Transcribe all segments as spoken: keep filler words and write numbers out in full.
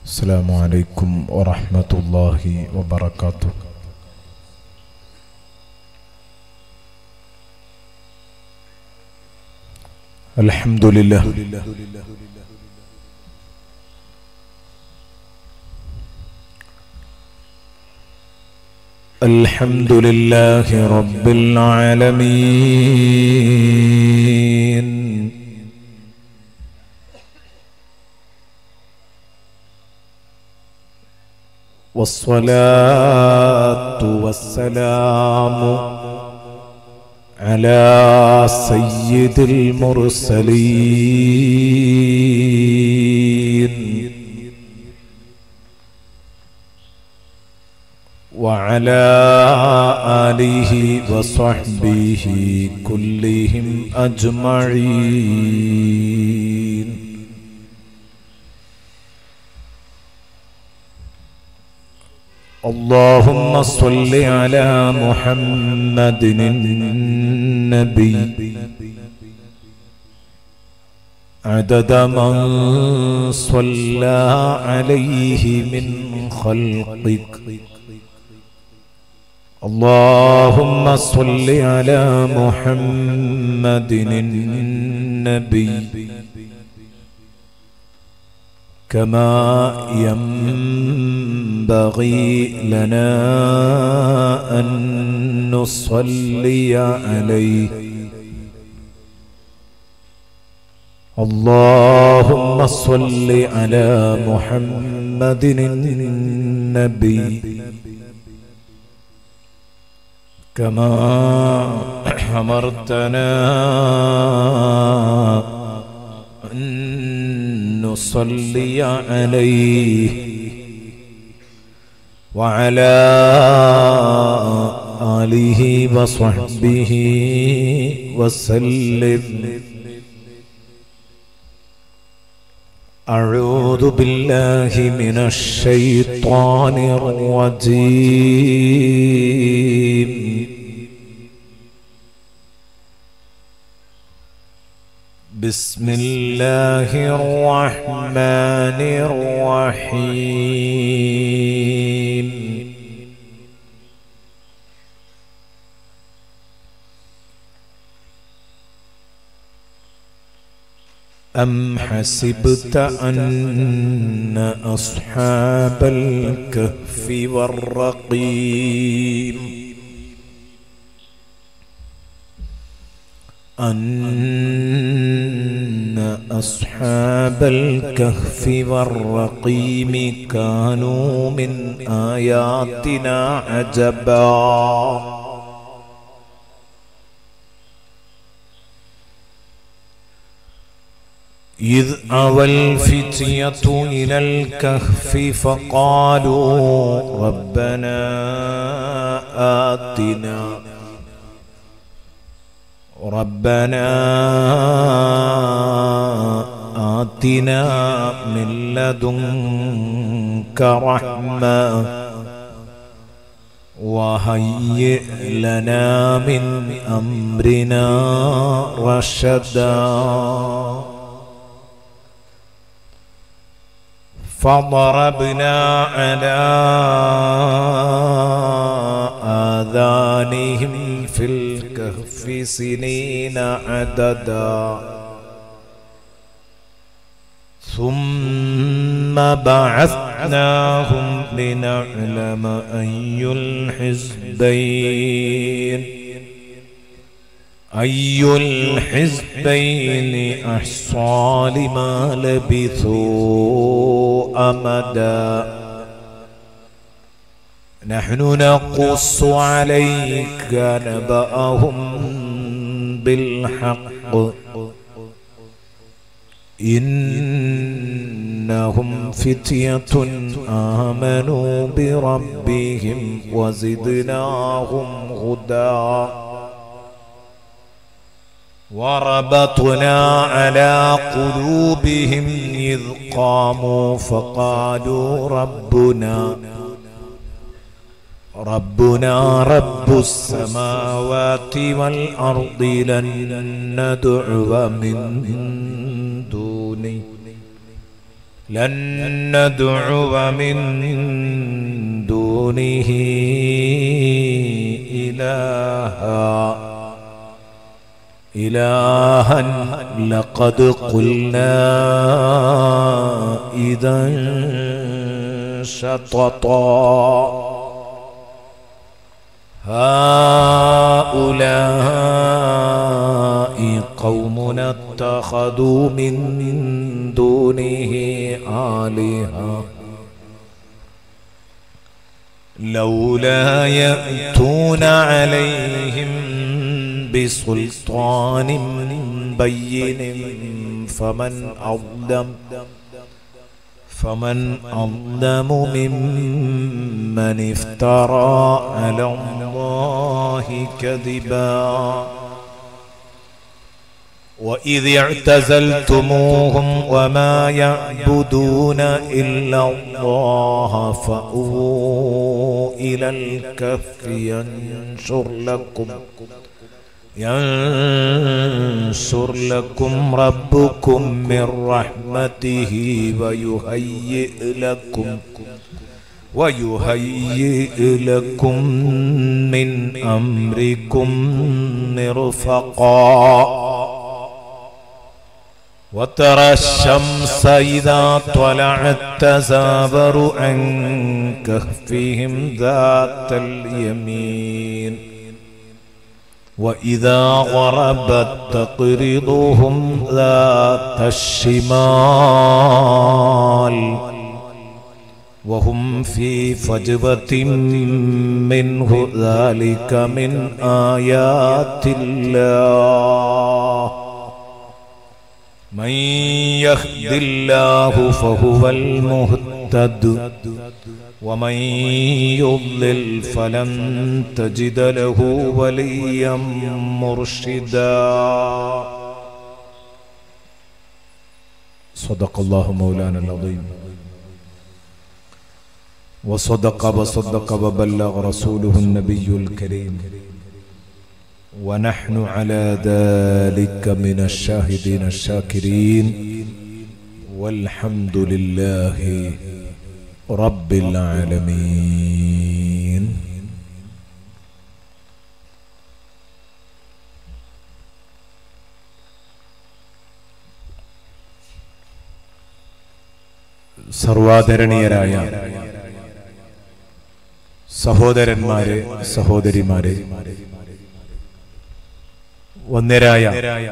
السلام عليكم ورحمة الله وبركاته. الحمد لله الحمد لله رب العالمين، والصلاة والسلام على سيد المرسلين وعلى آله وصحبه كلهم أجمعين. اللهم صل على محمد النبي عدد من صلى عليه من خلقك. اللهم صل على محمد النبي كما ينبغي لنا أن نصلي عليه. اللهم صل على محمد النبي كما أمرتنا أن نصلي عليه وعلى آله وصحبه وسلم. أعوذ بالله من الشيطان الرجيم. بسم الله الرحمن الرحيم. أم حسبت أن أصحاب الكهف والرقيم أن أصحاب الكهف والرقيم كانوا من آياتنا عجبا إذ أوى الفتية إلى الكهف فقالوا ربنا آتنا ربنا آتنا من لدنك رحمة وهيئ لنا من أمرنا رشدا. فضربنا على آذانهم في الكهف سنين عددا ثم بعثناهم لنعلم أي الحزبين أي الحزبين أحصى لما لبثوا أمدا. نحن نقص عليك نبأهم بالحق إنهم فتية آمنوا بربهم وزدناهم هدى. وربطنا على قلوبهم إذ قاموا فقالوا ربنا ربنا رب السماوات والأرض لن ندعو من دونه لن ندعو من دونه إلها إلها لقد قلنا إذا شططا هؤلاء قومنا اتخذوا من دونه آلهة لولا يأتون عليهم بسلطان بين فمن أظلم فمن أظلم ممن افترى على الله كذبا وإذ اعتزلتموهم وما يعبدون إلا الله فأووا إلى الكهف ينشر لكم ينشر لكم ربكم من رحمته ويهيئ لكم ويهيئ لكم من أمركم مرفقا وترى الشمس إذا طلعت تزاور عن كهفهم ذات اليمين وإذا غربت تقرضهم ذات الشمال وهم في فجوة منه ذلك من آيات الله من يهد الله فهو المهتد ومن يضلل فلن تجد له وليا مرشدا صدق الله مولانا العظيم وصدق وصدق وبلغ رسوله النبي الكريم ونحن على ذلك من الشاهدين الشاكرين والحمد لله رب العالمين. സർവാദരണീയരായ സഹോദരന്മാരെ സഹോദരിമാരെ വന്യരായ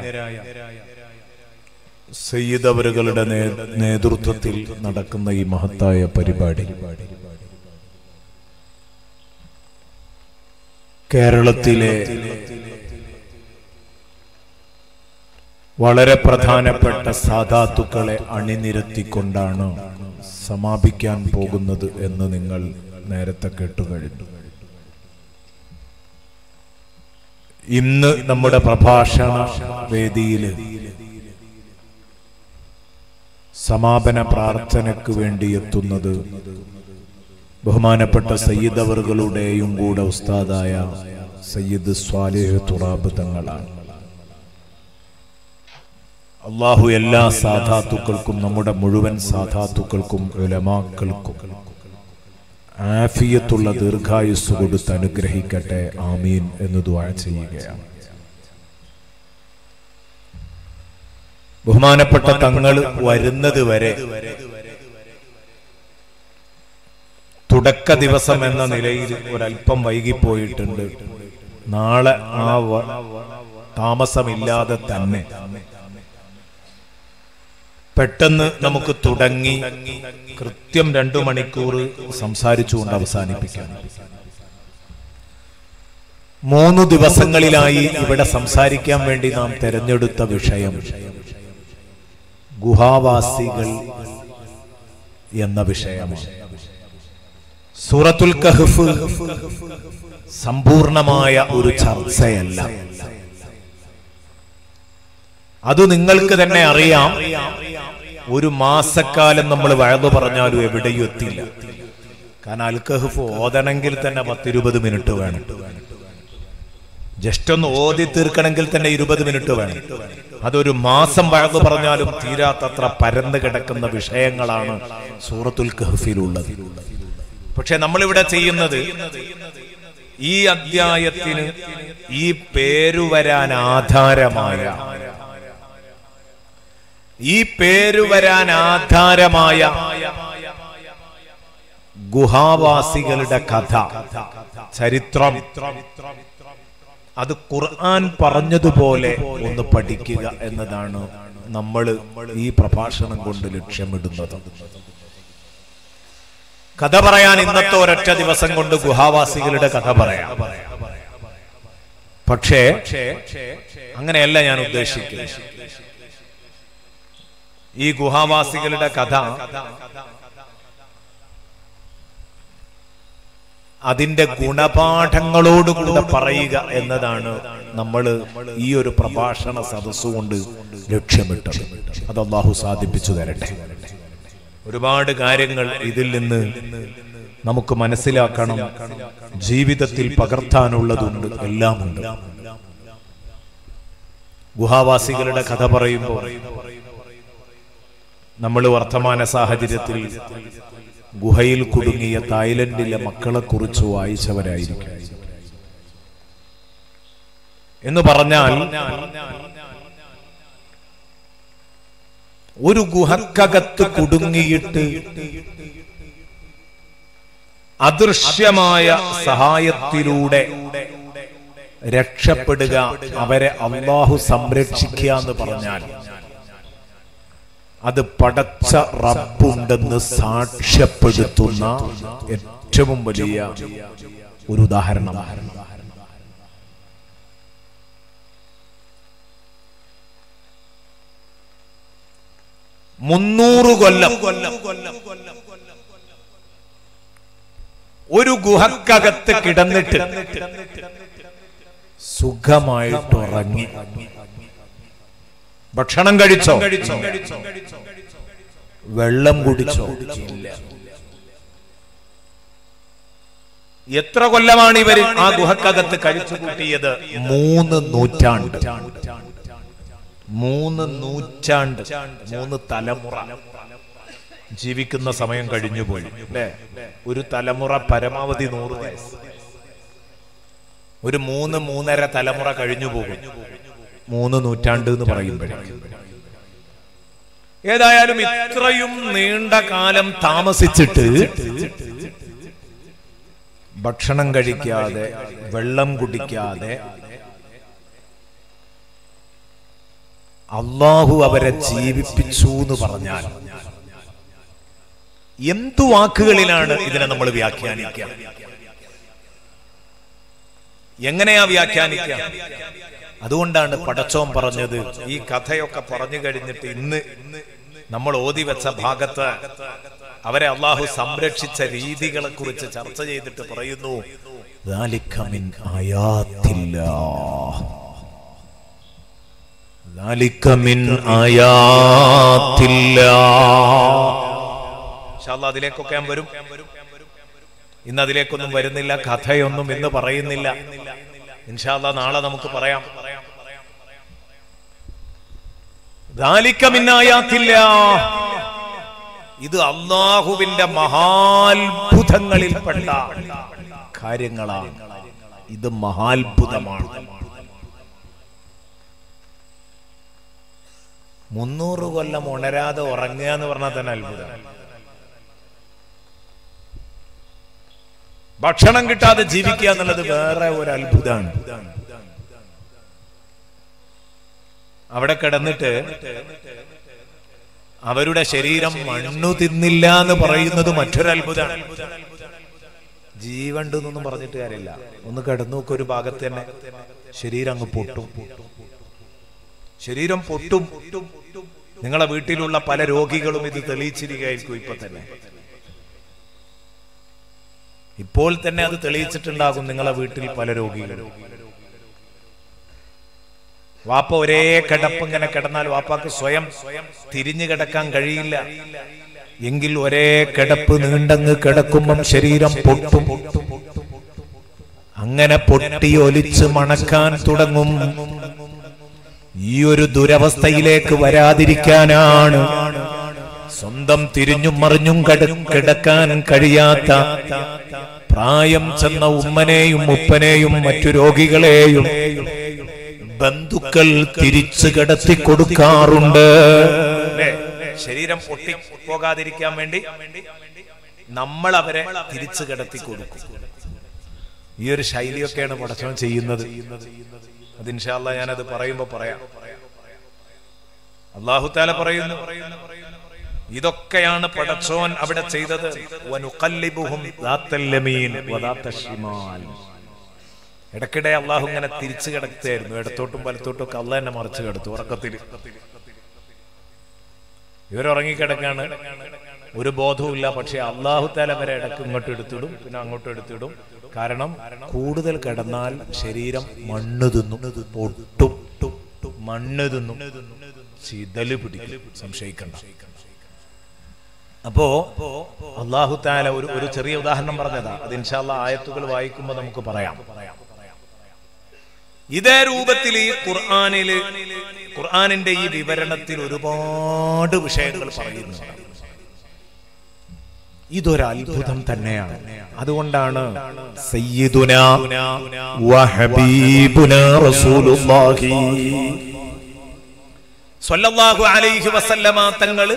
സയ്യിദ് അവറുകളുടെ നേതൃത്വത്തിൽ നടക്കുന്ന ഈ മഹത്തായ പരിപാടി കേരളത്തിലെ വളരെ പ്രധാനപ്പെട്ട സാദാത്തുക്കളെ അണിനിരത്തിക്കൊണ്ടാണ് സമാപിക്കാൻ പോകുന്നത് എന്ന് നിങ്ങൾ നേരത്തെ കേട്ടുകഴിഞ്ഞു. ഇന്ന് നമ്മുടെ പ്രഭാഷണ വേദിയിൽ സമാപന പ്രാർത്ഥനയ്ക്ക് വേണ്ടി എത്തുന്നത് ബഹുമാനപ്പെട്ട സയ്യിദ് അവറുകളുടെയും കൂടെ ഉസ്താദായ സയ്യിദ് സ്വാലിഹ് തുറാബ് തങ്ങളാണ്. അല്ലാഹു എല്ലാ സാദാത്തുക്കൾക്കും നമ്മുടെ മുഴുവൻ സാദാത്തുക്കൾക്കും ഉലമാക്കൾക്കും ആഫിയത്തുള്ള ദീർഘായുസ് കൊടുത്ത് അനുഗ്രഹിക്കട്ടെ, ആമീൻ എന്ന് ദുആ ചെയ്യുകയാണ്. ബഹുമാനപ്പെട്ട തങ്ങൾ വരുന്നത് വരെ തുടക്ക ദിവസം എന്ന നിലയിൽ ഒരല്പം വൈകിപ്പോയിട്ടുണ്ട്. നാളെ ആ താമസമില്ലാതെ തന്നെ പെട്ടെന്ന് നമുക്ക് തുടങ്ങി കൃത്യം രണ്ടു മണിക്കൂർ സംസാരിച്ചുകൊണ്ട് അവസാനിപ്പിക്കാം. മൂന്ന് ദിവസങ്ങളിലായി ഇവിടെ സംസാരിക്കാൻ വേണ്ടി നാം തെരഞ്ഞെടുത്ത വിഷയം ഗുഹാവാസികൾ എന്ന വിഷയമാണ്. സൂറത്തുൽ കഹ്ഫ് സമ്പൂർണമായ ഒരു ചർച്ചയല്ല. അത് നിങ്ങൾക്ക് തന്നെ അറിയാം. ഒരു മാസക്കാലം നമ്മൾ വഅദ് പറഞ്ഞാലും എവിടെയും എത്തില്ല. കാരണം അൽ കഹ്ഫ് ഓതണമെങ്കിൽ തന്നെ പത്തിരുപത് മിനിറ്റ് വേണം. ജസ്റ്റ് ഒന്ന് ഓതി തീർക്കണമെങ്കിൽ തന്നെ ഇരുപത് മിനിറ്റ് വേണം. അതൊരു മാസം വഴന്നു പറഞ്ഞാലും തീരാത്തത്ര പരന്നു കിടക്കുന്ന വിഷയങ്ങളാണ് സൂറത്തുൽ കഹ്ഫിലുള്ളത്. പക്ഷെ നമ്മളിവിടെ ചെയ്യുന്നത് ഈ അധ്യായത്തിന് ഈ പേരു വരാൻ ആധാരമായ ഈ പേരു വരാൻ ആധാരമായ ഗുഹാവാസികളുടെ കഥ, ചരിത്രം, അത് ഖുർആൻ പറഞ്ഞതുപോലെ ഒന്ന് പഠിക്കുക എന്നതാണ് നമ്മൾ ഈ പ്രഭാഷണം കൊണ്ട് ലക്ഷ്യമിടുന്നത്. കഥ പറയാൻ ഇന്നത്തെ ഒരൊറ്റ ദിവസം കൊണ്ട് ഗുഹാവാസികളുടെ കഥ പറയാം. പക്ഷേ അങ്ങനെയല്ല ഞാൻ ഉദ്ദേശിക്കുന്നത്. ഈ ഗുഹാവാസികളുടെ കഥ അതിന്റെ ഗുണപാഠങ്ങളോടുകൂടെ പറയുക എന്നതാണ് നമ്മൾ ഈ ഒരു പ്രഭാഷണ സദസ്സുകൊണ്ട് ലക്ഷ്യമിട്ടത്. അത് അല്ലാഹു സാധിപ്പിച്ചു തരട്ടെ. ഒരുപാട് കാര്യങ്ങൾ ഇതിൽ നിന്ന് നമുക്ക് മനസ്സിലാക്കണം, ജീവിതത്തിൽ പകർത്താനുള്ളതുണ്ട്, എല്ലാമുണ്ട്. ഗുഹാവാസികളുടെ കഥ പറയുമ്പോൾ നമ്മൾ വർത്തമാന സാഹചര്യത്തിൽ ഗുഹയിൽ കുടുങ്ങിയ തായ്ലൻഡിലെ മക്കളെ കുറിച്ച് വായിച്ചവരായിരിക്കും. എന്ന് പറഞ്ഞാൽ ഒരു ഗുഹക്കകത്ത് കുടുങ്ങിയിട്ട് അദൃശ്യമായ സഹായത്തിലൂടെ രക്ഷപ്പെടുക, അവരെ അല്ലാഹു സംരക്ഷിക്കുക എന്ന് പറഞ്ഞാൽ അത് പടച്ച റബ്ബുണ്ടെന്ന് സാക്ഷ്യപ്പെടുത്തുന്ന ഏറ്റവും വലിയ ഒരു ഉദാഹരണം. മുന്നൂറ് കൊല്ലം ഒരു ഗുഹക്കകത്ത് കിടന്നിട്ട് സുഖമായിട്ടുറങ്ങി. ഭക്ഷണം കഴിച്ചോ? വെള്ളം കുടിച്ചോ? ഇല്ല. എത്ര കൊല്ലമാണ് ഇവർ ആ ഗുഹക്കകത്ത് കഴിച്ചു കൂട്ടിയത്? മൂന്ന് നൂറ്റാണ്ട്. മൂന്ന് നൂറ്റാണ്ട്, മൂന്ന് തലമുറ ജീവിക്കുന്ന സമയം കഴിഞ്ഞു പോയി അല്ലേ? ഒരു തലമുറ പരമാവധി നൂറ് വയസ്സ്. ഒരു മൂന്ന് മൂന്നര തലമുറ കഴിഞ്ഞു പോകും മൂന്ന് നൂറ്റാണ്ട് എന്ന് പറയുമ്പോഴേക്കും. ഏതായാലും ഇത്രയും നീണ്ട കാലം താമസിച്ചിട്ട് ഭക്ഷണം കഴിക്കാതെ വെള്ളം കുടിക്കാതെ അല്ലാഹു അവരെ ജീവിപ്പിച്ചു എന്ന് പറഞ്ഞാൽ എന്തു വാക്കുകളിലാണ് ഇതിനെ നമ്മൾ വ്യാഖ്യാനിക്കുക? എങ്ങനെയാ വ്യാഖ്യാനിക്കുക? അതുകൊണ്ടാണ് പടച്ചോൻ പറഞ്ഞത്, ഈ കഥയൊക്കെ പറഞ്ഞു കഴിഞ്ഞിട്ട് ഇന്ന് നമ്മൾ ഓതി വെച്ച ഭാഗത്ത് അവരെ അള്ളാഹു സംരക്ഷിച്ച രീതികളെ കുറിച്ച് ചർച്ച ചെയ്തിട്ട് പറയുന്നു, ذَلِكَ مِنْ آيَاتِ اللَّهِ ذَلِكَ مِنْ آيَاتِ اللَّهِ. ഇൻഷാ അല്ലാഹ് അതിലേക്കൊക്കെ ഞാൻ വരും. ഇന്ന് അതിലേക്കൊന്നും വരുന്നില്ല, കഥയൊന്നും ഇന്ന് പറയുന്നില്ല. ഇൻഷാ അല്ലാഹ് നാളെ നമുക്ക് പറയാം. ذَلِكَ مِنْ آيَاتِ اللَّهِ. ഇത് അല്ലാഹുവിന്റെ മഹാത്ഭുതങ്ങളിൽപ്പെട്ട കാര്യങ്ങളാണ്. ഇത് മഹാത്ഭുതമാണ്. മുന്നൂറ് കൊല്ലം ഉണരാതെ ഉറങ്ങുക എന്ന് പറഞ്ഞാൽ തന്നെ അത്ഭുതം. ഭക്ഷണം കിട്ടാതെ ജീവിക്കുക എന്നുള്ളത് വേറെ ഒരു അത്ഭുതമാണ്. അവിടെ കിടന്നിട്ട് അവരുടെ ശരീരം മണ്ണു തിന്നില്ല എന്ന് പറയുന്നത് മറ്റൊരു അത്ഭുതമാണ്. ജീവണ്ടെന്നൊന്നും പറഞ്ഞിട്ട് കാര്യമില്ല. ഒന്ന് കിടന്നു നോക്കുക, ഒരു ഭാഗത്ത് തന്നെ ശരീരം അങ്ങ് പൊട്ടും. ശരീരം പൊട്ടും. നിങ്ങളെ വീട്ടിലുള്ള പല രോഗികളും ഇത് തെളിയിച്ചിരിക്കുകയായിരിക്കും. ഇപ്പൊ തന്നെ ഇപ്പോൾ തന്നെ അത് തെളിയിച്ചിട്ടുണ്ടാകും നിങ്ങളെ വീട്ടിൽ പല രോഗികളും. വാപ്പ ഒരേ കിടപ്പ് ഇങ്ങനെ കിടന്നാൽ വാപ്പാക്ക് സ്വയം തിരിഞ്ഞു കിടക്കാൻ കഴിയില്ല. എങ്കിൽ ഒരേ കിടപ്പ് നീണ്ടങ്ങ് കിടക്കുമ്പം ശരീരം പൊട്ടും. അങ്ങനെ പൊട്ടിയൊലിച്ച് മണക്കാൻ തുടങ്ങും. ഈ ഒരു ദുരവസ്ഥയിലേക്ക് വരാതിരിക്കാനാണ് സ്വന്തം തിരിഞ്ഞും മറിഞ്ഞും കിടക്കാൻ കഴിയാത്ത പ്രായം ചെന്ന ഉമ്മനെയും ഉപ്പനെയും മറ്റു രോഗികളെയും ബന്ധുക്കൾ തിരിച്ചു കിടത്തി കൊടുക്കാറുണ്ട്. ശരീരം പൊട്ടി പോകാതിരിക്കാൻ വേണ്ടി നമ്മൾ അവരെ തിരിച്ചു കിടത്തി കൊടുക്കും. ഈ ഒരു ശൈലിയൊക്കെയാണ് പടച്ചവൻ ചെയ്യുന്നത്. അത് ഇൻഷാ അല്ലാഹ് ഞാനത് പറയുമ്പോ പറയാം. അല്ലാഹു തആല പറയുന്നു, ഇതൊക്കെയാണ് പടച്ചോൻ അവിടെ ചെയ്തത്. വനുഖല്ലിബുഹും ദാത്തൽ യമീൻ വദാത്ത ശിമാൽ. ഇടയ്ക്കിടെ അള്ളാഹു ഇങ്ങനെ തിരിച്ചു കിടത്തായിരുന്നു. ഇടത്തോട്ടും വലത്തോട്ടും ഒക്കെ അള്ളാഹ് എന്നെ മറിച്ച് കിടത്തു ഉറക്കത്തിൽ. ഇവരുറങ്ങിക്കിടക്കാണ്, ഒരു ബോധവുമില്ല. പക്ഷെ അള്ളാഹു തആല വരെ ഇടയ്ക്ക് ഇങ്ങോട്ട് എടുത്തിടും, പിന്നെ അങ്ങോട്ട് എടുത്തിടും. കാരണം കൂടുതൽ കിടന്നാൽ ശരീരം മണ്ണ് തിന്നും, പൊട്ടും, മണ്ണ് തിന്നും, ചിതല് പിടിക്കും, സംശയിക്കണ്ട. അപ്പോ അല്ലാഹു തആല ഒരു ഒരു ചെറിയ ഉദാഹരണം പറഞ്ഞതാ. അത് ഇൻഷാ അല്ലാഹ് ആയത്തുകൾ വായിക്കുമ്പോൾ നമുക്ക് പറയാം. ഇതേ രൂപത്തിൽ ഈ ഖുർആനില് ഖുർആനിന്റെ ഈ വിവരണത്തിൽ ഒരുപാട് വിഷയങ്ങൾ പറയുന്നു. ഇതൊരു അത്ഭുതം തന്നെയാണ്. അതുകൊണ്ടാണ് സയ്യിദുനാ വഹബീബുനാ റസൂലുള്ളാഹി സ്വല്ലല്ലാഹു അലൈഹി വസല്ലമ തങ്ങൾ,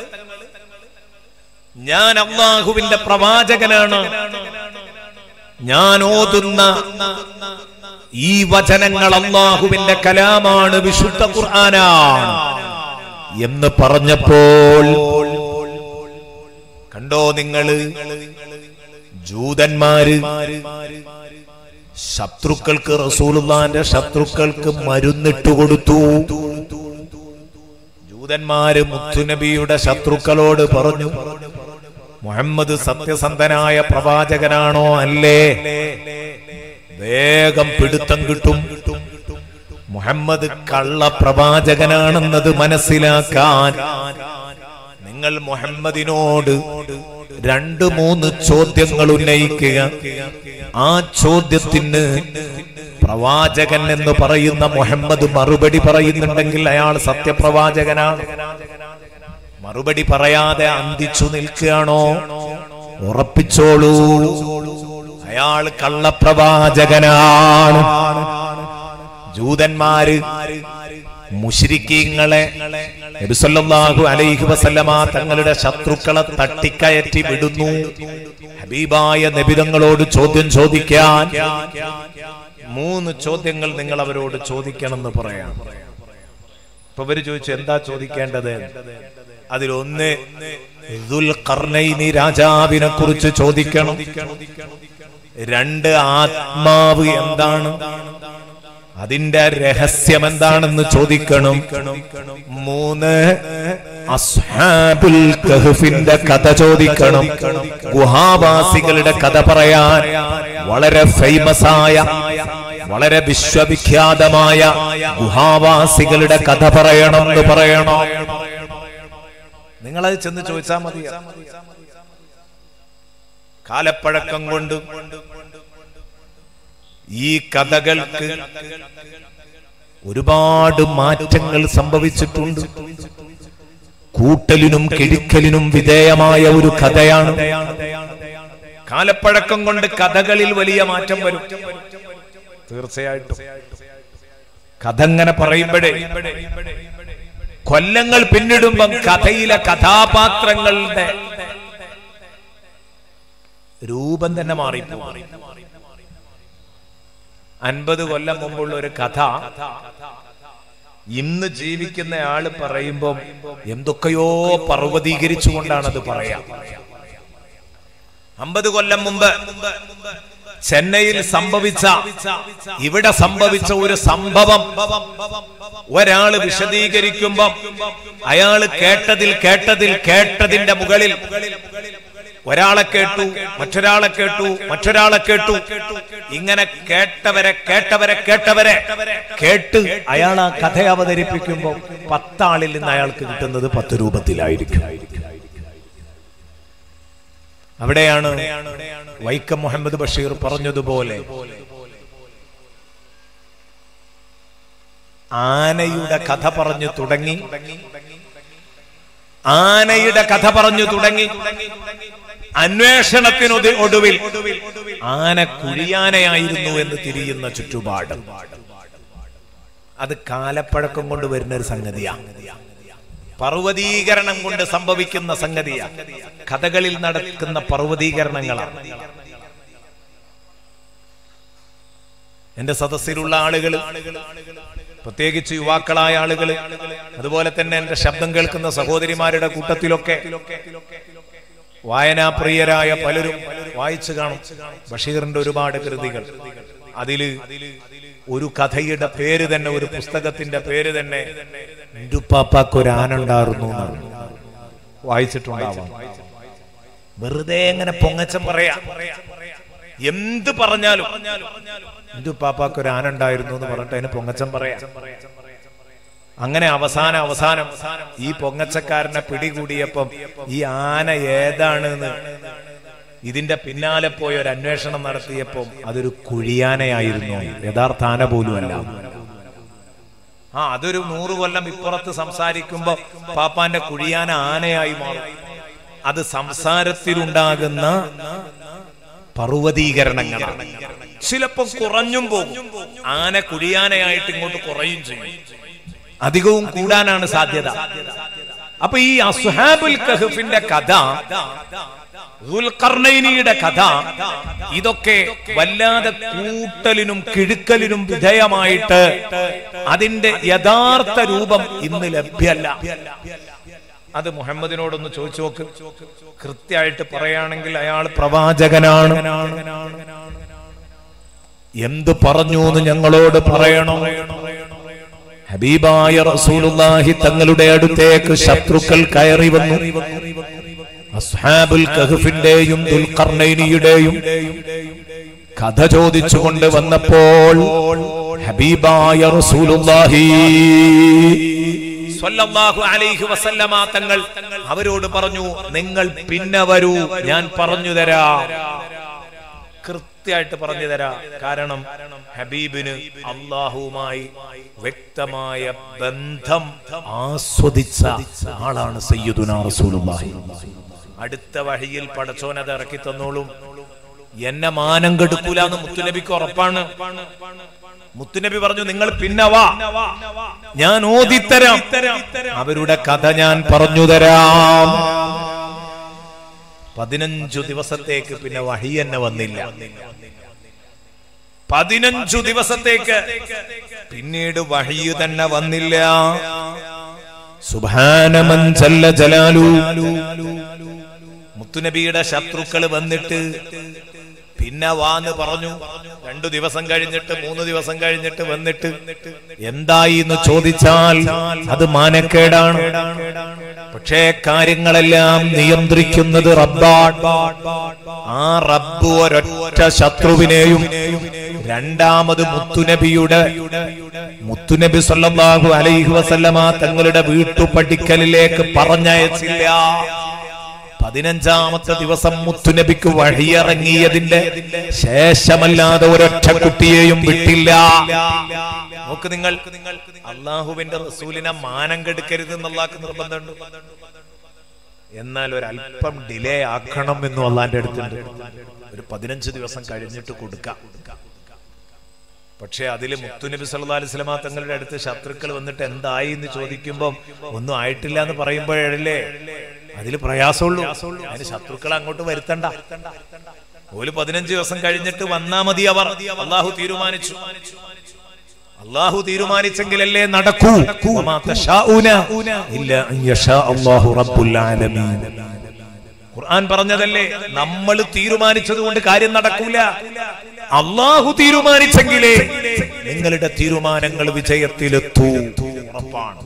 ഞാൻ അല്ലാഹുവിന്റെ പ്രവാചകനാണ്, ഞാൻ ഓതുന്ന ഈ വചനങ്ങൾ അല്ലാഹുവിന്റെ കലാമാണ്, വിശുദ്ധ ഖുർആനാണ് എന്ന് പറഞ്ഞപ്പോൾ കണ്ടോ നിങ്ങള്, ജൂതന്മാര് ശത്രുക്കൾക്ക്, റസൂലുള്ളാഹിന്റെ ശത്രുക്കൾക്ക് മരുന്നിട്ട് കൊടുത്തു. ജൂതന്മാര് മുത്തുനബിയുടെ ശത്രുക്കളോട് പറഞ്ഞു, മുഹമ്മദ് സത്യസന്ധനായ പ്രവാചകനാണോ അല്ലേ? വേഗം പിടുത്തം കിട്ടും. മുഹമ്മദ് കള്ള പ്രവാചകനാണെന്നത് മനസ്സിലാക്കാൻ നിങ്ങൾ മുഹമ്മദിനോട് രണ്ട് മൂന്ന് ചോദ്യങ്ങൾ ഉന്നയിക്കുക. ആ ചോദ്യത്തിന് പ്രവാചകൻ എന്ന് പറയുന്ന മുഹമ്മദ് മറുപടി പറയുന്നുണ്ടെങ്കിൽ അയാൾ സത്യപ്രവാചകനാണ്. മറുപടി പറയാതെ അന്തിച്ചു നിൽക്കുകയാണോ? ഉറപ്പിച്ചോളൂ, അയാൾ കള്ളപ്രവാചകനാണ്. ജൂതന്മാര് മുശ്രിക്കീങ്ങളെ നബി സല്ലല്ലാഹു അലൈഹി വസല്ലമ തങ്ങളുടെ ശത്രുക്കളെ തട്ടിക്കയറ്റി വിടുന്നു. ഹബീബായ നബി തങ്ങളോട് ചോദ്യം ചോദിക്കാൻ മൂന്ന് ചോദ്യങ്ങൾ നിങ്ങൾ അവരോട് ചോദിക്കണമെന്ന് പറയാം. ഇപ്പൊ അവര് ചോദിച്ചു, എന്താ ചോദിക്കേണ്ടത്? അതിലൊന്ന് ദുൽഖർനൈനി രാജാവിനെ കുറിച്ച് ചോദിക്കണം. രണ്ട്, ആത്മാവ് എന്താണ്, അതിന്റെ രഹസ്യം എന്താണെന്ന് ചോദിക്കണം. മൂന്ന്, അസ്ഹാബുൽ കഹ്ഫിന്റെ കഥ ചോദിക്കണം. ഗുഹാവാസികളുടെ കഥ പറയാൻ വളരെ ഫേമസ് ആയ, വളരെ വിശ്വവിഖ്യാതമായ ഗുഹാവാസികളുടെ കഥ പറയണം എന്ന് പറയണോ? നിങ്ങളത് ചെന്ന് ചോദിച്ചാൽ മതി. കാലപ്പഴക്കം കൊണ്ട് ഈ കഥകൾക്ക് ഒരുപാട് മാറ്റങ്ങൾ സംഭവിച്ചിട്ടുണ്ട്. കൂട്ടലിനും കിഴിക്കലിനും വിധേയമായ ഒരു കഥയാണ്. കാലപ്പഴക്കം കൊണ്ട് കഥകളിൽ വലിയ മാറ്റം വരും തീർച്ചയായിട്ടും. കഥ ഇങ്ങനെ പറയുമ്പോഴേ കൊല്ലങ്ങൾ പിന്നിടുമ്പം കഥയിലെ കഥാപാത്രങ്ങളുടെ രൂപം തന്നെ മാറിപ്പോകും. അൻപത് കൊല്ലം മുമ്പുള്ള ഒരു കഥ ഇന്ന് ജീവിക്കുന്ന ആള് പറയുമ്പോ എന്തൊക്കെയോ പർവ്വതീകരിച്ചുകൊണ്ടാണ് അത് പറയാം. അമ്പത് കൊല്ലം മുമ്പ് ചെന്നൈയിൽ സംഭവിച്ച, ഇവിടെ സംഭവിച്ച ഒരു സംഭവം ഒരാള് വിശദീകരിക്കുമ്പം അയാള് കേട്ടതിൽ കേട്ടതിൽ കേട്ടതിന്റെ മുകളിൽ ഒരാളെ കേട്ടു, മറ്റൊരാളെ കേട്ടു, മറ്റൊരാളെ കേട്ടു. ഇങ്ങനെ കേട്ടവരെ കേട്ടവരെ കേട്ടവരെ കേട്ട് അയാൾ ആ കഥ അവതരിപ്പിക്കുമ്പോ പത്താളിൽ നിന്ന് അയാൾക്ക് കിട്ടുന്നത് പത്ത് രൂപത്തിലായിരിക്കും. അവിടെയാണ് വൈക്കം മുഹമ്മദ് ബഷീർ പറഞ്ഞതുപോലെ ആനയുടെ കഥ പറഞ്ഞു തുടങ്ങി. ആനയുടെ കഥ പറഞ്ഞു തുടങ്ങി. അന്വേഷണത്തിന് ഒടുവിൽ ആന കുഴിയാനയായിരുന്നു എന്ന് തിരിയുന്ന ചുറ്റുപാട്. അത് കാലപ്പഴക്കം കൊണ്ട് വരുന്ന ഒരു സംഗതിയാണ്. പർവ്വതീകരണം കൊണ്ട് സംഭവിക്കുന്ന സംഗതിയാണ്. കഥകളിൽ നടക്കുന്ന പർവ്വതീകരണങ്ങളാണ്. എന്റെ സദസ്സിലുള്ള ആളുകൾ, പ്രത്യേകിച്ച് യുവാക്കളായ ആളുകൾ, അതുപോലെ തന്നെ എന്റെ ശബ്ദം കേൾക്കുന്ന സഹോദരിമാരുടെ കൂട്ടത്തിലൊക്കെ വായനാപ്രിയരായ പലരും വായിച്ചു കാണും ബഷീറിന്റെ ഒരുപാട് കൃതികൾ. അതില് ഒരു കഥയുടെ പേര് തന്നെ, ഒരു പുസ്തകത്തിന്റെ പേര് തന്നെ ഉപ്പാപ്പാക്ക് ഒരു ആന ഉണ്ടായിരുന്നു എന്നാണ്. വായിച്ചിട്ടുണ്ടാവാം. വെറുതെ എങ്ങനെ പൊങ്ങച്ചം പറയാ, എന്ത് പറഞ്ഞാലും എന്റെ ഉപ്പാപ്പാക്ക് ഒരു ആന ഉണ്ടായിരുന്നു എന്ന് പറഞ്ഞിട്ട് അതിന് പൊങ്ങച്ചം പറയാ. അങ്ങനെ അവസാനം അവസാനം ഈ പൊങ്ങച്ചക്കാരനെ പിടികൂടിയപ്പം ഈ ആന ഏതാണ് എന്ന് ഇതിന്റെ പിന്നാലെ പോയി ഒരു അന്വേഷണം നടത്തിയപ്പം അതൊരു കുഴിയാനയായിരുന്നു. യഥാർത്ഥ ആന പോലുമല്ല. ആ അതൊരു നൂറ് കൊല്ലം ഇപ്പുറത്ത് സംസാരിക്കുമ്പോ പാപ്പാന്റെ കുഴിയാന ആനയായി മാറും. അത് സംസാരത്തിലുണ്ടാകുന്ന പർവ്വതീകരണങ്ങളാണ്. ചിലപ്പോൾ കുറഞ്ഞും പോകും. ആന കുഴിയാനയായിട്ട് ഇങ്ങോട്ട് കുറയും ചെയ്യും. അധികവും കൂടാനാണ് സാധ്യത. അപ്പൊ ഈ അസ്ഹാബുൽ കഹ്ഫിന്റെ കഥ, ദുൽഖർനൈനിയുടെ കഥ, ഇതൊക്കെ വല്ലാതെ കൂട്ടലിനും കിഴുക്കലിനും വിധേയമായിട്ട് അതിന്റെ യഥാർത്ഥ രൂപം ഇന്ന് ലഭ്യമല്ല. അത് മുഹമ്മദിനോടൊന്ന് ചോദിച്ചു നോക്ക്. കൃത്യമായിട്ട് പറയുകയാണെങ്കിൽ അയാൾ പ്രവാചകനാണ്. എന്ത് പറഞ്ഞു എന്ന് ഞങ്ങളോട് പറയണം. ഹബീബായ റസൂലുള്ളാഹി തങ്ങളുടെ അടുത്തേക്ക് ശത്രുക്കൾ കയറി വന്നു. അസ്ഹാബുൽ കഹ്ഫിന്റെയും ദുൽഖർനൈനിയുടെയും കഥ ചോദിച്ചുകൊണ്ട് വന്നപ്പോൾ ഹബീബായ റസൂലുള്ളാഹി സ്വല്ലല്ലാഹു അലൈഹി വസല്ലമ തങ്ങൾ അവരോട് പറഞ്ഞു, നിങ്ങൾ പിന്നെ വരൂ, ഞാൻ പറഞ്ഞു തരാം. കൃത്യമായിട്ട് പറഞ്ഞു തരാം. കാരണം ഹബീബിന് അല്ലാഹുവുമായി വ്യക്തമായ ബന്ധം ആസ്വദിച്ച ആളാണ് സയ്യിദുനാ റസൂലുള്ളാഹി. അടുത്ത വഹിയിൽ പടച്ചോൻ അത് ഇറക്കി തന്നോളും. എന്നെ മാനം കെടുക്കൂല എന്ന് മുത്തുനബിക്ക് ഉറപ്പാണ്. മുത്തുനബി പറഞ്ഞു, നിങ്ങൾ പിന്നെ വാ, ഞാൻ ഓതിത്തരാം. അവരുടെ കഥ ഞാൻ പറഞ്ഞു തരാം. പതിനഞ്ചു ദിവസത്തേക്ക് പിന്നെ വഹി തന്നെ വന്നില്ല. പതിനഞ്ചു ദിവസത്തേക്ക് പിന്നീട് വഹി തന്നെ വന്നില്ല. സുബ്ഹാന മൻ ജല്ല ജലാലു. മുത്തുനബിയുടെ ശത്രുക്കൾ വന്നിട്ട് പിന്നെ വാന്ന് പറഞ്ഞു. രണ്ടു ദിവസം കഴിഞ്ഞിട്ട് മൂന്ന് ദിവസം കഴിഞ്ഞിട്ട് വന്നിട്ട് എന്തായി എന്ന് ചോദിച്ചാൽ അത് മാനക്കേടാണ്. പക്ഷേ കാര്യങ്ങളെല്ലാം നിയന്ത്രിക്കുന്നത് റബ്ബാണ്. ആ റബ്ബ് ഒരൊറ്റ ശത്രുവിനെയും രണ്ടാമത് മുത്തുനബിയുടെ മുത്തുനബി സല്ലല്ലാഹു അലൈഹി വസല്ലമ തങ്ങളുടെ വീട്ടുപടിക്കലിലേക്ക് പറഞ്ഞയച്ചില്ല. പതിനഞ്ചാമത്തെ ദിവസം മുത്തുനബിക്ക് വഴിയിറങ്ങിയതിന്റെ ശേഷമല്ലാതെ ഒരൊറ്റ കുട്ടിയെയും വിട്ടില്ല. നോക്ക് നിങ്ങൾ, അള്ളാഹുവിന്റെ റസൂലിനെ മാനം കെടുക്കരുത് എന്നുള്ളാക്ക് നിർബന്ധമുണ്ട്. എന്നാൽ ഒരല്പം ഡിലേ ആക്കണം എന്നും അള്ളാന്റെ അടുത്തുണ്ട്. ഒരു പതിനഞ്ച് ദിവസം കഴിഞ്ഞിട്ട് കൊടുക്കാം. പക്ഷെ അതില് മുത്തുനബി സല്ലല്ലാഹു അലൈഹി വസല്ലമ തങ്ങളുടെ അടുത്ത് ശത്രുക്കൾ വന്നിട്ട് എന്തായി എന്ന് ചോദിക്കുമ്പോ ഒന്നും ആയിട്ടില്ല എന്ന് പറയുമ്പോഴല്ലേ അതിൽ പ്രയാസമുള്ളൂ. അതിന് ശത്രുക്കളെ അങ്ങോട്ട് വരുത്തണ്ട. ഒരു പതിനഞ്ച് ദിവസം കഴിഞ്ഞിട്ട് വന്നാ മതി. അവർ അള്ളാഹു തീരുമാനിച്ചു. അള്ളാഹു തീരുമാനിച്ചെങ്കിലല്ലേ നടക്കൂ. ഖുർആൻ പറഞ്ഞതല്ലേ, നമ്മൾ തീരുമാനിച്ചത് കൊണ്ട് കാര്യം നടക്കൂല. അള്ളാഹു തീരുമാനിച്ചെങ്കിലേ നിങ്ങളുടെ തീരുമാനങ്ങൾ വിജയത്തിലെത്തൂ. ഉറപ്പാണ്.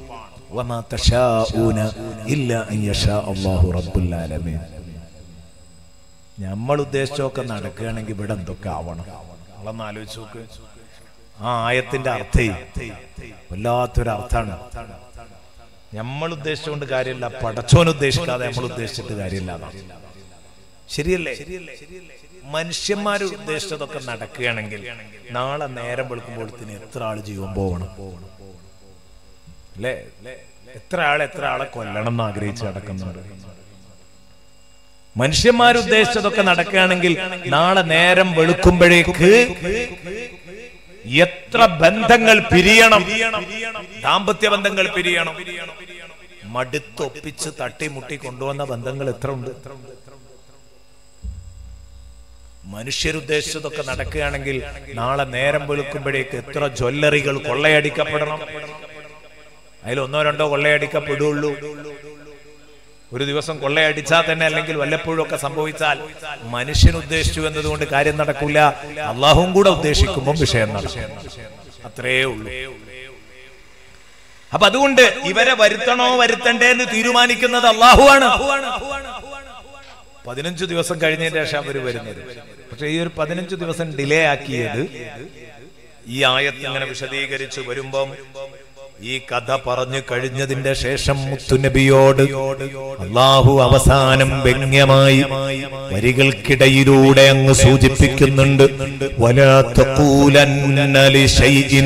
നമ്മൾ ഉദ്ദേശിച്ചൊക്കെ നടക്കുകയാണെങ്കിൽ ഇവിടെ എന്തൊക്കെ ആവണം നമ്മളൊന്ന് ആലോചിച്ച് നോക്ക്. ആ ആയത്തിന്റെ അർത്ഥം വല്ലാത്തൊരർത്ഥാണ്. നമ്മൾ ഉദ്ദേശിച്ചുകൊണ്ട് കാര്യമില്ല, പടച്ചോൻ ഉദ്ദേശിക്കാതെ നമ്മൾ ഉദ്ദേശിച്ചിട്ട് കാര്യമില്ല. ശരിയല്ലേ? മനുഷ്യന്മാർ ഉദ്ദേശിച്ചതൊക്കെ നടക്കുകയാണെങ്കിൽ നാളെ നേരം വെളുക്കുമ്പോഴത്തിന് എത്ര ആള് ജീവൻ പോകണം? അല്ലേ? എത്ര ആളെ എത്ര ആളെ കൊല്ലണം എന്ന് ആഗ്രഹിച്ച് നടക്കുന്നുണ്ട്. മനുഷ്യന്മാരുദ്ദേശിച്ചതൊക്കെ നടക്കുകയാണെങ്കിൽ നാളെ നേരം വെളുക്കുമ്പോഴേക്ക് എത്ര ബന്ധങ്ങൾ പിരിയണം, ദാമ്പത്യ ബന്ധങ്ങൾ പിരിയണം. മടുത്തൊപ്പിച്ച് തട്ടിമുട്ടി കൊണ്ടുവന്ന ബന്ധങ്ങൾ എത്ര ഉണ്ട്? മനുഷ്യരുദ്ദേശിച്ചതൊക്കെ നടക്കുകയാണെങ്കിൽ നാളെ നേരം വെളുക്കുമ്പോഴേക്ക് എത്ര ജ്വല്ലറികൾ കൊള്ളയടിക്കപ്പെടണം. അതിലൊന്നോ രണ്ടോ കൊള്ളയടിക്കപ്പെടുള്ളൂ. ഒരു ദിവസം കൊള്ളയടിച്ചാൽ തന്നെ, അല്ലെങ്കിൽ വല്ലപ്പോഴും ഒക്കെ സംഭവിച്ചാൽ മനുഷ്യൻ ഉദ്ദേശിച്ചു എന്നതുകൊണ്ട് കാര്യം നടക്കില്ല. അള്ളാഹുവും കൂടെ ഉദ്ദേശിക്കുമ്പോൾ വിഷയം നടക്കും. അത്രേ ഉള്ളൂ. അപ്പൊ അതുകൊണ്ട് ഇവരെ വരുത്തണോ വരുത്തണ്ടേ എന്ന് തീരുമാനിക്കുന്നത് അള്ളാഹുവാണ്. പതിനഞ്ചു ദിവസം കഴിഞ്ഞതിന് ശേഷം അവര് വരുന്നത്. പക്ഷെ ഈ ഒരു പതിനഞ്ചു ദിവസം ഡിലേ ആക്കിയത് ഈ ആയത്ത് ഇങ്ങനെ വിശദീകരിച്ച് വരുമ്പം ഈ കഥ പറഞ്ഞു കഴിഞ്ഞതിന്റെ ശേഷം മുത്തുനബിയോട് അല്ലാഹു അവസാനം വ്യംഗ്യമായി വരികൾക്കിടയിലൂടെ അങ്ങ് സൂചിപ്പിക്കുന്നുണ്ട്, വലാ തഖൂലന്ന ലിശൈഇൻ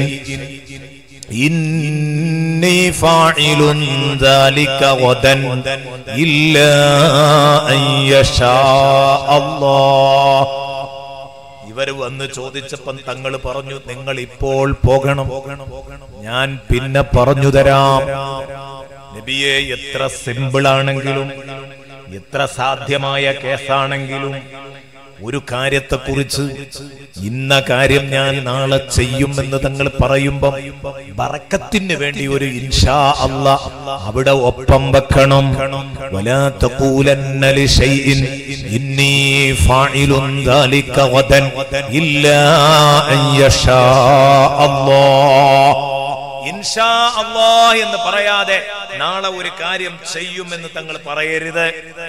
ഇന്നി ഫാഇലുൻ ദാലിക ഗദൻ ഇല്ലാ അൻ യശാ അല്ലാഹ്. ഇവര് വന്ന് ചോദിച്ചപ്പം തങ്ങൾ പറഞ്ഞു, നിങ്ങൾ ഇപ്പോൾ പോകണം, ഞാൻ പിന്നെ പറഞ്ഞു തരാം. നബിയെ, എത്ര സിമ്പിൾ ആണെങ്കിലും എത്ര സാധ്യമായ കേസാണെങ്കിലും ഒരു കാര്യത്തെക്കുറിച്ച് ഇന്ന കാര്യം ഞാൻ നാളെ ചെയ്യുമെന്ന് തങ്ങൾ പറയുമ്പം ബറക്കത്തിന് വേണ്ടി ഒരു ഇൻഷാ അല്ലാഹ് അവിടെ ഒപ്പം വെക്കണം. വലാ തഖൂലന്ന ലിശൈഇൻ ഇന്നി ഫാഇലുൻ ദാലിക ഗദൻ ഇല്ലാ അൻ യശാ അല്ലാഹ്. ഇൻഷാ അല്ലാഹ് എന്ന് പറയാതെ നാളെ ഒരു കാര്യം ചെയ്യുമെന്ന് തങ്ങൾ പറയരുത്.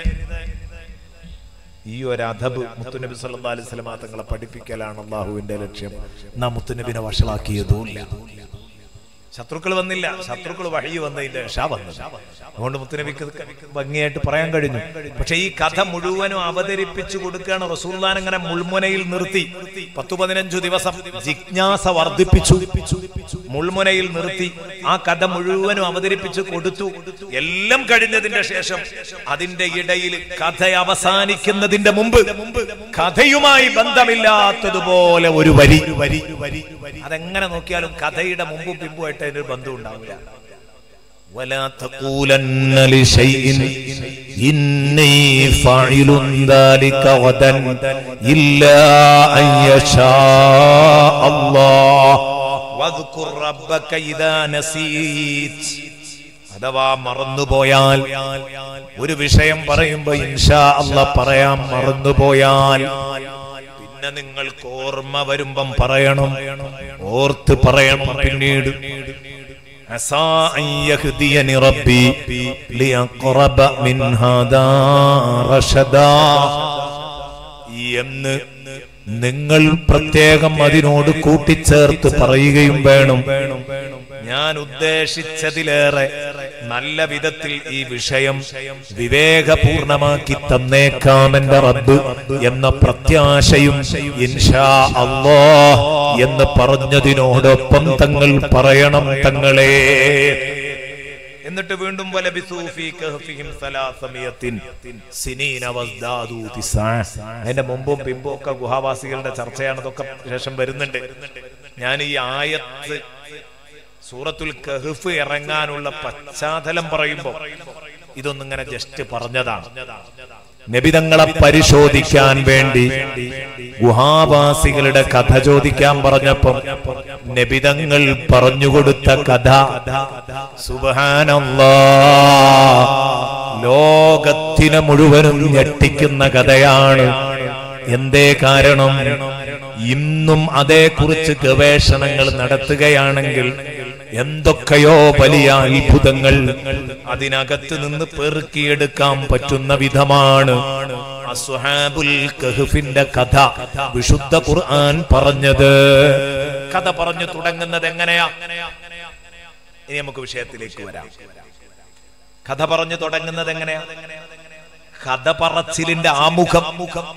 ഈ ഒരു അദബ് മുത്തുനബി സല്ലല്ലാഹു അലൈഹി വസല്ലം തങ്ങളെ പഠിപ്പിക്കലാണ് അള്ളാഹുവിന്റെ ലക്ഷ്യം. നാം മുത്തുനബിനെ വഷളാക്കിയതുമില്ല. ശത്രുക്കൾ വന്നില്ല, ശത്രുക്കൾ വഹി വന്നതിന്റെ ഷാ വന്നത്. അതുകൊണ്ട് മുത്തുനബിക്ക് ഭംഗിയായിട്ട് പറയാൻ കഴിഞ്ഞു. പക്ഷെ ഈ കഥ മുഴുവനും അവതരിപ്പിച്ചു കൊടുക്കുകയാണ്. റസൂലുള്ളാഹിനെ ഇങ്ങനെ മുൾമുനയിൽ നിർത്തി പത്തു പതിനഞ്ചു ദിവസം ജിജ്ഞാസ വർദ്ധിപ്പിച്ചു, മുൾമുനയിൽ നിർത്തി ആ കഥ മുഴുവനും അവതരിപ്പിച്ചു കൊടുത്തു. എല്ലാം കഴിഞ്ഞതിന്റെ ശേഷം അതിന്റെ ഇടയിൽ കഥ അവസാനിക്കുന്നതിന്റെ മുമ്പ് കഥയുമായി ബന്ധമില്ലാത്തതുപോലെ ഒരു വരി, അതെങ്ങനെ നോക്കിയാലും കഥയുടെ മുമ്പും പിമ്പുമായിട്ട് അതിനൊരു ബന്ധം ഉണ്ടാവില്ല. വലാ തഖൂലന്ന ലിശൈഇൻ ഇന്നി ഫാഇലുൻ ദാലിക ഗദൻ ഇല്ലാ അൻ യശാ അല്ലാഹ് വദ്കുർ റബ്ബക ഇദാ നസീത്. അഥവാ മറന്നുപോയാൽ, ഒരു വിഷയം പറയുമ്പോ ഇൻഷാ അല്ലാഹ് പറയാം, മറന്നുപോയാൽ പിന്നെ നിങ്ങൾക്ക് ഓർമ്മ വരുമ്പം പറയണം, ഓർത്ത് പറയണം. പിന്നീട് അസാ അൻ യഹ്ദിയനി റബ്ബി ലിയഖറബ മിൻ ഹാദാ റശദാ എന്ന് നിങ്ങൾ പ്രത്യേകം അതിനോട് കൂട്ടിച്ചേർത്ത് പറയുകയും വേണം. ഞാൻ ഉദ്ദേശിച്ചതിലേറെ നല്ല വിധത്തിൽ ഈ വിഷയം വിവേകപൂർണമാക്കി തന്നേക്കാം എന്റെ റബ്ബ് എന്ന പ്രത്യാശയും ഇൻഷാ അല്ലാഹ് എന്ന് പറഞ്ഞതിനോടൊപ്പം തങ്ങൾ പറയണം തങ്ങളെ. എന്നിട്ട് വീണ്ടും അതിന്റെ മുമ്പും പിമ്പും ഒക്കെ ഗുഹാവാസികളുടെ ചർച്ചയാണ്. അതൊക്കെ ശേഷം വരുന്നുണ്ട്. ഞാൻ ഈ ആയത്ത് സൂറത്തുൽ കഹ്ഫ് ഇറങ്ങാനുള്ള പശ്ചാത്തലം പറയുമ്പോ ഇതൊന്നിങ്ങനെ ജസ്റ്റ് പറഞ്ഞതാണ്. നബിതങ്ങളെ പരിശോധിക്കാൻ വേണ്ടി ഗുഹാവാസികളുടെ കഥ ചോദിക്കാൻ പറഞ്ഞപ്പം നബിതങ്ങൾ പറഞ്ഞുകൊടുത്ത കഥ സുബ്ഹാനല്ലാഹ്, ലോകത്തിനെ മുഴുവനും ഞെട്ടിക്കുന്ന കഥയാണ്. എന്തേ കാരണം? ഇന്നും അതേക്കുറിച്ച് ഗവേഷണങ്ങൾ നടത്തുകയാണെങ്കിൽ എന്തൊക്കെയോ വലിയ അത്ഭുതങ്ങൾ അതിനകത്ത് നിന്ന് പെറുക്കിയെടുക്കാൻ പറ്റുന്ന വിധമാണ് അസ്ഹാബുൽ കഹ്ഫിന്റെ കഥ വിശുദ്ധ ഖുർആൻ പറഞ്ഞത്. കഥ പറഞ്ഞു തുടങ്ങുന്നത് എങ്ങനെയാ? ഇനി നമുക്ക് വിഷയത്തിലേക്ക് വരാം. കഥ പറഞ്ഞു തുടങ്ങുന്നത് എങ്ങനെയാ? കഥ പറച്ചിലിന്റെ ആമുഖം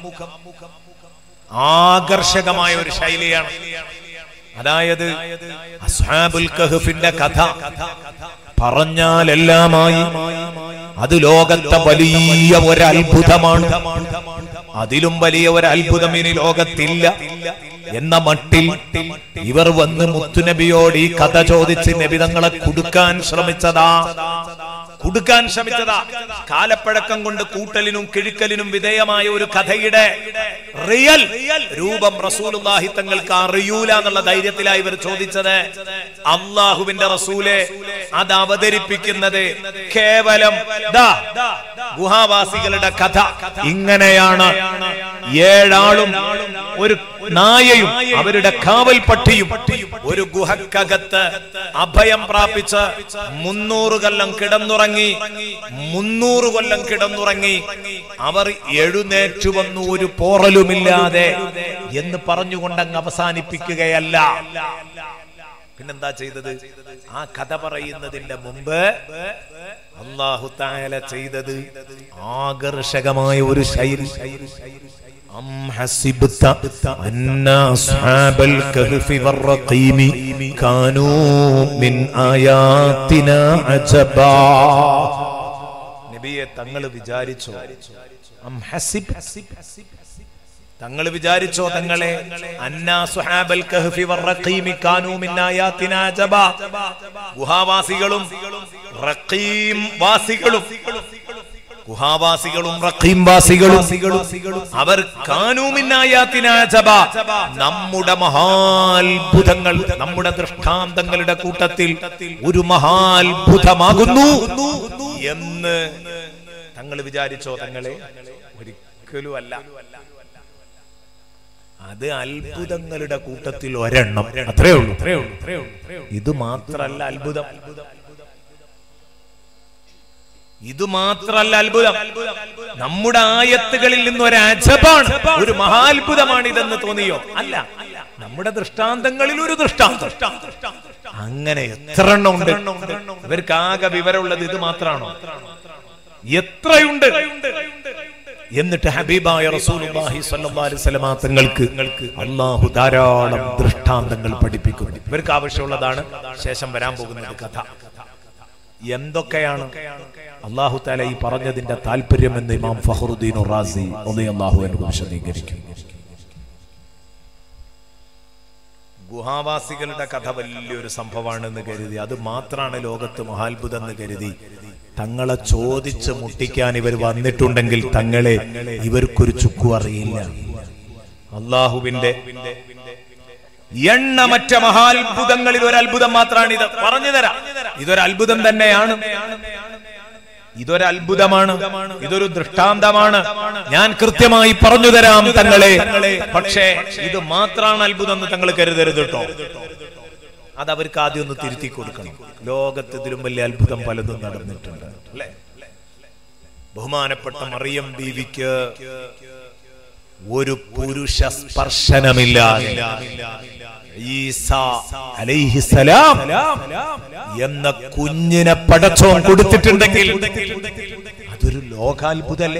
ആകർഷകമായ ഒരു ശൈലിയാണ്. അതായത് അസ്ഹാബുൽ കഹ്ഫിന്റെ കഥ പറഞ്ഞാൽ എല്ലാമായി. അത് ലോകത്തെ വലിയ ഒരു അത്ഭുതമാണ്. അതിലും വലിയ ഒരു അത്ഭുതം ഇനി ലോകത്തില്ല എന്ന മട്ടിൽ ഇവർ വന്ന് മുത്തുനബിയോട് ഈ കഥ ചോദിച്ച് നബി തങ്ങളെ കുടുക്കാൻ ശ്രമിച്ചതാ കുടുക്കാൻ ശ്രമിച്ചതാ കാലപ്പഴക്കം കൊണ്ട് കൂട്ടലിനും കിഴുക്കലിനും വിധേയമായ ഒരു കഥയുടെ റിയൽ രൂപം റസൂലുള്ളാഹി തങ്ങൾക്ക് അറിയൂല എന്നുള്ള ധൈര്യത്തിലായി ഇവർ ചോദിച്ചത്. അള്ളാഹുവിന്റെ റസൂലെ അത് അവതരിപ്പിക്കുന്നത് കേവലം ഗുഹാവാസികളുടെ കഥ ഇങ്ങനെയാണ്. ഏഴാളും ഒരു നായയും അവരുടെ കാവൽ പട്ടിയും ഒരു ഗുഹക്കകത്ത് അഭയം പ്രാപിച്ച് മുന്നൂറ് കൊല്ലം കിടന്നുറങ്ങി മുന്നൂറ് കൊല്ലം കിടന്നുറങ്ങി അവർ എഴുന്നേറ്റു വന്നു ഒരു പോറലുമില്ലാതെ എന്ന് പറഞ്ഞുകൊണ്ട് അങ്ങ് അവസാനിപ്പിക്കുകയല്ല. പിന്നെന്താ ചെയ്തത്? ആ കഥ പറയുന്നതിന്റെ മുമ്പ് അല്ലാഹു തആല ചെയ്തത് ആകർഷകമായ ഒരു ശൈലി. أم حسبت أن أصحاب الكهف والرقيم كانوا من آياتنا عجبا. നബിയെ തങ്ങൾ വിചാരിച്ചോ? അം ഹസിബ് തങ്ങൾ വിചാരിച്ചോ തങ്ങളെ അന്നാ സുഹാബൽ കഹ്ഫി വറഖീമി കാനൂ മിൻ ആയാതിനാ അജബാ. ഗുഹാവാസികളും റഖീം വാസികളും ഗുഹാവാസികളും റഖീം വാസികളും അവർ കാനൂ മിൻ ആയാതിനാ അജബാ, നമ്മുടെ മഹാത്ഭുതങ്ങൾ നമ്മുടെ ദൃഷ്ടാന്തങ്ങളുടെ കൂട്ടത്തിൽ ഒരു മഹാത്ഭുതമാകുന്നു എന്ന് തങ്ങൾ വിചാരിച്ചോ തങ്ങളെ? ഒരിക്കലും അല്ല. അത് അത്ഭുതങ്ങളുടെ കൂട്ടത്തിൽ ഒരെണ്ണം, അത്രേ ഉള്ളൂ. ഇത് മാത്രല്ല അത്ഭുതം, ഇത് മാത്രല്ല അത്ഭുതം. നമ്മുടെ ആയത്തുകളിൽ നിന്ന് ഒരു അജബാണ്, ഒരു മഹാത്ഭുതമാണ് ഇതെന്ന് തോന്നിയോ? അല്ല, നമ്മുടെ ദൃഷ്ടാന്തങ്ങളിൽ ഒരു ദൃഷ്ടാന്തം. അങ്ങനെ എത്ര എണ്ണം ഉണ്ട്? ഇവർക്ക് ആകെ വിവരമുള്ളത് ഇത് മാത്രമാണോ? എത്രയുണ്ട്? എന്നിട്ട് ഹബീബായ റസൂലുള്ളാഹി സ്വല്ലല്ലാഹു അലൈഹി വസല്ലം തങ്ങൾക്ക് അല്ലാഹു ധാരാളം ദൃഷ്ടാന്തങ്ങൾ പഠിപ്പിക്കുന്നു. ഇവർക്ക് ആവശ്യമുള്ളതാണ് ശേഷം വരാൻ പോകുന്ന കഥ. എന്തൊക്കെയാണ് അല്ലാഹു തആല ഈ പറഞ്ഞതിന്റെ താല്പര്യം എന്ന് ഇമാം ഫഖറുദ്ദീൻ റാസി റളിയല്ലാഹു അൻഹു വിശദീകരിക്കും. ഗുഹാവാസികളുടെ കഥ വലിയൊരു സംഭവമാണെന്ന് കരുതി, അത് മാത്രമാണ് ലോകത്ത് മഹാത്ഭുതം എന്ന് കരുതി തങ്ങളെ ചോദിച്ച് മുട്ടിക്കാൻ ഇവർ വന്നിട്ടുണ്ടെങ്കിൽ തങ്ങളെ ഇവർക്കൊരു ചുക്കു അറിയില്ല. അള്ളാഹുവിന്റെ എണ്ണമറ്റ മഹാത്ഭുതങ്ങളിൽ ഒരു അത്ഭുതം മാത്രമാണ് ഇത്. പറഞ്ഞു തരാം, ഇതൊരു അത്ഭുതം തന്നെയാണ്, ഇതൊരു അത്ഭുതമാണ്, ഇതൊരു ദൃഷ്ടാന്തമാണ്. ഞാൻ കൃത്യമായി പറഞ്ഞു തരാം തങ്ങളെ. പക്ഷേ ഇത് മാത്രമാണ് അത്ഭുതം എന്ന് തങ്ങൾ കരുതരുത് കേട്ടോ. അത് അവർക്ക് ആദ്യം ഒന്ന് തിരുത്തി കൊടുക്കണം. ലോകത്ത് ഇതിലും വലിയ അത്ഭുതം പലതും നടന്നിട്ടുണ്ട് അല്ലെ? ബഹുമാനപ്പെട്ട മറിയം ബീവിക്ക് ഒരു പുരുഷ സ്പർശനമില്ലാതെ ഈസാ അലൈഹിസ്സലാം എന്ന കുഞ്ഞിനെ പടച്ചോൻ കൊടുത്തിട്ടുണ്ടെങ്കിൽ അതൊരു ലോകാത്ഭുതല്ലേ?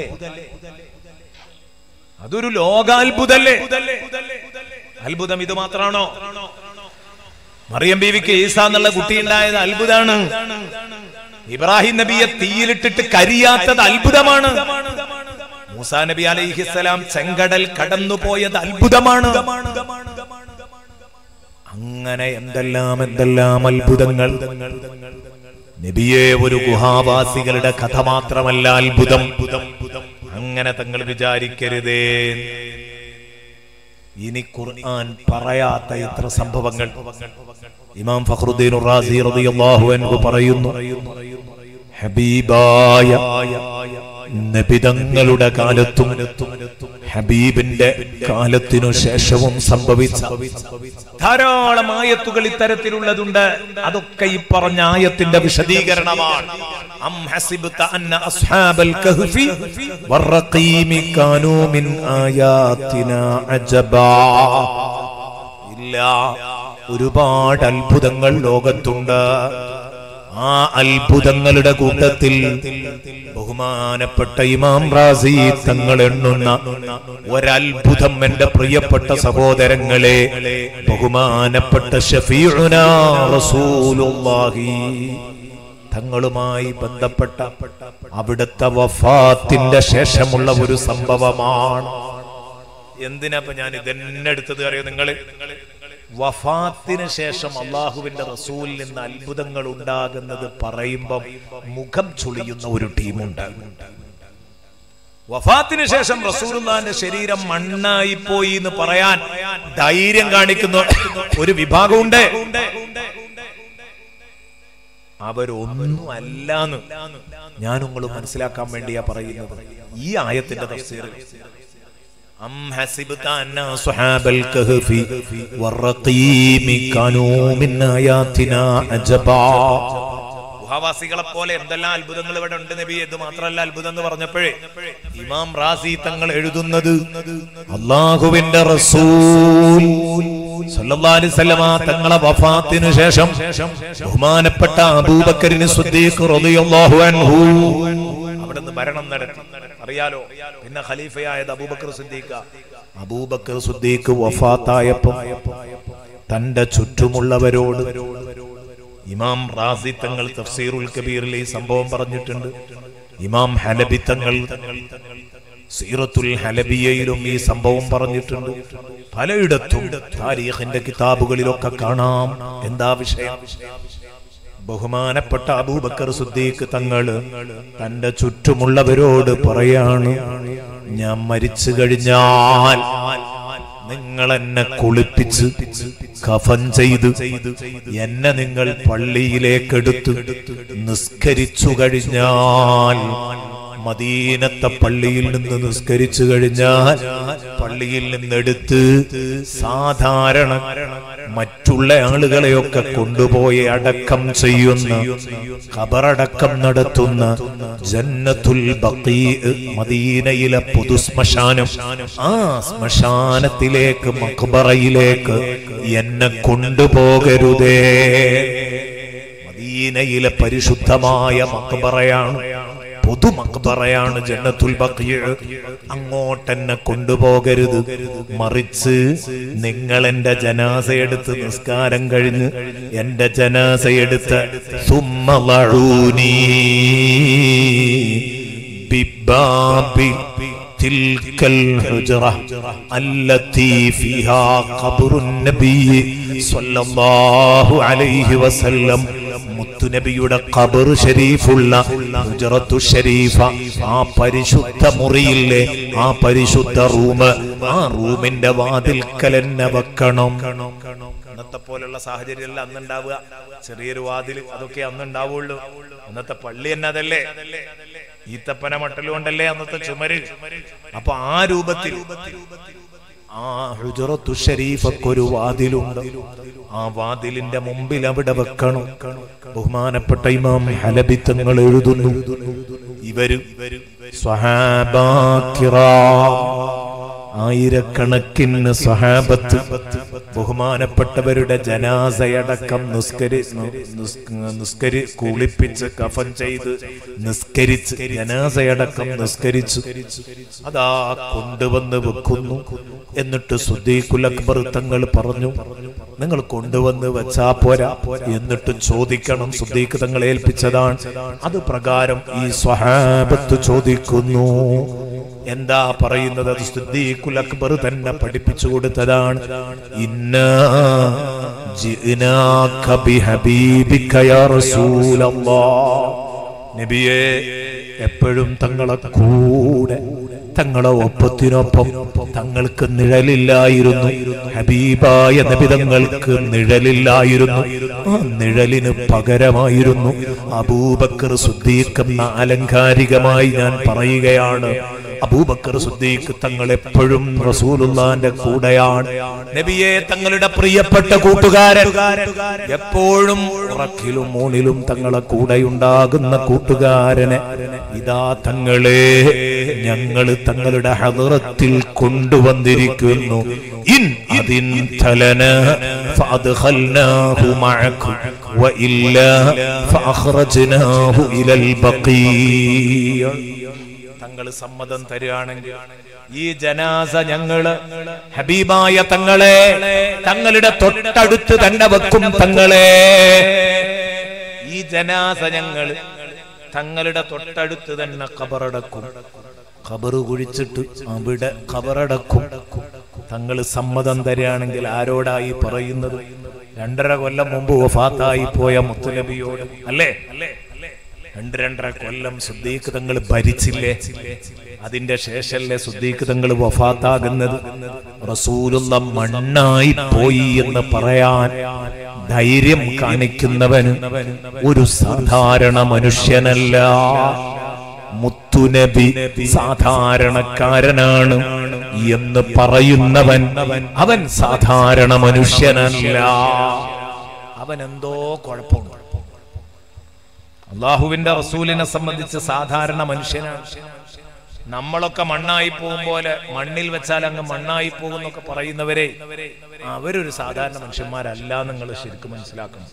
അതൊരു ലോകാത്ഭുതല്ലേ? അത്ഭുതം ഇത് മാത്രമാണോ? മറിയം ബീവിക്ക് ഈസാ എന്നുള്ള കുട്ടി ഉണ്ടായത് അത്ഭുതമാണ്. ഇബ്രാഹിം നബിയെ തീയിലിട്ടിട്ട് കരിയാത്തത് അത്ഭുതമാണ്. മൂസാ നബി അലൈഹിസ്സലാം ചെങ്കടൽ കടന്നുപോയത് അത്ഭുതമാണ്. അങ്ങനെ എന്തെല്ലാം എന്തെല്ലാം അത്ഭുതങ്ങൾ. നബിയെ ഒരു ഗുഹാവാസികളുടെ കഥ മാത്രമല്ല അത്ഭുതം. അങ്ങനെ തങ്ങൾ വിചാരിക്കരുതേ. ഇനി ഖുർആൻ പറയാത്ത എത്ര സംഭവങ്ങൾ. ഇമാം ഫഖറുദ്ദീൻ റാസി റളിയല്ലാഹു അൻഹു പറയുന്നു, ഹബീബായ നബിതങ്ങളുടെ കാലത്തും ഹബീബിന്റെ കാലത്തിനു ശേഷവും സംഭവിച്ച ധാരാളം ആയത്തുകൾ ഇത്തരത്തിലുള്ളതുണ്ട്. അതൊക്കെ ഈ പറഞ്ഞ ആയത്തിന്റെ വിശദീകരണമാണ്. അം ഹസിബ്ത അന്ന അസ്ഹാബൽ കഹ്ഫി വറഖീമി കാനൂ മിൻ ആയാതിനാ അജബാ. ഇല്ല, ഒരുപാട് അത്ഭുതങ്ങൾ ലോകത്തുണ്ട്. ആ അത്ഭുതങ്ങളുടെ കൂട്ടത്തിൽ ബഹുമാനപ്പെട്ട ഇമാം റാസി തങ്ങൾ എണ്ണുന്ന ഒരത്ഭുതം എന്റെ പ്രിയപ്പെട്ട സഹോദരങ്ങളെ, ബഹുമാനപ്പെട്ട ശഫീഉനാ റസൂലുള്ളാഹി തങ്ങളുമായി ബന്ധപ്പെട്ട അവിടുത്തെ വഫാത്തിന്റെ ശേഷമുള്ള ഒരു സംഭവമാണ്. എന്തിനാ ഞാൻ ഇതെന്നെ എടുത്തത് അറിയോ നിങ്ങൾ? വഫാത്തിന് ശേഷം അള്ളാഹുവിന്റെ റസൂലിൽ നിന്ന് അത്ഭുതങ്ങൾ ഉണ്ടാകുന്നത് പറയുമ്പം മുഖം ചുളിയുന്ന ഒരു ടീമുണ്ട്. വഫാത്തിന് ശേഷം റസൂലുള്ളാഹിന്റെ ശരീരം മണ്ണായി പോയി എന്ന് പറയാൻ ധൈര്യം കാണിക്കുന്ന ഒരു വിഭാഗമുണ്ട്. അവരൊന്നും അല്ലാന്ന് ഞാൻ നിങ്ങൾ മനസ്സിലാക്കാൻ വേണ്ടിയാ പറയുന്നത്. ഈ ആയത്തിന്റെ തഫ്സീർ അം ഹസിബ്ത അന്ന അസ്ഹാബൽ കഹ്ഫി വറഖീമി കാനൂ മിൻ ആയാതിനാ അജബാ. ഗുഹാവാസികളെ പോലെ എന്തെല്ലാം അത്ഭുതങ്ങൾ ഇവിടെ ഉണ്ട് നബി. ഇത് മാത്രമല്ല അത്ഭുതം എന്ന് പറഞ്ഞപ്പോഴേ ഇമാം റാസി തങ്ങൾ എഴുതുന്നത് അല്ലാഹുവിന്റെ റസൂൽ സല്ലല്ലാഹു അലൈഹി വസല്ലമ തങ്ങളെ വഫാത്തിനു ശേഷം ബഹുമാനപ്പെട്ട അബൂബക്കറിന് സിദ്ദീഖ് റളിയല്ലാഹു അൻഹു അവിടുന്ന് ഭരണം നടത്തി. അറിയാലോ, പിന്നെ ഖലീഫയായത് അബൂബക്കർ സിദ്ദീഖ. അബൂബക്കർ സിദ്ദീഖ് വഫാത്തായപ്പോൾ തന്റെ ചുറ്റുമുള്ളവരോട് ഇമാം റാസി തങ്ങൾ തഫ്സീറുൽ കബീറിൽ ഈ സംഭവം പറഞ്ഞിട്ടുണ്ട്. ഇമാം ഹലബി തങ്ങൾ സീറത്തുൽ ഹലബിയയിലും ഈ സംഭവം പറഞ്ഞിട്ടുണ്ട്. പലയിടത്തും താരീഖിന്റെ കിതാബുകളിലൊക്കെ കാണാം. എന്താ വിഷയം? ബഹുമാനപ്പെട്ട അബൂബക്കർ സിദ്ദീഖ് തങ്ങൾ തന്റെ ചുറ്റുമുള്ളവരോട് പറയാണ്, ഞാൻ മരിച്ചു കഴിഞ്ഞാൽ നിങ്ങൾ എന്നെ കുളിപ്പിച്ച് കഫൻ ചെയ്ത് എന്നെ നിങ്ങൾ പള്ളിയിലേക്കെടുത്ത് നിസ്കരിച്ചു കഴിഞ്ഞാൽ, മദീനത്തെ പള്ളിയിൽ നിന്ന് നിസ്കരിച്ചു കഴിഞ്ഞാൽ പള്ളിയിൽ നിന്നെടുത്ത് സാധാരണ മറ്റുള്ള ആളുകളെയൊക്കെ കൊണ്ടുപോയി അടക്കം ചെയ്യുന്ന, ഖബറടക്കം നടത്തുന്ന ജന്നത്തുൽ ബഖീ മദീനയിലെ പൊതു ശ്മശാനം, ആ ശ്മശാനത്തിലേക്ക് മഖ്ബറയിലേക്ക് എന്നെ കൊണ്ടുപോകരുതേ. മദീനയിലെ പരിശുദ്ധമായ മഖ്ബറയാണ്, പൊതു മഖ്ബറയാണ് ജന്നത്തുൽ ബഖീ. അങ്ങോട്ടെന്നെ കൊണ്ടുപോകരുത്. മറിച്ച് നിങ്ങൾ എന്റെ ജനാസയെടുത്ത് നിസ്കാരം കഴിഞ്ഞ് എന്റെ ജനാസയെടുത്ത് സുമ്മ ലഊനി ബിബാബി തിൽക്കൽ ഹുജ്റ അല്ലതി ഫീഹാ ഖബ്റുൻ നബി സ്വല്ലല്ലാഹു അലൈഹി വസല്ലം. മുത്തുനബിയുടെ ഖബർ ഷരീഫുള്ള ഹുജ്റത്തു ഷരീഫ, ആ പരിശുദ്ധ മുറിയിലെ ആ പരിശുദ്ധ റൂം, ആ റൂമിന്റെ വാതിൽക്കൽ എന്നെ വെക്കണം. അന്നത്തെ പോലുള്ള സാഹചര്യമല്ല അന്നുണ്ടാവുക. ചെറിയൊരു വാതിൽ അതൊക്കെ അന്നുണ്ടാവുള്ളൂ. അന്നത്തെ പള്ളി തന്നെ അതല്ലേ, ഈത്തപ്പന മട്ടലുകൊണ്ടല്ലേ അന്നത്തെ ചുമര്. അപ്പൊ ആ രൂപത്തിൽ ആ ഹുജ്റത്തു ഷരീഫക്കൊരു വാതിലുണ്ട്. ആ വാതിലിന്റെ മുമ്പിൽ അവിടെ വെക്കണം. ബഹുമാനപ്പെട്ട ഇമാം ഹലബി തങ്ങൾ എഴുതുന്നു, ഇവര് സ്വഹാബാ കിറാം, ആയിരക്കണക്കിന് സ്വഹാബത്ത് ബഹുമാനപ്പെട്ടവരുടെ ജനാസയടക്കം നിസ്കരി നിസ്കരി കുളിപ്പിച്ച് കഫൻ ചെയ്ത് നിസ്കരിച്ച് ജനാസയടക്കം നിസ്കരിച്ചു അതാ കൊണ്ടുവന്ന് വെക്കുന്നു. എന്നിട്ട് സിദ്ദീഖുൽ അക്ബർ തങ്ങൾ പറഞ്ഞു, നിങ്ങൾ കൊണ്ടുവന്ന് വെച്ചാ പോരാ, എന്നിട്ട് ചോദിക്കണം. സിദ്ദീഖ് തങ്ങൾ ഏൽപ്പിച്ചതാണ്. അത് പ്രകാരം ഈ സ്വഹാബത്ത് ചോദിക്കുന്നു. എന്താ പറയുന്നത്? അത് സിദ്ദീഖുൽ അക്ബർ തന്നെ പഠിപ്പിച്ചു കൊടുത്തതാണ്. ഇന്നാ ജിനാക ബിഹബീബിക യാ റസൂലല്ലാഹ്. നബിയേ, എപ്പോഴും തങ്ങളെ കൂടെ, തങ്ങളെ ഒപ്പത്തിനൊപ്പം തങ്ങൾക്ക് നിഴലില്ലായിരുന്നു. ഹബീബായ നബി തങ്ങൾക്ക് നിഴലില്ലായിരുന്നു. ആ നിഴലിന് പകരമായിരുന്നു അബൂബക്കർ സിദ്ദീഖ് എന്ന അലങ്കാരികമായി ഞാൻ പറയുകയാണ്. അബൂബക്കർ സിദ്ദീഖ് തങ്ങൾ എപ്പോഴും റസൂലുള്ളാഹിന്റെ കൂടെയാണ്. നബിയെ, തങ്ങളുടെ പ്രിയപ്പെട്ട കൂട്ടുകാരൻ, എപ്പോഴും ഉറക്കിലും ഊണിലും തങ്ങളെ കൂടെയുണ്ടാകുന്ന കൂട്ടുകാരനെ ഇതാ തങ്ങളെ ഞങ്ങൾ തങ്ങളുടെ ഹദറത്തിൽ കൊണ്ടുവന്നിരിക്കുന്നു. ഇൻ അതിൻ തലന ഫഅദ്ഖൽനാഹു മഅകും വഇല്ലാ ഫഅഖ്റജ്നാഹു ഇലൽ ബഖീ. തങ്ങൾ സമ്മതം തരുകയാണെങ്കിൽ ഈ ജനാസ ഞങ്ങള് ഹബീബായ തങ്ങളെ തങ്ങളുടെ തൊട്ടടുത്ത് തന്നെ വെക്കും. തങ്ങളെ, ഈ ജനാസ ഞങ്ങൾ തങ്ങളുടെ തൊട്ടടുത്ത് തന്നെ ഖബറടക്കും. ഖബറ് കുഴിച്ചിട്ട് അവിടെ ഖബറടക്കും. തങ്ങൾ സമ്മതം തരികയാണെങ്കിൽ ആരോടായി പറയുന്നത്? രണ്ടര കൊല്ലം മുമ്പ് വഫാത്തായി പോയ മുത്തുനബിയോട് അല്ലേ? രണ്ട് രണ്ടര കൊല്ലം സിദ്ദീഖ് തങ്ങൾ ഭരിച്ചില്ലേ? അതിന്റെ ശേഷല്ലേ സിദ്ദീഖ് തങ്ങൾ വഫാത്താകുന്നത്? റസൂലുള്ള മണ്ണായി പോയി എന്ന് പറയാൻ ധൈര്യം കാണിക്കുന്നവൻ ഒരു സാധാരണ മനുഷ്യനല്ല. മുത്തുനബി സാധാരണക്കാരനാണ് എന്ന് പറയുന്നവൻ അവൻ സാധാരണ മനുഷ്യനല്ല. അവൻ എന്തോ കുഴപ്പമുണ്ട്. അള്ളാഹുവിന്റെ റസൂലിനെ സംബന്ധിച്ച് സാധാരണ മനുഷ്യനാണ്. നമ്മളൊക്കെ മണ്ണായി പോകും പോലെ മണ്ണിൽ വെച്ചാൽ അങ്ങ് മണ്ണായി പോകുന്നൊക്കെ പറയുന്നവരെ അവരൊരു സാധാരണ മനുഷ്യന്മാരല്ല. നിങ്ങൾ ശരിക്കും മനസ്സിലാക്കണം,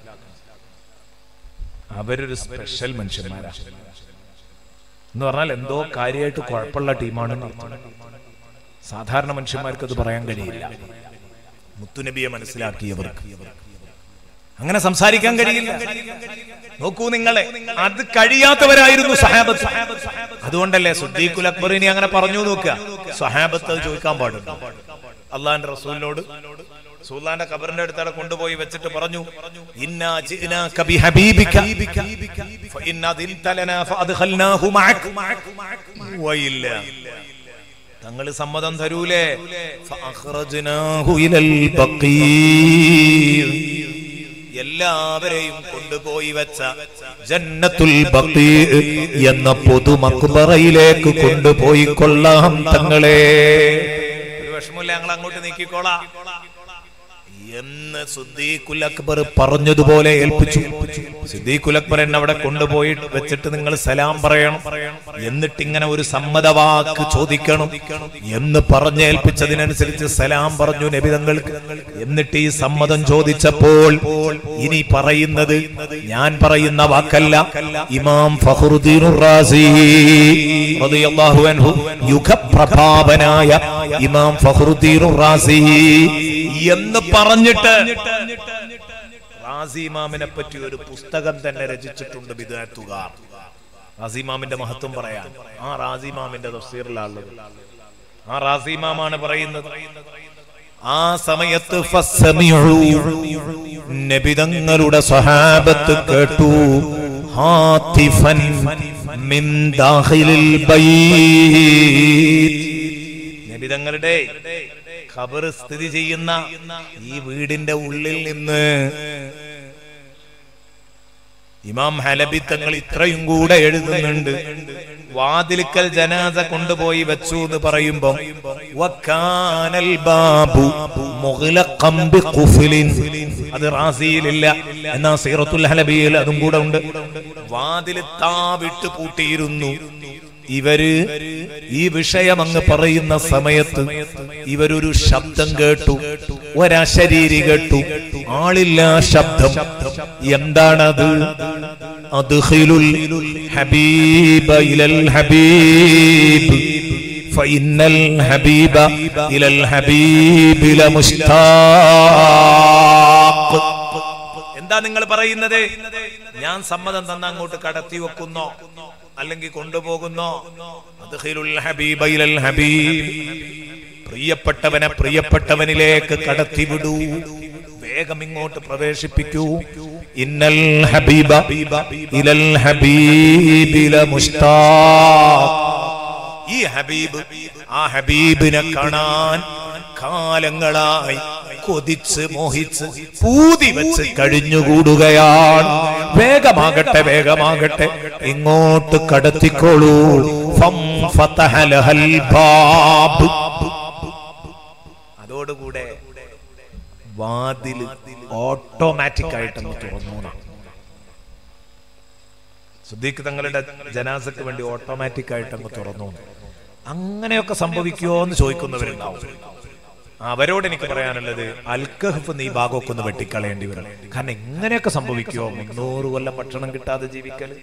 അവരൊരു സ്പെഷ്യൽ മനുഷ്യന്മാരാണ് എന്ന് പറഞ്ഞാൽ എന്തോ കാര്യമായിട്ട് കുഴപ്പമുള്ള ടീമാണ്. സാധാരണ മനുഷ്യന്മാർക്ക് അത് പറയാൻ കഴിയില്ല. മുത്തുനബിയെ മനസ്സിലാക്കിയവർക്ക് അങ്ങനെ സംസാരിക്കാൻ കഴിയില്ല. നോക്കൂ നിങ്ങളെ, അത് കഴിയാത്തവരായിരുന്നു സഹാബത്ത്. അതുകൊണ്ടല്ലേ സിദ്ദീഖുൽ അക്ബറിനെ അങ്ങനെ പറഞ്ഞു. നോക്കുക, സഹാബത്ത് അത് ചോദിക്കാൻ പാടില്ല. അള്ളാന്റെ റസൂലിനോട് റസൂലുള്ളാഹിന്റെ ഖബറിന്റെ അടുത്തടെ കൊണ്ടുപോയി വെച്ചിട്ട് പറഞ്ഞു, ഇന്നാ ജിനാക ബിഹബീബിക ഫഇന്ന ദിൻതലനാ ഫഅദ്ഖൽനാഹു മഅക വഇല്ല. തങ്ങൾ സമ്മതം തരൂലേ? ഫഅഖ്റജ്നാഹു ഇലൽ ബഖീ. എല്ലാവരെയും കൊണ്ടുപോയി വെച്ച ജന്നത്തുൽ ബഖീ എന്ന പൊതു മഖ്ബറയിലേക്ക് കൊണ്ടുപോയി കൊള്ളാം തങ്ങളെ. ഒരു വിഷമമില്ല, ഞങ്ങൾ അങ്ങോട്ട് നീക്കിക്കോളാം എന്ന് സിദ്ദീഖുൽ അക്ബർ പറഞ്ഞതുപോലെ ഏൽപ്പിച്ചു. സിദ്ദീഖുൽ അക്ബർ എന്നെ അവിടെ കൊണ്ടുപോയി വെച്ചിട്ട് നിങ്ങൾ സലാം പറയണം, എന്നിട്ട് ഇങ്ങനെ ഒരു സമ്മതവാക്ക് ചോദിക്കണം എന്ന് പറഞ്ഞേൽപ്പിച്ചതിനനുസരിച്ച് സലാം പറഞ്ഞു നബി തങ്ങൾക്ക്. എന്നിട്ട് ഈ സമ്മതം ചോദിച്ചപ്പോൾ ഇനി പറയുന്നത് ഞാൻ പറയുന്ന വാക്കല്ല, ഇമാം ഫഖ്റുദ്ദീനുർ റാസി റളിയല്ലാഹു അൻഹു, യുഗപ്രഭാവനായ ഇമാം ഫഖ്റുദ്ദീനുർ റാസി എന്ന് പറഞ്ഞിട്ട് റാസി ഇമാമിനെ പറ്റി ഒരു പുസ്തകം തന്നെ രചിച്ചിട്ടുണ്ട് ബിദ്അത്തുകാർ. റാസി ഇമാമിന്റെ മഹത്വം പറയാൻ ആ റാസി ഇമാമിന്റെ തഫ്സീറിലുള്ളത്. ആ റാസി ഇമാമാണ് പറയുന്നത്, ആ സമയത്ത് ഫസ്സമിഉ, നബിതങ്ങളുടെ സ്വഹാബത്ത് കേട്ടു, ഹാതിഫൻ മിൻ ദാഖിലിൽ ബൈത്ത്, നബിതങ്ങളുടെ ഖബർ സ്ഥിതി ചെയ്യുന്ന ഈ വീടിന്റെ ഉള്ളിൽ നിന്ന് ഇമാം ഹലബി തങ്ങൾ ഇത്രയും കൂടെ എഴുതുന്നുണ്ട്. വാതിൽക്കൽ ജനാസ കൊണ്ടുപോയി വെച്ചു എന്ന് പറയുമ്പോ വകാനൽ ബാബു മുഗ്ലഖൻ ബിഖുഫ്ലിൻ, അത് റാസിയിലില്ല, എന്നാ സീറത്തുൽ ഹലബിയിൽ അതും കൂടെ ഉണ്ട്. വാതിൽ താവിട്ട് പൂട്ടിയിരുന്നു. ഇവര് ഈ വിഷയം അങ്ങ് പറയുന്ന സമയത്ത് ഇവരൊരു ശബ്ദം കേട്ടു, ഒരശരീരി കേട്ടു, ആളില്ല ശബ്ദം. എന്താണത്? അദ്ഖിലുൽ ഹബീബ ഇലൽ ഹബീബ് ഫഇന്നൽ ഹബീബ ഇലൽ ഹബീബി ലമുഷ്താഖ്. എന്താ നിങ്ങൾ പറയുന്നത്? ഞാൻ സമ്മതം തന്ന അങ്ങോട്ട് കടത്തി വെക്കുന്നോ അല്ലെങ്കിൽ കൊണ്ടുപോകുന്നോ? അദ്ഖിലുൽ ഹബീബ ഇലൽ ഹബീബ്, പ്രിയപ്പെട്ടവനെ പ്രിയപ്പെട്ടവനിലേക്ക് കടത്തിവിടൂ, വേഗം ഇങ്ങോട്ട് പ്രവേശിപ്പിക്കൂ. ഇന്നൽ ഹബീബ ഇലൽ ഹബീബി ലമുഷ്താഖ്. ഈ ഹബീബ് ആ ഹബീബിനെ കാണാൻ കാലങ്ങളായി കൊതിച്ച് മോഹിച്ച് പൂതി വെച്ച് കഴിഞ്ഞുകൂടുകയാണ്. വേഗമാകട്ടെ വേഗമാകട്ടെ, ഇങ്ങോട്ട് കടത്തിക്കോളൂ. അതോടുകൂടെ വാതില് ഓട്ടോമാറ്റിക് ആയിട്ടൊന്ന് തുറന്നു. സിദ്ദീഖ് തങ്ങളുടെ ജനാസക്ക് വേണ്ടി ഓട്ടോമാറ്റിക് ആയിട്ടങ്ങ് തുറന്നു. അങ്ങനെയൊക്കെ സംഭവിക്കുമോ എന്ന് ചോദിക്കുന്നവരുണ്ടാവും. അവരോട് എനിക്ക് പറയാനുള്ളത്, അൽക്കഹഫ് നീ ഭാഗമൊക്കെ ഒന്ന് വെട്ടിക്കളയേണ്ടി വരും. കാരണം എങ്ങനെയൊക്കെ സംഭവിക്കുമോ? മുന്നൂറ് കൊല്ലം ഭക്ഷണം കിട്ടാതെ ജീവിക്കല്,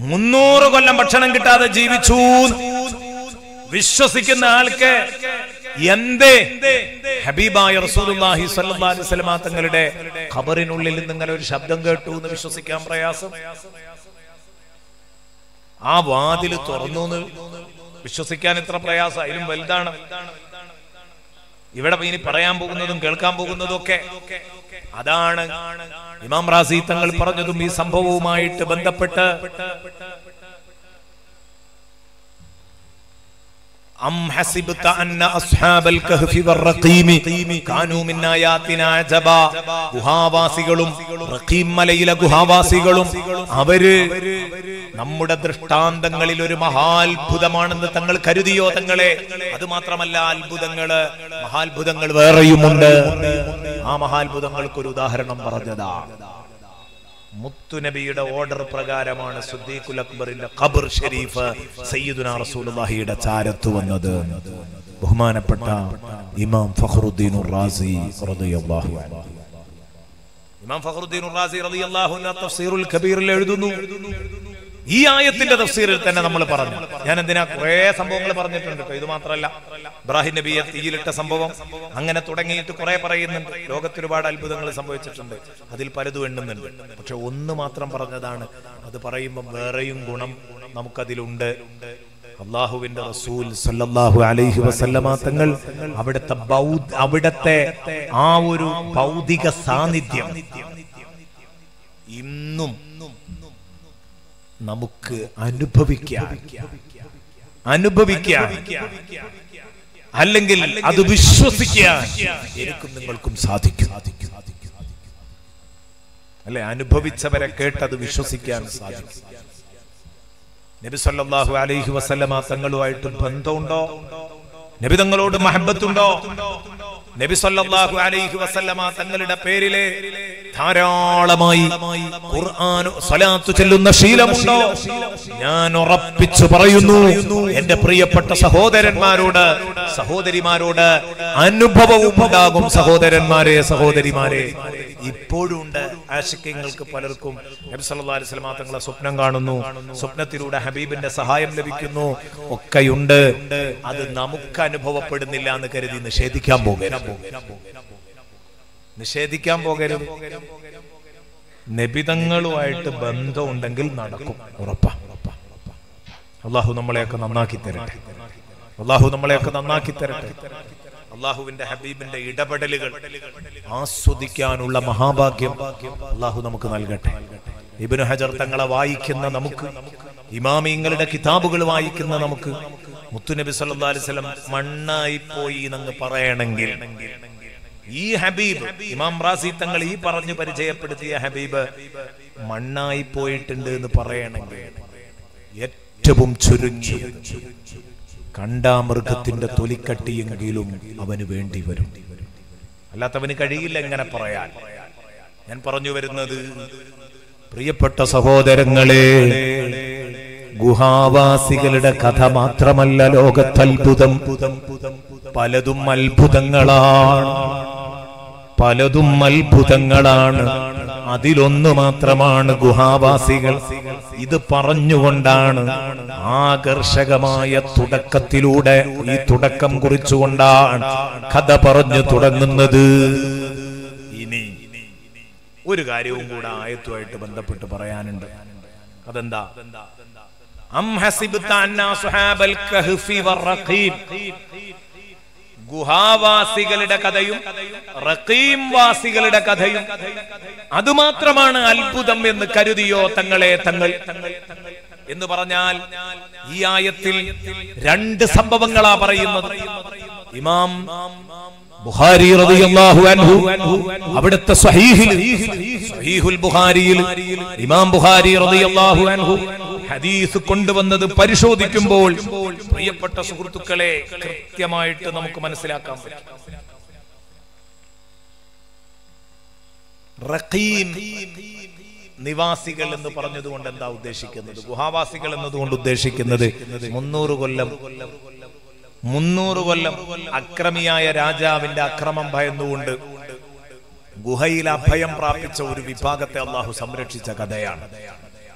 മുന്നൂറ് കൊല്ലം ഭക്ഷണം കിട്ടാതെ ജീവിച്ചു വിശ്വസിക്കുന്ന ആൾക്ക് എന്തേ ഹബീബായ റസൂലുള്ളാഹി സ്വല്ലല്ലാഹു അലൈഹി വസല്ലം തങ്ങളുടെ ഖബറിനുള്ളിൽ നിന്ന് ഇങ്ങനെ ഒരു ശബ്ദം കേട്ടു എന്ന് വിശ്വസിക്കാൻ പ്രയാസം. ആ വാതിൽ തുറന്നു എന്ന് വിശ്വസിക്കാൻ എത്ര പ്രയാസം, അതിലും വലുതാണ് ഇവിടെ ഇനി പറയാൻ പോകുന്നതും കേൾക്കാൻ പോകുന്നതും ഒക്കെ. അതാണ് ഇമാം റാസി തങ്ങൾ പറഞ്ഞതും ഈ സംഭവവുമായിട്ട് ബന്ധപ്പെട്ട്. أم حسبت أن أصحاب الكهف والرقيم كانوا من آياتنا عجبا ഗുഹാവാസികളും റഖീം മലയിലെ ഗുഹാവാസികളും അവര് നമ്മുടെ ദൃഷ്ടാന്തങ്ങളിൽ ഒരു മഹാത്ഭുതമാണെന്ന് തങ്ങൾ കരുതിയോ തങ്ങളെ? അത് മാത്രമല്ല, അത്ഭുതങ്ങള് മഹാത്ഭുതങ്ങൾ വേറെയുമുണ്ട്. ആ മഹാത്ഭുതങ്ങൾക്ക് ഒരു ഉദാഹരണം പറഞ്ഞതാ. മുത്തുനബിയുടെ ഓർഡർ പ്രകാരമാണ് സിദ്ദീഖുൽ അക്ബറിന്റെ ഖബർ ഷരീഫ് സയ്യിദുനാ റസൂലുള്ളാഹിയുടെ ചാരത്ത് വന്നത്. ബഹുമാനപ്പെട്ട ഇമാം ഫഖറുദ്ദീൻ റാസി റളിയല്ലാഹു അൻഹു. ഇമാം ഫഖറുദ്ദീൻ റാസി റളിയല്ലാഹു അൻഹു തഫ്സീറുൽ കബീറിൽ എഴുതുന്നു, ഈ ആയത്തിന്റെ തഫ്സീറിൽ തന്നെ നമ്മൾ പറഞ്ഞു. ഞാൻ എന്തിനാ കുറെ സംഭവങ്ങൾ പറഞ്ഞിട്ടുണ്ട്. ഇത് മാത്രമല്ല, ഇബ്രാഹിം നബിയെ തീയിലിട്ട സംഭവം, അങ്ങനെ തുടങ്ങിയിട്ട് കുറെ പറയുന്നുണ്ട്. ലോകത്ത് ഒരുപാട് അത്ഭുതങ്ങൾ സംഭവിച്ചിട്ടുണ്ട്, അതിൽ പലതും എണ്ണുന്നുണ്ട്. പക്ഷെ ഒന്ന് മാത്രം പറഞ്ഞതാണ്. അത് പറയുമ്പോൾ വേറെയും ഗുണം നമുക്കതിലുണ്ട്. അല്ലാഹുവിന്റെ റസൂൽ സല്ലല്ലാഹു അലൈഹി വസല്ലമ തങ്ങൾ അവിടുത്തെ അവിടുത്തെ ആ ഒരു ഭൗതിക സാന്നിധ്യം ഇന്നും നമുക്ക് അനുഭവിക്കാൻ അനുഭവിക്കാൻ അല്ലെങ്കിൽ അത് വിശ്വസിക്കാൻ എനിക്കും നിങ്ങൾക്കും സാധിക്കും. അല്ലെ, അനുഭവിച്ചവരെ കേട്ടത് വിശ്വസിക്കാൻ സാധിക്കും. നബി സല്ലല്ലാഹു അലൈഹി വസല്ലമ തങ്ങളുമായിട്ട് ബന്ധമുണ്ടോ? നബി തങ്ങളോട് മഹബത്തുണ്ടോ? നബി സല്ലല്ലാഹു അലൈഹി വസല്ലമ തങ്ങളുടെ പേരിലെ ധാരാളമായി ഖുർആൻ സ്വലാത്ത് ചൊല്ലുന്ന ശീലമുണ്ടോ? ഞാൻ ഉറപ്പിച്ചു പറയുന്നു, എന്റെ പ്രിയപ്പെട്ട സഹോദരന്മാരോട് സഹോദരിമാരോട് അനുഭവവും ഉണ്ടാകും. സഹോദരന്മാരെ സഹോദരിമാരെ, ഇപ്പോഴും ഉണ്ട്. ആശിക്കങ്ങൾക്ക് പലർക്കും നബി സല്ലല്ലാഹു അലൈഹി വസല്ലമ തങ്ങളെ സ്വപ്നം കാണുന്നു, സ്വപ്നത്തിലൂടെ ഹബീബിന്റെ സഹായം ലഭിക്കുന്നു, ഒക്കെയുണ്ട്. അത് നമുക്ക് അനുഭവപ്പെടുന്നില്ല എന്ന് കരുതി നിഷേധിക്കാൻ പോകരുത്. നിഷേധിക്കാൻ പോകരുത്. നബിതങ്ങളുമായിട്ട് ബന്ധമുണ്ടെങ്കിൽ നടക്കും, ഉറപ്പാ. അള്ളാഹു നമ്മളെയൊക്കെ നന്നാക്കി തരട്ടെ. അള്ളാഹു നമ്മളെയൊക്കെ നന്നാക്കി തരട്ടെ. അള്ളാഹുവിന്റെ ഹബീബിന്റെ ഇടപെടലുകൾ ആസ്വദിക്കാനുള്ള മഹാഭാഗ്യം അള്ളാഹു നമുക്ക് നൽകട്ടെ. ഇബ്നു ഹജർ തങ്ങളെ വായിക്കുന്ന നമുക്ക്, ഇമാമിങ്ങളുടെ കിതാബുകൾ വായിക്കുന്ന നമുക്ക്, മുത്തുനബി സല്ലല്ലാഹു അലൈഹി വസല്ലം മണ്ണായി പോയി എന്നങ്ങ് പറയണമെങ്കിൽ ഈ ഹബീബ്, ഇമാം റാസി തങ്ങൾ ഈ പറഞ്ഞു പരിചയപ്പെടുത്തിയ ഹബീബ് മണ്ണായി പോയിട്ടുണ്ട് എന്ന് പറയണമെങ്കിൽ ഏറ്റവും ചുരുങ്ങി കണ്ടാമൃഗത്തിന്റെ തൊലിക്കട്ടിയെങ്കിലും അവന് വേണ്ടി വരും. അല്ലാത്തവന് കഴിയില്ല എങ്ങനെ പറയാൻ. ഞാൻ പറഞ്ഞു വരുന്നത്, പ്രിയപ്പെട്ട സഹോദരങ്ങളെ, ഗുഹാവാസികളുടെ കഥ മാത്രമല്ല ലോകത്തത്ഭുതം. പലതും അത്ഭുതങ്ങളാണ്, പലതും അത്ഭുതങ്ങളാണ്. അതിലൊന്നു മാത്രമാണ് ഗുഹാവാസികൾ. ഇത് പറഞ്ഞുകൊണ്ടാണ് ആകർഷകമായ തുടക്കത്തിലൂടെ, ഈ തുടക്കം കുറിച്ചുകൊണ്ടാണ് കഥ പറഞ്ഞു തുടങ്ങുന്നത്. ഇനി ഒരു കാര്യവും കൂടെ ആയത്തുമായിട്ട് ബന്ധപ്പെട്ട് പറയാനുണ്ട്. അതെന്താ? അം ഹസിബ്ത അന്ന അസ്ഹാബൽ കഹ്ഫി വറഖീം, ഗുഹാവാസികളുടെ കഥയും റഖീം വാസികളുടെ കഥയും അതുമാത്രമാണ് അത്ഭുതം എന്ന് കരുതിയോ തങ്ങളെ തങ്ങൾ എന്ന് പറഞ്ഞാൽ, ഈ ആയത്തിൽ രണ്ട് സംഭവങ്ങളാ പറയുന്നത്. ഇമാം ബുഖാരി റളിയല്ലാഹു അൻഹു അവിടുത്തെ സ്വഹീഹിൽ, സ്വഹീഹുൽ ബുഖാരിയിൽ ഇമാം ബുഖാരി റളിയല്ലാഹു അൻഹു ഹദീസ് കൊണ്ടുവന്നത് പരിശോധിക്കുമ്പോൾ പ്രിയപ്പെട്ട സുഹൃത്തുക്കളെ കൃത്യമായിട്ട് നമുക്ക് മനസ്സിലാക്കാൻ പറ്റും. റഖീം നിവാസികൾ എന്ന് പറഞ്ഞതുകൊണ്ട് എന്താ ഉദ്ദേശിക്കുന്നത്? ഗുഹാവാസികൾ എന്നതുകൊണ്ട് ഉദ്ദേശിക്കുന്നത് മുന്നൂറ് കൊല്ലം മുന്നൂറ് കൊല്ലം അക്രമിയായ രാജാവിന്റെ അക്രമം ഭയന്നുകൊണ്ട് ഗുഹയിൽ അഭയം പ്രാപിച്ച ഒരു വിഭാഗത്തെ അള്ളാഹു സംരക്ഷിച്ച കഥയാണ്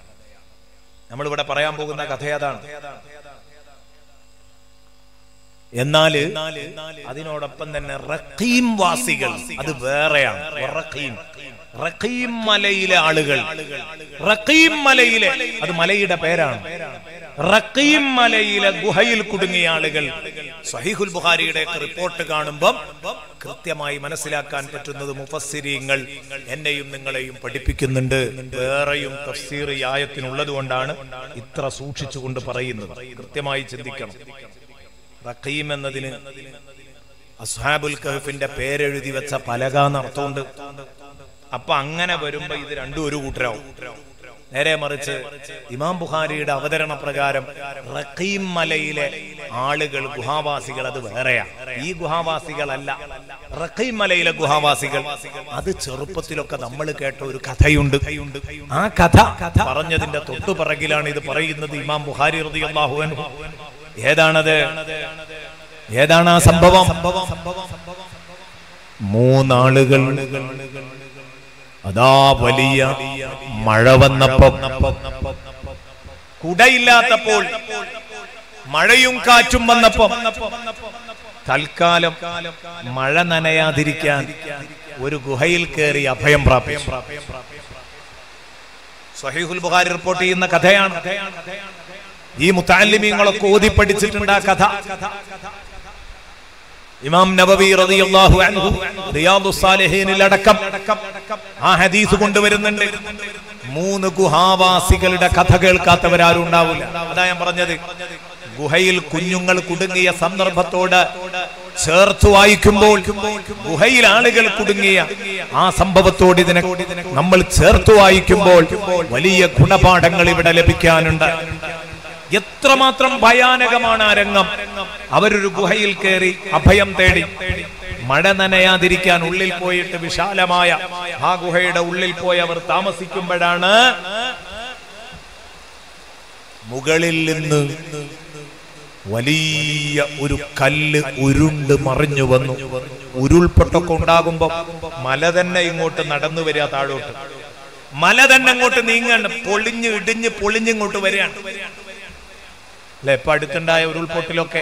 നമ്മളിവിടെ പറയാൻ പോകുന്ന കഥ. അതാണ് എന്നാൽ അതിനോടൊപ്പം തന്നെ റഖീം വാസികൾ അത് വേറെയാണ്. റഖീം റഖീം മലയിലെ ആളുകൾ, റഖീം മലയിലെ, അത് മലയുടെ പേരാണ്. റഖീം മലയിലെ ഗുഹയിൽ കുടുങ്ങിയ ആളുകൾ സ്വഹീഹുൽ ബുഖാരിയുടെ റിപ്പോർട്ട് കാണുമ്പോൾ കൃത്യമായി മനസ്സിലാക്കാൻ പറ്റുന്നത് മുഫസ്സിരീങ്ങൾ എന്നെയും നിങ്ങളെയും പഠിപ്പിക്കുന്നുണ്ട്. വേറെയും തഫ്സീർ ഈ ആയത്തിനുള്ളത് കൊണ്ടാണ് ഇത്ര സൂക്ഷിച്ചുകൊണ്ട് പറയുന്നത്. കൃത്യമായി ചിന്തിക്കണം. റഖീം എന്നതിന് അസ്ഹാബുൽ കഹ്ഫിന്റെ പേരെഴുതി വെച്ച പലകാന്ന് അർത്ഥമുണ്ട്. അപ്പൊ അങ്ങനെ വരുമ്പോ ഇത് രണ്ടും ഒരു കൂട്ടരാവും. നേരെ മറിച്ച് ഇമാം ബുഖാരിയുടെ അവതരണ പ്രകാരം റഖീം മലയിലെ ആളുകൾ, ഗുഹാവാസികൾ അത് വേറെയാ. ഈ ഗുഹാവാസികളല്ല, റഖീം മലയിലെ ഗുഹാവാസികൾ. അത് ചെറുപ്പത്തിലൊക്കെ നമ്മൾ കേട്ട ഒരു കഥയുണ്ട്. ആ കഥ പറഞ്ഞതിന്റെ തൊട്ടുപിറകിലാണ് ഇത് പറയുന്നത് ഇമാം ബുഖാരി റളിയല്ലാഹു അൻഹു. ഏതാണത്? ഏതാണ് ആ സംഭവം? മൂന്നാളുകൾ അതാ വലിയ മഴ വന്നപ്പോൾ, കുടയില്ലാത്തപ്പോൾ, മഴയും കാറ്റും വന്നപ്പോൾ തൽക്കാലം മഴ നനയാതിരിക്കാൻ ഒരു ഗുഹയിൽ കയറി അഭയം പ്രാപിച്ചു. സ്വഹീഹുൽ ബുഖാരി റിപ്പോർട്ട് ചെയ്യുന്ന കഥയാണ്. ഈ മുതഅല്ലിമീങ്ങളൊക്കെ ഓതി പഠിച്ചിട്ടുണ്ട് ആ കഥ. ഇമാം നബവി റളിയല്ലാഹു അൻഹു റിയാദുസ് സാലിഹീനിൽ അടക്കം ആ ഹദീസ് കൊണ്ടുവരുന്നുണ്ട്. മൂന്ന് ഗുഹാവാസികളുടെ കഥ കേൾക്കാത്തവരാരും ഉണ്ടാവില്ല. അതാ ഞാൻ പറഞ്ഞത്, ഗുഹയിൽ കുഞ്ഞുങ്ങൾ കുടുങ്ങിയ സന്ദർഭത്തോട് ചേർത്ത് വായിക്കുമ്പോൾ ഗുഹയിൽ ആളുകൾ കുടുങ്ങിയ ആ സംഭവത്തോട് ഇതിനെ നമ്മൾ ചേർത്ത് വായിക്കുമ്പോൾ വലിയ ഗുണപാഠങ്ങൾ ഇവിടെ ലഭിക്കാനുണ്ട്. എത്രമാത്രം ഭയാനകമാണ് ആ രംഗം. അവരൊരു ഗുഹയിൽ കയറി അഭയം തേടി, മഴ നനയാതിരിക്കാൻ ഉള്ളിൽ പോയിട്ട് വിശാലമായ ആ ഗുഹയുടെ ഉള്ളിൽ പോയി അവർ താമസിക്കുമ്പോഴാണ് മുകളിൽ നിന്ന് വലിയ ഒരു കല്ല് ഉരുണ്ട് മറിഞ്ഞു വന്നു. ഉരുൾപൊട്ടൊക്കെ ഉണ്ടാകുമ്പോ മല തന്നെ ഇങ്ങോട്ട് നടന്നു വരിക, താഴോട്ട് മല തന്നെ അങ്ങോട്ട് നീങ്ങാണ്, പൊളിഞ്ഞ് ഇടിഞ്ഞ് പൊളിഞ്ഞിങ്ങോട്ട് വരികയാണ്. അല്ലെ, ഇപ്പൊ അടുത്തുണ്ടായ ഉരുൾപൊട്ടിലൊക്കെ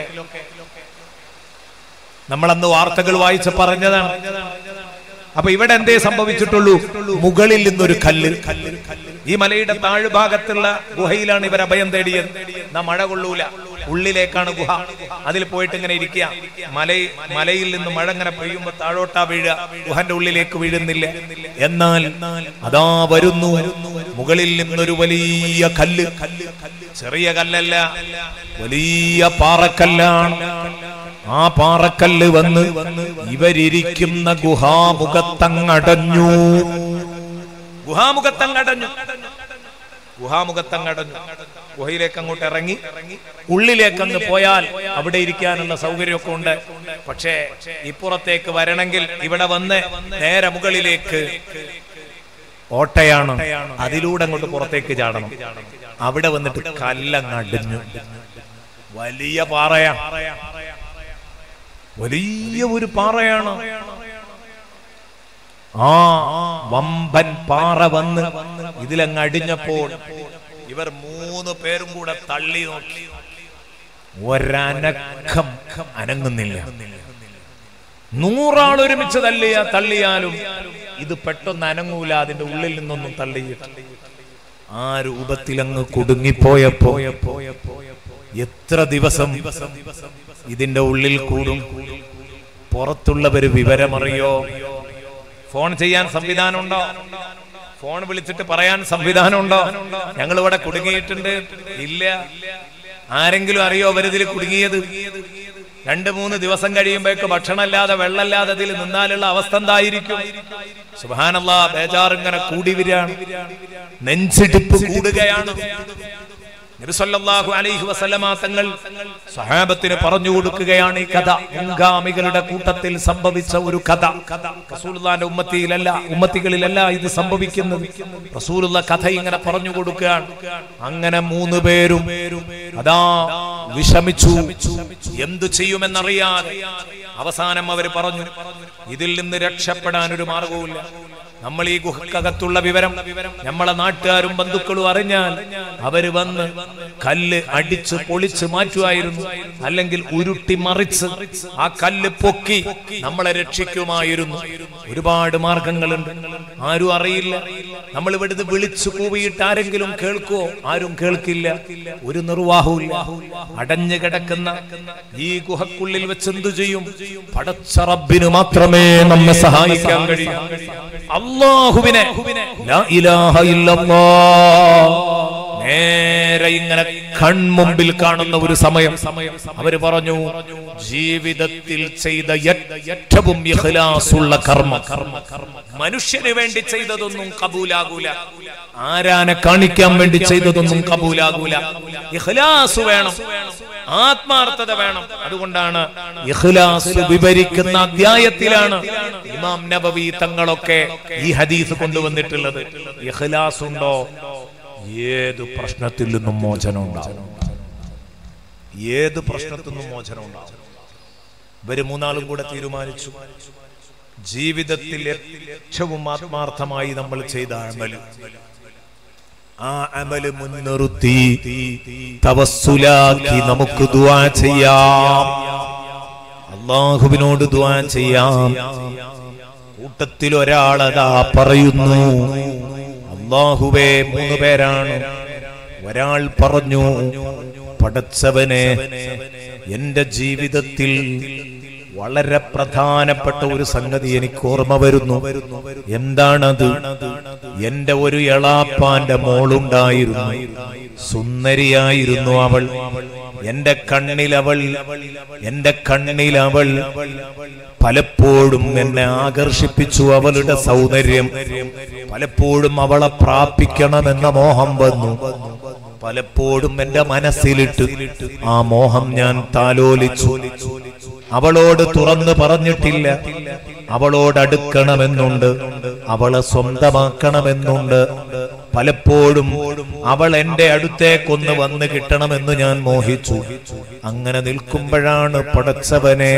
നമ്മളന്ന് വാർത്തകൾ വായിച്ച് പറഞ്ഞതാണ്. അപ്പൊ ഇവിടെ എന്തേ സംഭവിച്ചിട്ടുള്ളൂ? മുകളിൽ നിന്നൊരു കല്ല്, ഈ മലയുടെ താഴ്ഭാഗത്തുള്ള ഗുഹയിലാണ് ഇവർ അഭയം തേടിയത്. എന്നാ മഴ കൊള്ളൂല, ഉള്ളിലേക്കാണ് ഗുഹ. അതിൽ പോയിട്ട് ഇങ്ങനെ ഇരിക്കുക. മല മലയിൽ നിന്ന് മഴ ഇങ്ങനെ പെയ്യുമ്പോ താഴോട്ടാ വീഴുക, ഗുഹന്റെ ഉള്ളിലേക്ക് വീഴുന്നില്ല. എന്നാൽ അതാ വരുന്നു മുകളിൽ നിന്നൊരു വലിയ കല്ല്. ചെറിയ കല്ലല്ല, വലിയ പാറക്കല്ലാണ്. ആ പാറക്കല്ല് വന്ന് ഇവരിയ്ക്കുന്ന ഗുഹാമുഖത്തങ്ങടഞ്ഞു. ഗുഹാമുഖത്തങ്ങടഞ്ഞു ഗുഹാമുഖത്തങ്ങടഞ്ഞു ഗുഹയിലേക്ക് അങ്ങോട്ട് ഇറങ്ങി ഉള്ളിലേക്ക് അങ്ങ് പോയാൽ അവിടെ ഇരിക്കാനുള്ള സൗകര്യമൊക്കെ ഉണ്ട്. പക്ഷേ ഇപ്പുറത്തേക്ക് വരണമെങ്കിൽ ഇവിടെ വന്ന് നേരെ മുകളിലേക്ക് ഓട്ടയാണ്, അതിലൂടെ അങ്ങോട്ട് പുറത്തേക്ക് ചാടണം. അവിടെ വന്നിട്ട് കല്ലങ്ങടഞ്ഞു. വലിയ പാറയാ, വലിയ ഒരു പാറയാണ്. ആ വമ്പൻ പാറ വന്ന് ഇതിലങ്ങ് അടിഞ്ഞപ്പോൾ ഇവർ മൂന്ന് പേരും കൂടെ തള്ളി നോക്കി. ഒരനക്കം അനങ്ങുന്നില്ല. നൂറാൾ ഒരുമിച്ച് തള്ളിയ തള്ളിയാലും ഇത് പെട്ടെന്ന് അനങ്ങൂല. അതിന്റെ ഉള്ളിൽ നിന്നൊന്നും തള്ളിയിട്ട് ആ രൂപത്തിലങ്ങ് കുടുങ്ങിപ്പോയപ്പോ എത്ര ദിവസം ഇതിന്റെ ഉള്ളിൽ കൂടും? പുറത്തുള്ളവര് വിവരമറിയോ? ഫോൺ ചെയ്യാൻ സംവിധാനമുണ്ടോ? ഫോൺ വിളിച്ചിട്ട് പറയാൻ സംവിധാനമുണ്ടോ? ഞങ്ങൾ ഇവിടെ കുടുങ്ങിയിട്ടുണ്ട്? ഇല്ല. ആരെങ്കിലും അറിയോ അവരിതിൽ കുടുങ്ങിയത്? രണ്ട് മൂന്ന് ദിവസം കഴിയുമ്പോഴേക്ക് ഭക്ഷണമല്ലാതെ വെള്ളമല്ലാതെ അതിൽ നിന്നാലുള്ള അവസ്ഥ എന്തായിരിക്കും? സുബ്ഹാനല്ലാഹ്, ബേജാറിങ്ങനെ കൂടി വരികയാണ്, നെഞ്ചിടിപ്പ് കൂടുകയാണ്. നബി സല്ലല്ലാഹു അലൈഹി വസല്ലമ തങ്ങൾ സ്വഹാബത്തിന് പറഞ്ഞു കൊടുക്കുകയാണ് ഈ കഥ. മുൻഗാമികളുടെ കൂട്ടത്തിൽ സംഭവിച്ച ഒരു കഥ. റസൂലുള്ളാഹിന്റെ ഉമ്മത്തിയിലല്ല, ഉമ്മത്തികളിലല്ല ഇത് സംഭവിക്കുന്നത്. റസൂലുള്ള കഥ ഇങ്ങനെ പറഞ്ഞു കൊടുക്കുകയാണ്. അങ്ങനെ മൂന്ന് പേരും അതാ വിഷമിച്ചു, എന്തു ചെയ്യുമെന്നറിയാതെ. അവസാനം അവർ പറഞ്ഞു, ഇതിൽ നിന്ന് രക്ഷപ്പെടാൻ ഒരു മാർഗവുമില്ല. നമ്മൾ ഈ ഗുഹക്കകത്തുള്ള വിവരം നമ്മളെ നാട്ടുകാരും ബന്ധുക്കളും അറിഞ്ഞാൽ അവര് വന്ന് കല്ല് അടിച്ച് പൊളിച്ച് മാറ്റുമായിരുന്നു, അല്ലെങ്കിൽ ഉരുട്ടി മറിച്ച് ആ കല്ല് പൊക്കി നമ്മളെ രക്ഷിക്കുമായിരുന്നു. ഒരുപാട് മാർഗങ്ങളുണ്ട്, ആരും അറിയില്ല. നമ്മൾ ഇവിടുന്ന് വിളിച്ചു കൂവിയിട്ട് ആരെങ്കിലും കേൾക്കുവോ? ആരും കേൾക്കില്ല, ഒരു നിർവാഹവുമില്ല. അടഞ്ഞു കിടക്കുന്ന ഈ ഗുഹക്കുള്ളിൽ വെച്ച് എന്തു ചെയ്യും? പടച്ച റബ്ബിന് മാത്രമേ നമ്മെ സഹായിക്കാൻ കഴിയൂ. അല്ലാഹുവിനെ ലാ ഇലാഹ ഇല്ലല്ലാഹ് നേരെ ഇങ്ങനെ കൺമുമ്പിൽ കാണുന്ന ഒരു സമയം അവര് പറഞ്ഞു, ജീവിതത്തിൽ ചെയ്ത ഏറ്റവും ഇഖ്ലാസുള്ള കർമ്മം മനുഷ്യന് വേണ്ടി ചെയ്തതൊന്നും കബൂലാകൂല, ആരാനെ കാണിക്കാൻ വേണ്ടി ചെയ്തതൊന്നും കബൂലാകൂല. ഇഖ്ലാസ് വേണം, ആത്മാർത്ഥത വേണം. അതുകൊണ്ടാണ് ഇഖ്ലാസ് വിവരിക്കുന്ന അധ്യായത്തിലാണ് ഇമാം നബവി തങ്ങളൊക്കെ ഈ ഹദീസ് കൊണ്ടുവന്നിട്ടുള്ളത്. ഇഖ്ലാസ് ഉണ്ടോ, ഏത് പ്രശ്നത്തിൽ നിന്നും മോചനം ഉണ്ടാവും, ഏത് പ്രശ്നത്തിൽ നിന്നും മോചനം ഉണ്ടാവും. ഇവര് മൂന്നാളും കൂടെ തീരുമാനിച്ചു, ജീവിതത്തിൽ ഏറ്റവും ആത്മാർത്ഥമായി നമ്മൾ ചെയ്ത അമല്, ആ അമല് മുൻനിർത്തി തവസ്സുലാക്കി നമുക്ക് ദുആ ചെയ്യാം, അല്ലാഹുവിനോട് ദുആ ചെയ്യാം. കൂട്ടത്തിൽ ഒരാളതാ പറയുന്നു, അല്ലാഹുവേ, മൂന്ന് പേരാണ്. ഒരാൾ പറഞ്ഞു, പടച്ചവനെ, എന്റെ ജീവിതത്തിൽ വളരെ പ്രധാനപ്പെട്ട ഒരു സംഗതി എനിക്ക് ഓർമ്മ വരുന്നു. എന്താണത്? എന്റെ ഒരു എളാപ്പാന്റെ മോളുണ്ടായിരുന്നു, സുന്ദരിയായിരുന്നു അവൾ. എന്റെ കണ്ണിൽ അവൾ എന്റെ കണ്ണിൽ അവൾ പലപ്പോഴും എന്നെ ആകർഷിപ്പിച്ചു. അവളുടെ സൗന്ദര്യം പലപ്പോഴും അവളെ പ്രാപിക്കണമെന്ന മോഹം വന്നു. പലപ്പോഴും എന്റെ മനസ്സിലിട്ട് ആ മോഹം ഞാൻ താലോലിച്ചു. അവളോട് തുറന്നു പറഞ്ഞിട്ടില്ല. അവളോട് അടുക്കണമെന്നുണ്ട്, അവളെ സ്വന്തമാക്കണമെന്നുണ്ട്. പലപ്പോഴും അവൾ എന്റെ അടുത്തേക്കൊന്ന് വന്ന് കിട്ടണമെന്ന് ഞാൻ മോഹിച്ചു. അങ്ങനെ നിൽക്കുമ്പോഴാണ് പടച്ചവനെ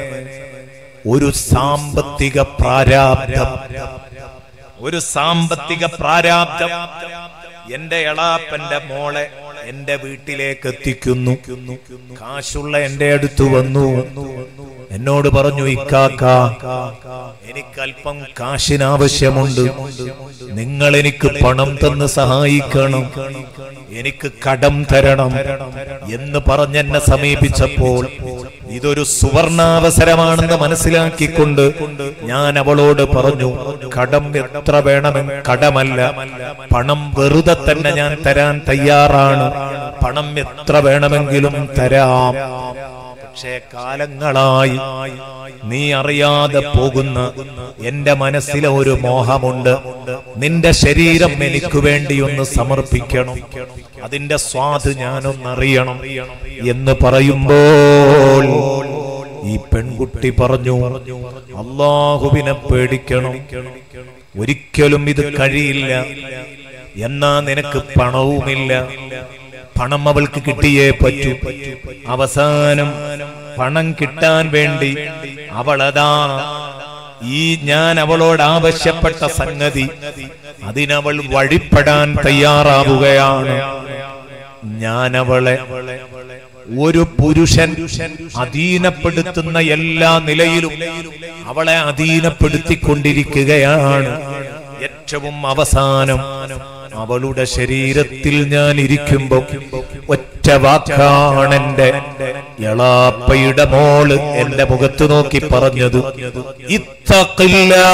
ഒരു സാമ്പത്തിക പ്രാരാബ്ധം ഒരു സാമ്പത്തിക പ്രാരാബ്ധം എന്റെ എളാപ്പന്റെ മോളെ എന്റെ വീട്ടിലേക്ക് എത്തിക്കുന്നു. കാശുള്ള എന്റെ അടുത്ത് വന്നു, എന്നോട് പറഞ്ഞു, ഇക്കാക്ക, എനിക്കല്പം കാശിനാവശ്യമുണ്ട്, നിങ്ങൾ എനിക്ക് പണം തന്ന് സഹായിക്കണം, എനിക്ക് കടം തരണം എന്ന് പറഞ്ഞ് എന്നെ സമീപിച്ചപ്പോൾ ഇതൊരു സുവർണാവസരമാണെന്ന് മനസ്സിലാക്കിക്കൊണ്ട് ഞാൻ അവളോട് പറഞ്ഞു, കടം എത്ര വേണമെന്ന്, കടമല്ല, പണം വെറുതെ തന്നെ ഞാൻ തരാൻ തയ്യാറാണ്, പണം എത്ര വേണമെങ്കിലും തരാം. പക്ഷേ കാലങ്ങളായി നീ അറിയാതെ പോകുന്ന എന്റെ മനസ്സിലെ ഒരു മോഹമുണ്ട്. നിന്റെ ശരീരം എനിക്ക് വേണ്ടി ഒന്ന് സമർപ്പിക്കണം, അതിന്റെ സ്വാദ് ഞാനൊന്നറിയണം എന്ന് പറയുമ്പോൾ ഈ പെൺകുട്ടി പറഞ്ഞു, അല്ലാഹുവിനെ പേടിക്കണം, ഒരിക്കലും ഇത് കഴിയില്ല. എന്നാ നിനക്ക് പണവുമില്ല, പണം അവൾക്ക് കിട്ടിയേ പറ്റൂ. അവസാനം പണം കിട്ടാൻ വേണ്ടി അവളതാ ഈ ഞാൻ അവളോട് ആവശ്യപ്പെട്ട സംഗതി അതിനവൾ വഴിപ്പെടാൻ തയ്യാറാവുകയാണ്. ഞാൻ അവളെ ഒരു പുരുഷൻ അധീനപ്പെടുത്തുന്ന എല്ലാ നിലയിലും അവളെ അധീനപ്പെടുത്തിക്കൊണ്ടിരിക്കുകയാണ്. ഏറ്റവും അവസാനം അവളുടെ ശരീരത്തിൽ ഞാൻ ഇരിക്കുമ്പോ ഒറ്റ വാക്കാണ് എന്റെ എളാപ്പയുടെ മോള് എന്റെ മുഖത്ത് നോക്കി പറഞ്ഞത്, ഇത്തഖില്ലാ,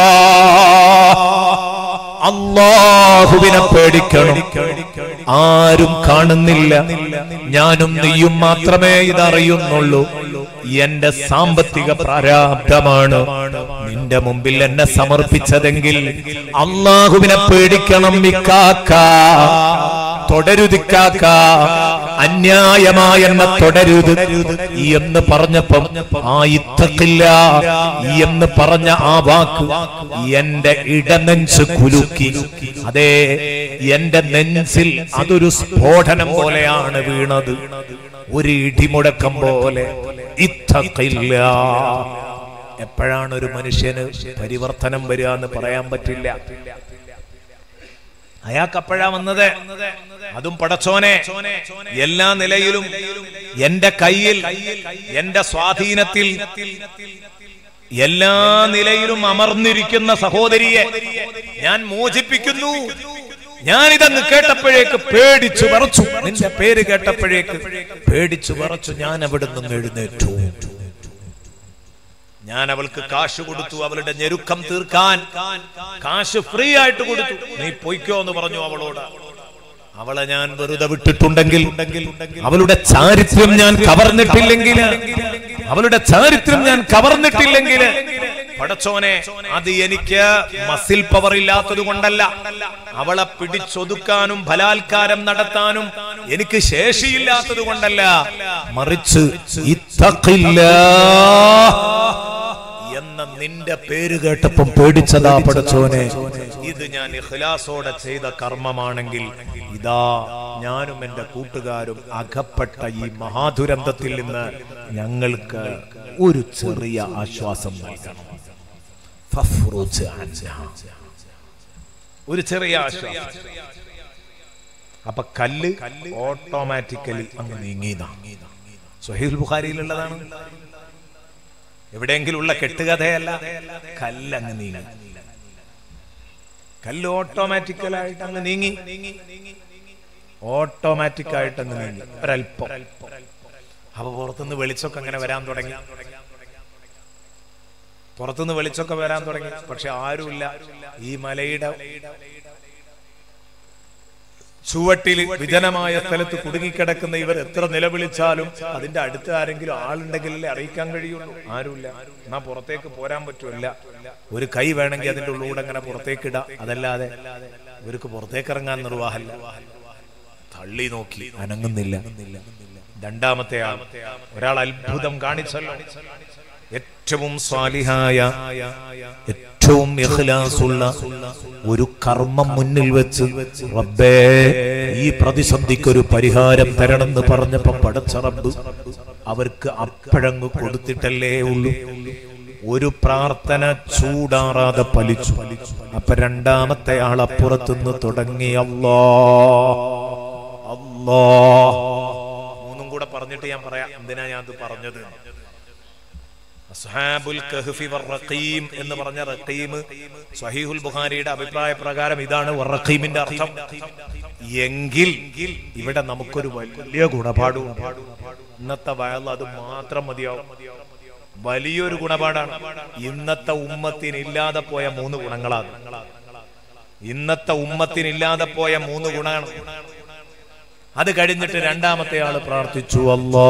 അല്ലാഹുവിനെ പേടിക്കണം. ആരും കാണുന്നില്ല, ഞാനും നീയും മാത്രമേ ഇതറിയുന്നുള്ളൂ. എന്റെ സാമ്പത്തിക പ്രാരാബ്ധമാണ് നിന്റെ മുമ്പിൽ എന്നെ സമർപ്പിച്ചതെങ്കിൽ അല്ലാഹുവിനെ പേടിക്കണം ഇക്കാക്ക, തുടരുതിക്കാക്ക, അന്യായമായ എന്നെ തുടരുത് എന്ന് പറഞ്ഞപ്പം ആ ഇത്തഖില്ല എന്ന് പറഞ്ഞ ആ വാക്ക് എന്റെ ഇടനെഞ്ച് കുലുക്കി. അതേ, എന്റെ നെഞ്ചിൽ അതൊരു സ്ഫോടനം പോലെയാണ് വീണത്, ഒരു ഇടിമുടക്കം പോലെ. ഇത്തഖില്ല, എപ്പോഴാണ് ഒരു മനുഷ്യന് പരിവർത്തനം വരിക എന്ന് പറയാൻ പറ്റില്ല. അയാൾക്ക് അപ്പോഴാ വന്നത്. അതും പടച്ചോനെ എല്ലാ നിലയിലും എന്റെ കയ്യിൽ, എന്റെ സ്വാധീനത്തിൽ, എല്ലാ നിലയിലും അമർന്നിരിക്കുന്ന സഹോദരിയെ ഞാൻ മോചിപ്പിക്കുന്നു. ഞാനിതങ്ങ് കേട്ടപ്പോഴേക്ക് പേടിച്ചു വിറച്ചു. നിന്റെ പേര് കേട്ടപ്പോഴേക്ക് പേടിച്ചു വിറച്ചു. ഞാൻ അവിടെ നിന്ന് എഴുന്നേറ്റു. ഞാൻ അവൾക്ക് കാശ് കൊടുത്തു, അവളുടെ ഞെരുക്കം തീർക്കാൻ കാശ് ഫ്രീ ആയിട്ട് കൊടുത്തു. നീ പൊയ്ക്കോ എന്ന് പറഞ്ഞു അവളോട്. അവളെ ഞാൻ വെറുതെ വിട്ടിട്ടുണ്ടെങ്കിൽ, അവളുടെ ചാരിത്രം ഞാൻ കവർന്നിട്ടില്ലെങ്കിൽ, അവളുടെ ചാരിത്രം ഞാൻ കവർന്നിട്ടില്ലെങ്കിൽ പടച്ചോനെ, അത് എനിക്ക് മസിൽ പവർ ഇല്ലാത്തത് കൊണ്ടല്ല, അവളെ പിടിച്ചൊതുക്കാനും ബലാത്കാരം നടത്താനും എനിക്ക് ശേഷിയില്ലാത്തത് കൊണ്ടല്ല, മറിച്ച് എന്ന നിന്റെ പേര് കേട്ടപ്പം പേടിച്ചതാ പടച്ചോനെ. ഇത് ഞാൻ ഇഖ്ലാസോടെ ചെയ്ത കർമ്മമാണെങ്കിൽ ഇതാ ഞാനും എന്റെ കൂട്ടുകാരും അകപ്പെട്ട ഈ മഹാദുരന്തത്തിൽ നിന്ന് ഞങ്ങൾക്ക് ഒരു ചെറിയ ആശ്വാസം നൽകണം. ഒരു ചെറിയ ആശ്വാസം. അപ്പൊ കല്ല് ഓട്ടോമാറ്റിക്കലി അങ്ങ് നീങ്ങിയതാ. സ്വഹീഹുൽ ബുഖാരിയിലുള്ളതാണ്, എവിടെയെങ്കിലും ഉള്ള കെട്ടുകഥയല്ല. കല്ലങ്ങ് നീങ്ങി, കല്ല് ഓട്ടോമാറ്റിക്കലായിട്ട് അങ്ങ് നീങ്ങി, ഓട്ടോമാറ്റിക് ആയിട്ട് അങ്ങ് നീങ്ങി ഒരൽപ്പം. അപ്പൊ പുറത്തുനിന്ന് വെളിച്ചൊക്കെ അങ്ങനെ വരാൻ തുടങ്ങി, പുറത്തുനിന്ന് വെളിച്ചൊക്കെ വരാൻ തുടങ്ങി. പക്ഷെ ആരുമില്ല. ഈ മലയുടെ ചുവട്ടിൽ വിജനമായ സ്ഥലത്ത് കുടുങ്ങിക്കിടക്കുന്ന ഇവർ എത്ര നിലവിളിച്ചാലും അതിന്റെ അടുത്ത് ആരെങ്കിലും ആളുണ്ടെങ്കിലല്ലേ അറിയിക്കാൻ കഴിയുള്ളൂ. ആരുമില്ല. എന്നാ പുറത്തേക്ക് പോരാൻ പറ്റൂല്ല. ഒരു കൈ വേണമെങ്കിൽ അതിന്റെ ഉള്ളിലൂടെ അങ്ങനെ പുറത്തേക്ക് ഇടാം. അതല്ലാതെ ഇവർക്ക് പുറത്തേക്ക് ഇറങ്ങാൻ നിർവാഹമില്ല. തള്ളി നോക്കി, അനങ്ങുന്നില്ല. രണ്ടാമത്തെ ആൾ, ഒരാൾ അത്ഭുതം കാണിച്ചല്ലോ. ഏറ്റവും സ്വാലിഹായ, ഏറ്റവും ഇഖ്ലാസുള്ള ഒരു കർമ്മം മുന്നിൽ വെച്ച് റബ്ബേ ഈ പ്രതിസന്ധിക്ക് ഒരു പരിഹാരം തരണമെന്ന് പറഞ്ഞപ്പോ പടച്ച റബ്ബ് അവർക്ക് അപ്പഴങ്ങ് കൊടുത്തിട്ടല്ലേ ഉള്ളൂ. ഒരു പ്രാർത്ഥന ചൂടാറാതെ ഫലിച്ചു. അപ്പൊ രണ്ടാമത്തെ ആൾ അപ്പുറത്തുനിന്ന് തുടങ്ങി അല്ലാഹ് അല്ലാഹ്. മൂന്നും കൂടെ പറഞ്ഞിട്ട് ഞാൻ പറയാം എന്തിനാ ഞാൻ അത് പറഞ്ഞത്. അസ്ഹാബുൽ കഹ്ഫി വറഖീം എന്ന് പറഞ്ഞ റഖീം സ്വഹീഹുൽ ബുഖാരിയുടെ അഭിപ്രായ പ്രകാരം ഇതാണ് വറഖീമിന്റെ അർത്ഥം. എങ്കിൽ ഇവിടെ നമുക്കൊരു വലിയ ഗുണപാഠം. ഇന്നത്തെ വയൽ അത് മാത്രം മതിയാവും. വലിയൊരു ഗുണപാഠാണ്. ഇന്നത്തെ ഉമ്മത്തിനില്ലാതെ പോയ മൂന്ന് ഗുണങ്ങളാണ്. ഇന്നത്തെ ഉമ്മത്തിനില്ലാതെ പോയ മൂന്ന് ഗുണമാണ്. അത് കഴിഞ്ഞിട്ട് രണ്ടാമത്തെ ആള് പ്രാർത്ഥിച്ചു,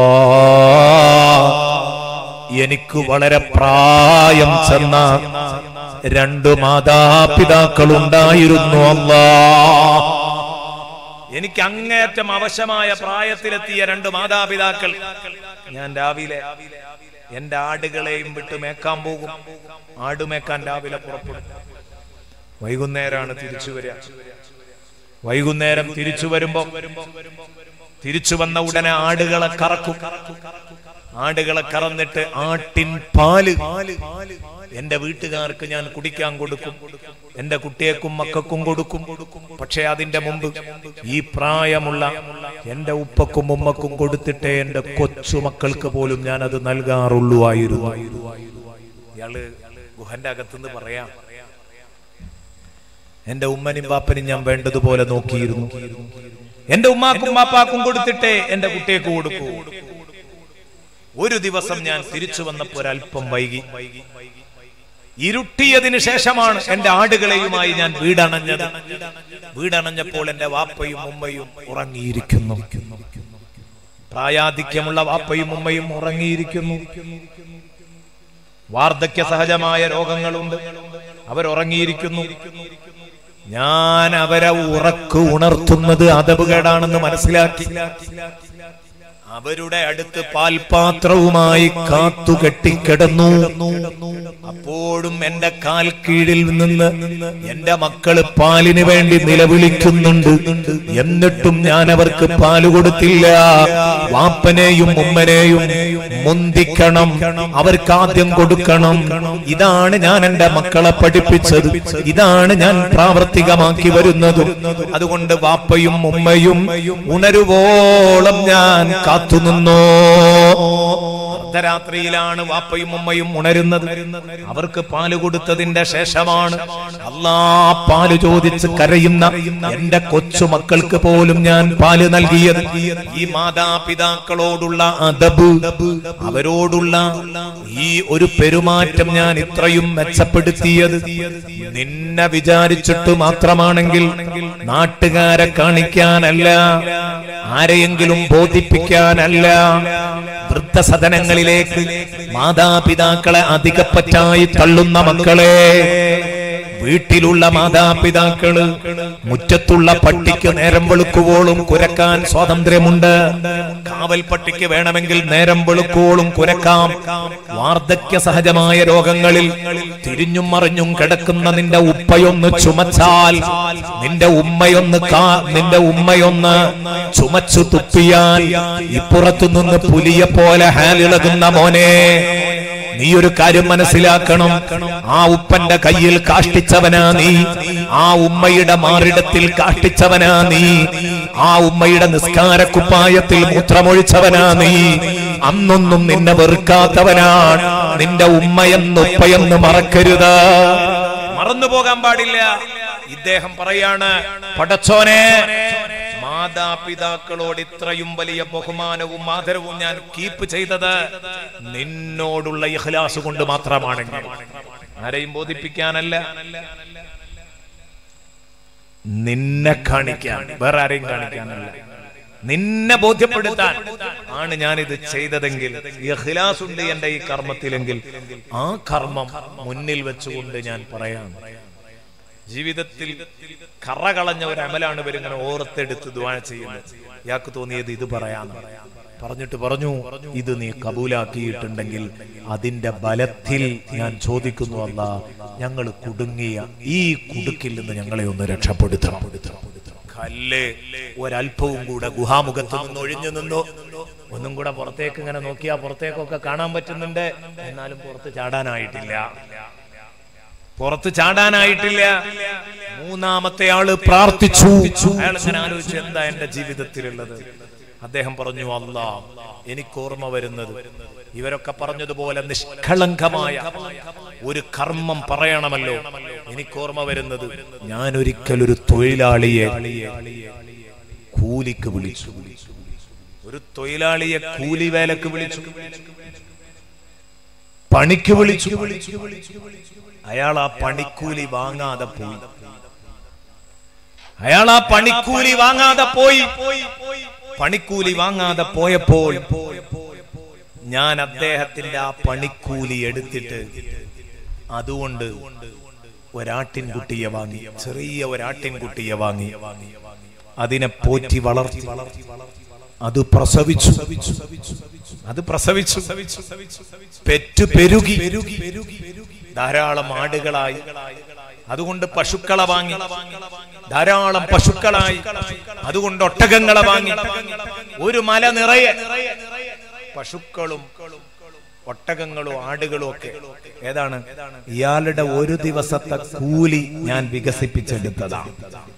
അല്ലാഹ് എനിക്ക് വളരെ പ്രായം ചെന്ന രണ്ടു മാതാപിതാക്കളുണ്ടായിരുന്നു. അല്ലാഹ് എനിക്ക് അങ്ങേറ്റം അവശമായ പ്രായത്തിലെത്തിയ രണ്ട് മാതാപിതാക്കൾ. ഞാൻ രാവിലെ എന്റെ ആടുകളെയും വിട്ട് മേക്കാൻ പോകും. ആടുമേക്കാൻ രാവിലെ പുറപ്പെടും. വൈകുന്നേരമാണ് തിരിച്ചു വരിക. വൈകുന്നേരം തിരിച്ചു വരുമ്പോ തിരിച്ചു വന്ന ഉടനെ ആടുകളെ കറക്കും. ആടുകളെ കറന്നിട്ട് ആട്ടിൻ പാല് എന്റെ വീട്ടുകാർക്ക് ഞാൻ കുടിക്കാൻ കൊടുക്കും. എന്റെ കുട്ടിയേക്കും മക്കൾക്കും കൊടുക്കും. പക്ഷെ അതിന്റെ മുമ്പ് ഈ പ്രായമുള്ള എന്റെ ഉപ്പക്കും ഉമ്മക്കും കൊടുത്തിട്ടേ എന്റെ കൊച്ചുമക്കൾക്ക് പോലും ഞാൻ അത് നൽകാറുള്ളൂ ആയിരുന്നു. ഇയാള് ഗുഹന്റെ അകത്തുനിന്ന് പറയാം, എന്റെ ഉമ്മനും പാപ്പനും ഞാൻ വേണ്ടതുപോലെ നോക്കിയിരുന്നു. എന്റെ ഉമ്മാക്കും പാപ്പാക്കും കൊടുത്തിട്ടേ എന്റെ കുട്ടിയേക്ക് കൊടുക്കൂ. ഒരു ദിവസം ഞാൻ തിരിച്ചു വന്നപ്പോൾ ഒരല്പം വൈകി. ഇരുട്ടിയതിനു ശേഷമാണ് എന്റെ ആടുകളെയുമായി ഞാൻ വീടണഞ്ഞത്. വീടണഞ്ഞപ്പോൾ എന്റെ വാപ്പയും ഉമ്മയും ഉറങ്ങിയിരിക്കുന്നു. പ്രായാധിക്യമുള്ള വാപ്പയും ഉമ്മയും ഉറങ്ങിയിരിക്കുന്നു. വാർദ്ധക്യ സഹജമായ രോഗങ്ങളുണ്ട്. അവരുറങ്ങിയിരിക്കുന്നു. ഞാൻ അവരെ ഉറക്ക് ഉണർത്തുന്നത് അദബുകേടാണെന്ന് മനസ്സിലാക്കി അവരുടെ അടുത്ത് പാൽപാത്രവുമായി കാത്തു കെട്ടിക്കിടന്നു. അപ്പോഴും എന്റെ കാൽ കീഴിൽ നിന്ന് എന്റെ മക്കള് പാലിന് വേണ്ടി നിലവിളിക്കുന്നുണ്ട്. എന്നിട്ടും ഞാൻ അവർക്ക് പാല് കൊടുത്തില്ല. വാപ്പനെയും ഉമ്മനെയും മുന്തിക്കണം, അവർക്ക് ആദ്യം കൊടുക്കണം. ഇതാണ് ഞാൻ എന്റെ മക്കളെ പഠിപ്പിച്ചത്, ഇതാണ് ഞാൻ പ്രാവർത്തികമാക്കി വരുന്നത്. അതുകൊണ്ട് വാപ്പയും ഉമ്മയും ഉണരുവോളം ഞാൻ കാത്തുനിന്നോ. അർദ്ധരാത്രിയിലാണ് വാപ്പയും ഉമ്മയും ഉണരുന്നത്. അവർക്ക് പാല് കൊടുത്തതിന്റെ ശേഷമാണ് അല്ലാ പാല് ചോദിച്ച് കരയുന്ന എന്റെ കൊച്ചു മക്കൾക്ക് പോലും ഞാൻ പാല് നൽകിയത്. ഈ മാതാപിതാക്കളോടുള്ള അദബ്, അവരോടുള്ള ഈ ഒരു പെരുമാറ്റം ഞാൻ ഇത്രയും മെച്ചപ്പെടുത്തിയത് നിന്നെ വിചാരിച്ചിട്ട് മാത്രമാണെങ്കിൽ, നാട്ടുകാരെ കാണിക്കാനല്ല, ആരെയെങ്കിലും ബോധിപ്പിക്കാനല്ല. വൃദ്ധസദനങ്ങളിലേക്ക് മാതാപിതാക്കളെ അധികപ്പറ്റായി തള്ളുന്ന മക്കളെ, വീട്ടിലുള്ള മാതാപിതാക്കള് മുറ്റത്തുള്ള പട്ടിക്ക് നേരം വെളുക്കുവോളും കുരക്കാൻ സ്വാതന്ത്ര്യമുണ്ട്. കാവൽ പട്ടിക്ക് വേണമെങ്കിൽ നേരം വെളുക്കുവോളും കുരക്കാം. വാർദ്ധക്യ സഹജമായ രോഗങ്ങളിൽ തിരിഞ്ഞും മറിഞ്ഞും കിടക്കുന്ന നിന്റെ ഉപ്പയൊന്ന് ചുമച്ചാൽ, നിന്റെ ഉമ്മയൊന്ന് കാ നിന്റെ ഉമ്മയൊന്ന് ചുമച്ചു തുപ്പിയാൽ ഇപ്പുറത്തു നിന്ന് പുലിയെ പോലെ ഹാലിളകുന്ന മോനെ, നീ ഒരു കാര്യം മനസ്സിലാക്കണം. ആ ഉപ്പന്റെ കയ്യിൽ കാഷ്ടിച്ചവനാ നീ, ആ ഉമ്മയുടെ മാറിടത്തിൽ കാഷ്ടിച്ചവനാ നീ, ആ ഉമ്മയുടെ നിസ്കാര കുപ്പായത്തിൽ മൂത്രമൊഴിച്ചവനാ നീ. അന്നൊന്നും നിന്നെ വെറുക്കാത്തവനാണ് നിന്റെ ഉമ്മയെന്ന് ഉപ്പയെന്ന് മറക്കരുത്, മറന്നു പോകാൻ പാടില്ല. ഇദ്ദേഹം പറയാണ്, പടച്ചോനെ, മാതാപിതാക്കളോട് ഇത്രയും വലിയ ബഹുമാനവും ആദരവും ഞാൻ കീപ്പ് ചെയ്തത് നിന്നോടുള്ള ഇഖ്ലാസ് കൊണ്ട് മാത്രമാണെങ്കിൽ, ആരെയും ബോധിപ്പിക്കാനല്ല, നിന്നെ കാണിക്കാൻ, വേറെ ആരെയും കാണിക്കാനല്ല, നിന്നെ ബോധ്യപ്പെടുത്താൻ ആണ് ഞാനിത് ചെയ്തതെങ്കിൽ, ഇഖ്ലാസ് ഉണ്ട് എന്റെ ഈ കർമ്മത്തിലെങ്കിൽ ആ കർമ്മം മുന്നിൽ വെച്ചുകൊണ്ട് ഞാൻ പറയാം. ജീവിതത്തിൽ കറ കളഞ്ഞ ഒരു അമലാണ് ഇവരിങ്ങനെ ഓർത്തെടുത്ത് ദുആ ചെയ്യുന്നത്. ഇയാൾക്ക് തോന്നിയത് ഇത് പറയാന്ന് പറഞ്ഞിട്ട് പറഞ്ഞു, ഇത് നീ കബൂലാക്കിയിട്ടുണ്ടെങ്കിൽ അതിന്റെ ബലത്തിൽ ഞാൻ ചോദിക്കുന്നു അല്ലാ, ഞങ്ങൾ കുടുങ്ങിയ ഈ കുടുക്കിൽ നിന്ന് ഞങ്ങളെ ഒന്ന് രക്ഷപ്പെടുത്തണം. കല്ല് ഒരൽപ്പവും കൂടെ ഗുഹാമുഖത്ത് നിന്ന് ഒഴിഞ്ഞു നിന്നു. ഒന്നും കൂടെ പുറത്തേക്ക് ഇങ്ങനെ നോക്കിയാ പുറത്തേക്കൊക്കെ കാണാൻ പറ്റുന്നുണ്ട്, എന്നാലും പുറത്ത് ചാടാനായിട്ടില്ല, പുറത്ത് ചാടാനായിട്ടില്ല. മൂന്നാമത്തെ ആള് പ്രാർത്ഥിച്ചു. അയാൾ ഇങ്ങനെ ആലോചിച്ചു, എന്താ എന്റെ ജീവിതത്തിലുള്ളത്? അദ്ദേഹം പറഞ്ഞു, അല്ലാ, എനിക്ക് ഓർമ്മ വരുന്നത് ഇവരൊക്കെ പറഞ്ഞതുപോലെ നിഷ്കളങ്കമായ ഒരു കർമ്മം പറയണമല്ലോ. എനിക്ക് ഓർമ്മ വരുന്നത് ഞാൻ ഒരിക്കലൊരു തൊഴിലാളിയെ കൂലിക്ക് വിളിച്ചു, ഒരു തൊഴിലാളിയെ കൂലി വേലക്ക് വിളിച്ചു, പണിക്ക് വിളിച്ചു. അയാൾ ആ പണിക്കൂലി വാങ്ങാതെ പോയി. അയാൾ ആ പണിക്കൂലി വാങ്ങാതെ പോയി. പണിക്കൂലി വാങ്ങാതെ പോയപ്പോൾ ഞാൻ അദ്ദേഹത്തിന്റെ ആ പണിക്കൂലി എടുത്തിട്ട് അതുകൊണ്ട് ഒരാട്ടിൻകുട്ടിയെ വാങ്ങി, ചെറിയ ഒരാട്ടിൻകുട്ടിയെ വാങ്ങി. അതിനെ പോറ്റി വളർത്തി, അത് പ്രസവിച്ചു, അത് പ്രസവിച്ചു, പെറ്റു പെരുകി, ധാരാളം ആടുകളായി. അതുകൊണ്ട് പശുക്കളെ വാങ്ങി, ധാരാളം പശുക്കളായി. അതുകൊണ്ട് ഒട്ടകങ്ങളെ വാങ്ങി. ഒരു മല നിറയെ പശുക്കളും ഒട്ടകങ്ങളും ആടുകളും ഒക്കെ. ഏതാണ്? ഇയാളുടെ ഒരു ദിവസത്തെ കൂലി ഞാൻ വികസിപ്പിച്ചെടുത്തതാണ്.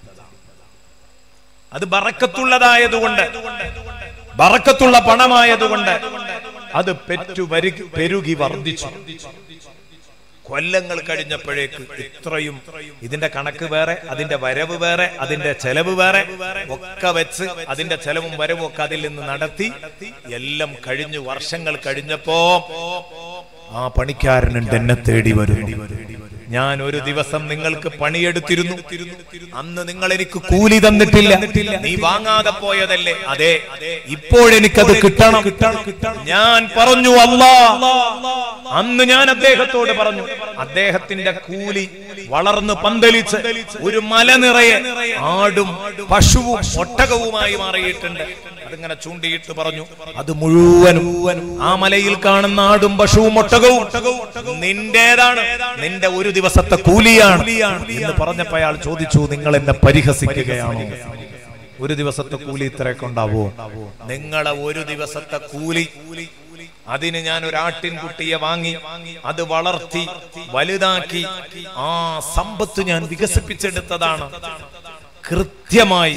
അത് ബറക്കത്തുള്ളതായതുകൊണ്ട്, ബറക്കത്തുള്ള പണമായതുകൊണ്ട് അത് പെറ്റു പെരുകി വർദ്ധിച്ചു. കൊല്ലങ്ങൾ കഴിഞ്ഞപ്പോഴേക്ക് ഇത്രയും, ഇതിന്റെ കണക്ക് വേറെ, അതിന്റെ വരവ് വേറെ, അതിന്റെ ചെലവ് വേറെ, ഒക്കെ വെച്ച് അതിന്റെ ചെലവും വരവും ഒക്കെ അതിൽ നിന്ന് നടത്തി എല്ലാം കഴിഞ്ഞു. വർഷങ്ങൾ കഴിഞ്ഞപ്പോ ആ പണിക്കാരനുണ്ട് എന്നെ തേടി വരുന്നു. ഞാൻ ഒരു ദിവസം നിങ്ങൾക്ക് പണിയെടുത്തിരുന്നു, അന്ന് നിങ്ങൾ എനിക്ക് കൂലി തന്നിട്ടില്ല, നീ വാങ്ങാതെ പോയതല്ലേ? അതെ, ഇപ്പോഴെനിക്കത് കിട്ടണം. ഞാൻ പറഞ്ഞു, അല്ലാ, അന്ന് ഞാൻ അദ്ദേഹത്തോട് പറഞ്ഞു, അദ്ദേഹത്തിന്റെ കൂലി വളർന്ന് പന്തലിച്ച് ഒരു മല നിറയെ ആടും പശുവും ഒട്ടകവുമായി മാറിയിട്ടുണ്ട്. അതിങ്ങനെ ചൂണ്ടിയിട്ട് പറഞ്ഞു, അത് മുഴുവനും ആ മലയിൽ കാണുന്ന ആടും പശുവും ഒട്ടകവും നിന്റേതാണ്, നിന്റെ ഒരു ദിവസത്തെ കൂലിയാണ് എന്ന് പറഞ്ഞപ്പോ അയാൾ ചോദിച്ചു, നിങ്ങൾ എന്നെ പരിഹസിക്കുകയാണോ? ഒരു ദിവസത്തെ കൂലി ഇത്രയൊക്കെ ഉണ്ടാവോ? നിങ്ങളെ ഒരു ദിവസത്തെ കൂലി, അതിന് ഞാൻ ഒരു ആട്ടിൻകുട്ടിയെ വാങ്ങി അത് വളർത്തി വലുതാക്കി ആ സമ്പത്ത് ഞാൻ വികസിപ്പിച്ചെടുത്തതാണ്. കൃത്യമായി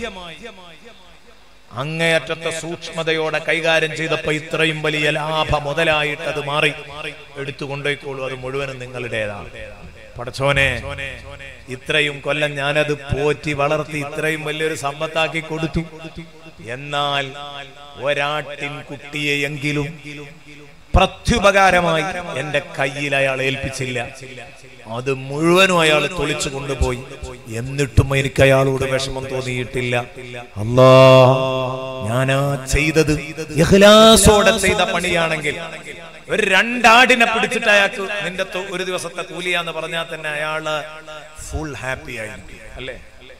അങ്ങേയറ്റത്തെ സൂക്ഷ്മതയോടെ കൈകാര്യം ചെയ്തപ്പോ ഇത്രയും വലിയ ലാഭ മുതലായിട്ട് അത് മാറി. എടുത്തുകൊണ്ടേക്കോളൂ, അത് മുഴുവനും നിങ്ങളുടേതാണ്. പടച്ചോനെ, ഇത്രയും കൊല്ലം ഞാനത് പോറ്റി വളർത്തി ഇത്രയും വലിയൊരു സമ്പത്താക്കി കൊടുത്തു. എന്നാൽ ഒരാട്ടിൻ കുട്ടിയെയെങ്കിലും പ്രത്യുപകാരമായി എന്റെ കയ്യിൽ അയാൾ ഏൽപ്പിച്ചില്ല. അത് മുഴുവനും അയാൾ തൊളിച്ചു കൊണ്ടുപോയി. എന്നിട്ടും എനിക്ക് അയാളോട് വിഷമം തോന്നിയിട്ടില്ല. അല്ലാ, ഞാനാ ചെയ്തത് ഇഖ്ലാസോടെ ചെയ്ത പണിയാണെങ്കിൽ ഒരു രണ്ടാടിനെ പിടിച്ചിട്ട് അയാൾക്ക് നിന്റെ ഒരു ദിവസത്തെ കൂലിയാന്ന് പറഞ്ഞാൽ തന്നെ അയാള് ഫുൾ ഹാപ്പി ആയിരിക്കും, അല്ലേ?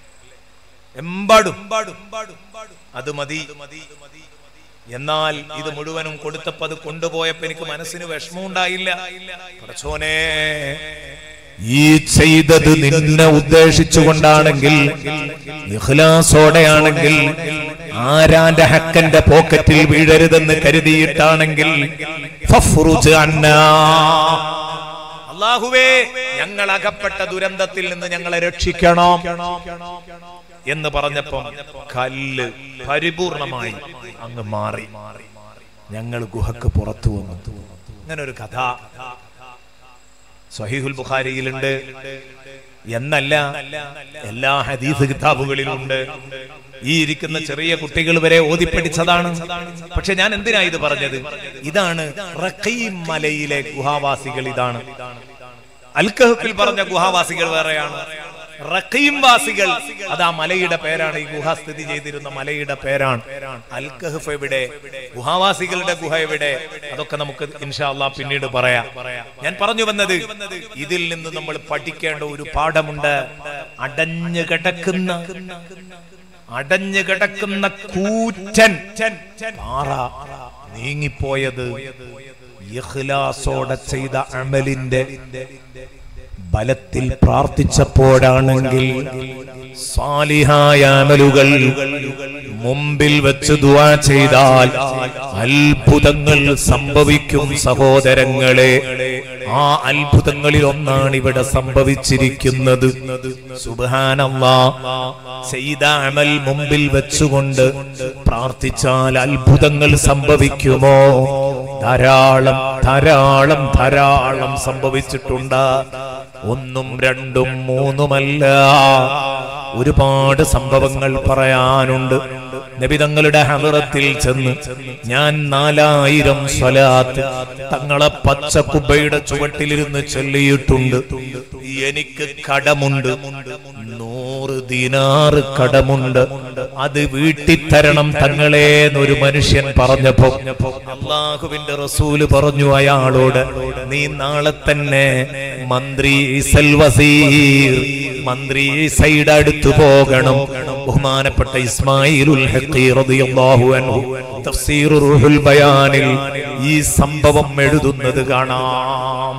എമ്പാടും അത് മതി. എന്നാൽ ഇത് മുഴുവനും കൊടുത്തപ്പോ അത് കൊണ്ടുപോയപ്പോ എനിക്ക് മനസ്സിന് വിഷമം ഉണ്ടായില്ല. പടച്ചോനെ, ഈ ചെയ്തത് നിന്നെ ഉദ്ദേശിച്ചുകൊണ്ടാണെങ്കിൽ, ഇഖ്ലാസോടെയാണെങ്കിൽ, ആരാന്റെ ഹക്കന്റെ പോക്കറ്റിൽ വീഴരുതെന്ന് കരുതിയിട്ടാണെങ്കിൽ, ഫഫ്റുജ് അന്നാ, അല്ലാഹുവേ ഞങ്ങൾ അകപ്പെട്ട ദുരന്തത്തിൽ നിന്ന് ഞങ്ങളെ രക്ഷിക്കണം എന്ന് പറഞ്ഞപ്പം കല്ല് പരിപൂർണമായി അങ്ങ് മാറി. ഞങ്ങൾ ഗുഹക്ക് പുറത്തു വന്നു. ഇങ്ങനെ ഒരു കഥ സ്വഹീഹുൽ ബുഖാരിയിലുണ്ട് എന്നല്ല, എല്ലാ ഹദീസ് കിതാബുകളിലുണ്ട്. ഈ ഇരിക്കുന്ന ചെറിയ കുട്ടികൾ വരെ ഓതിപ്പടിച്ചതാണ്. പക്ഷെ ഞാൻ എന്തിനാ ഇത് പറഞ്ഞത്? ഇതാണ് റഖീം മലയിലെ ഗുഹാവാസികൾ. ഇതാണ് അൽ കഹ്ഫിൽ പറഞ്ഞ ഗുഹാവാസികൾ വേറെയാണ്. റഖീം വാസികൾ അത് ആ മലയുടെ പേരാണ്. ഈ ഗുഹ സ്ഥിതി ചെയ്തിരുന്ന മലയുടെ പേരാണ്. അൽ കഹ്ഫ് എവിടെ, ഗുഹാവാസികളുടെ ഗുഹ എവിടെ, അതൊക്കെ നമുക്ക് ഇൻഷാ അല്ലാഹ് പിന്നീട് പറയാം. ഞാൻ പറഞ്ഞു വന്നത്, ഇതിൽ നിന്ന് നമ്മൾ പഠിക്കേണ്ട ഒരു പാഠമുണ്ട്. അടഞ്ഞു കിടക്കുന്ന അടഞ്ഞു കിടക്കുന്ന കൂറ്റൻ പാറ നീങ്ങിപ്പോയത് ഇഖ്ലാസോടെ ചെയ്ത അമലിന്റെ ബലത്തിൽ പ്രാർത്ഥിച്ചപ്പോഴാണെങ്കിൽ, സാലിഹായ അമലുകൾ മുമ്പിൽ വെച്ച് ദുആ ചെയ്താൽ അത്ഭുതങ്ങൾ സംഭവിക്കും സഹോദരങ്ങളെ. ആ അത്ഭുതങ്ങളിൽ ഒന്നാണ് ഇവിടെ സംഭവിച്ചിരിക്കുന്നത്. സുബ്ഹാനല്ലാഹ്, ചെയ്ത അമൽ മുമ്പിൽ വെച്ചുകൊണ്ട് പ്രാർത്ഥിച്ചാൽ അത്ഭുതങ്ങൾ സംഭവിക്കുമോ? ധാരാളം ധാരാളം ധാരാളം സംഭവിച്ചിട്ടുണ്ട്. ഒന്നും രണ്ടും മൂന്നുമല്ല, ഒരുപാട് സംഭവങ്ങൾ പറയാനുണ്ട്. നബി തങ്ങളുടെ ഹളറത്തിൽ ചെന്ന് ഞാൻ നാലായിരം സ്വലാത്ത് തങ്ങളെ പച്ച കുബയുടെ ചുവട്ടിലിരുന്ന് ചൊല്ലിയിട്ടുണ്ട്. എനിക്ക് കടമുണ്ട്, നൂറ് ദിനാറ് കടമുണ്ട്, അത് വീട്ടിത്തരണം തങ്ങളെ എന്നൊരു മനുഷ്യൻ പറഞ്ഞപ്പോ അല്ലാഹുവിന്റെ റസൂല് പറഞ്ഞു അയാളോട്, നീ നാളെ തന്നെ മന്ത്രി വസീർ മന്ത്രി ഈസയുടെ അടുത്ത് പോകണം. ബഹുമാനപ്പെട്ട ഇസ്മായിലുൽ ഹഖി റളിയല്ലാഹു അൻഹു തഫ്സീർ റൂഹുൽ ബയാനിൽ ഈ സംഭവം എഴുതുന്നത് കാണാം.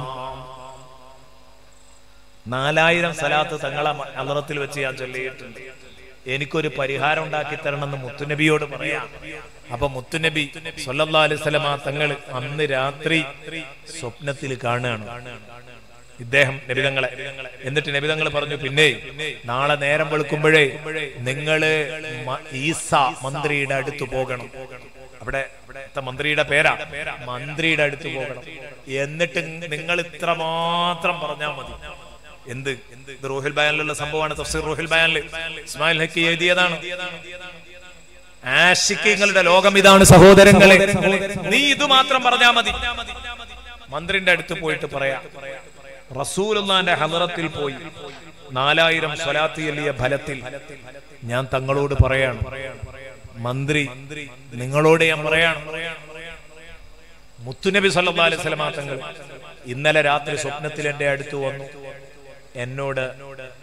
നാലായിരം സലാത്ത് തങ്ങളെ ഹളറത്തിൽ വെച്ച് ഞാൻ ചൊല്ലിയിട്ടുണ്ട്. എനിക്കൊരു പരിഹാരം ഉണ്ടാക്കി തരണമെന്ന് മുത്തുനബിയോട് പറയാം. അപ്പൊ മുത്തുനബി സ്വല്ലല്ലാഹു അലൈഹി വസല്ലമ തങ്ങൾ അന്ന് രാത്രി സ്വപ്നത്തിൽ കാണുകയാണ് ഇദ്ദേഹം നബിതങ്ങളെ. എന്നിട്ട് നബിതങ്ങൾ പറഞ്ഞു, പിന്നെ നാളെ നേരം വെളുക്കുമ്പോഴേ നിങ്ങള് ഈസ മന്ത്രിയുടെ അടുത്ത് പോകണം. അവിടെ മന്ത്രിയുടെ പേരാ, മന്ത്രിയുടെ അടുത്ത് പോകണം. എന്നിട്ട് നിങ്ങൾ ഇത്ര മാത്രം പറഞ്ഞാൽ മതി. എന്ത്? ഇത് റൂഹുൽ ബയാനിലുള്ള സംഭവമാണ്. തഫ്സീർ റൂഹുൽ ബയാനിൽ ഇസ്മായിൽ ഹഖി എഴുതിയതാണ്. ആശിഖീങ്ങളുടെ ലോകം ഇതാണ് സഹോദരങ്ങളെ. നീ ഇത് മാത്രം പറഞ്ഞാൽ മതി. മന്ത്രിന്റെ അടുത്ത് പോയിട്ട് പറയാ, റസൂലുള്ളാഹിന്റെ ഹളറത്തിൽ പോയി നാലായിരം സ്വലാത്ത് ചൊല്ലിയ ഫലത്തിൽ ഞാൻ തങ്ങളോട് പറയാണ്, മന്ത്രി നിങ്ങളോട് ഞാൻ പറയാണ്, മുത്തുനബി സല്ലല്ലാഹു അലൈഹി വസല്ലമ തങ്ങൾ ഇന്നലെ രാത്രി സ്വപ്നത്തിൽ എന്റെ അടുത്ത് വന്നു. എന്നോട്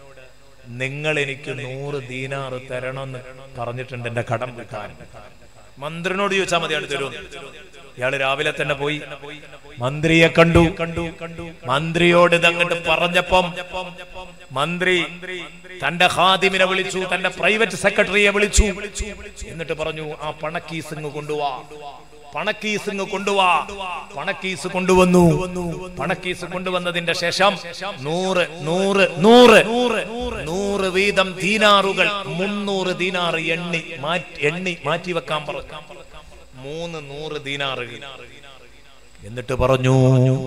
നിങ്ങൾ എനിക്ക് നൂറ് ദീനാറ് തരണമെന്ന് പറഞ്ഞിട്ടുണ്ട് എന്റെ കടം വീട്ടാൻ. മന്ത്രിനോട് ചോദിച്ചാൽ മതി അടുത്ത് തരും. ഇയാള് രാവിലെ തന്നെ പോയി മന്ത്രിയെ കണ്ടു. മന്ത്രിയോട് ഇതങ്ങോട്ട് പറഞ്ഞപ്പം മന്ത്രി തന്റെ ഖാദിമിനെ വിളിച്ചു, തന്റെ പ്രൈവറ്റ് സെക്രട്ടറിയെ വിളിച്ചു. എന്നിട്ട് പറഞ്ഞു, ആ പണക്കീസ് ഇങ്ങ് കൊണ്ടുവാ, പണക്കീസ് ഇങ്ങ് കൊണ്ടുവാ. പണക്കീസ് കൊണ്ടുവന്നു. പണക്കീസ് കൊണ്ടുവന്നതിന്റെ ശേഷം നൂറ് നൂറ് നൂറ് നൂറ് വീതം ദീനാറുകൾ മുന്നൂറ് ദീനാറ് എണ്ണി മാറ്റി എണ്ണി മാറ്റി വെക്കാൻ പറഞ്ഞു. മൂന്ന് നൂറ് ദീനാറുകൾ. എന്നിട്ട് പറഞ്ഞു,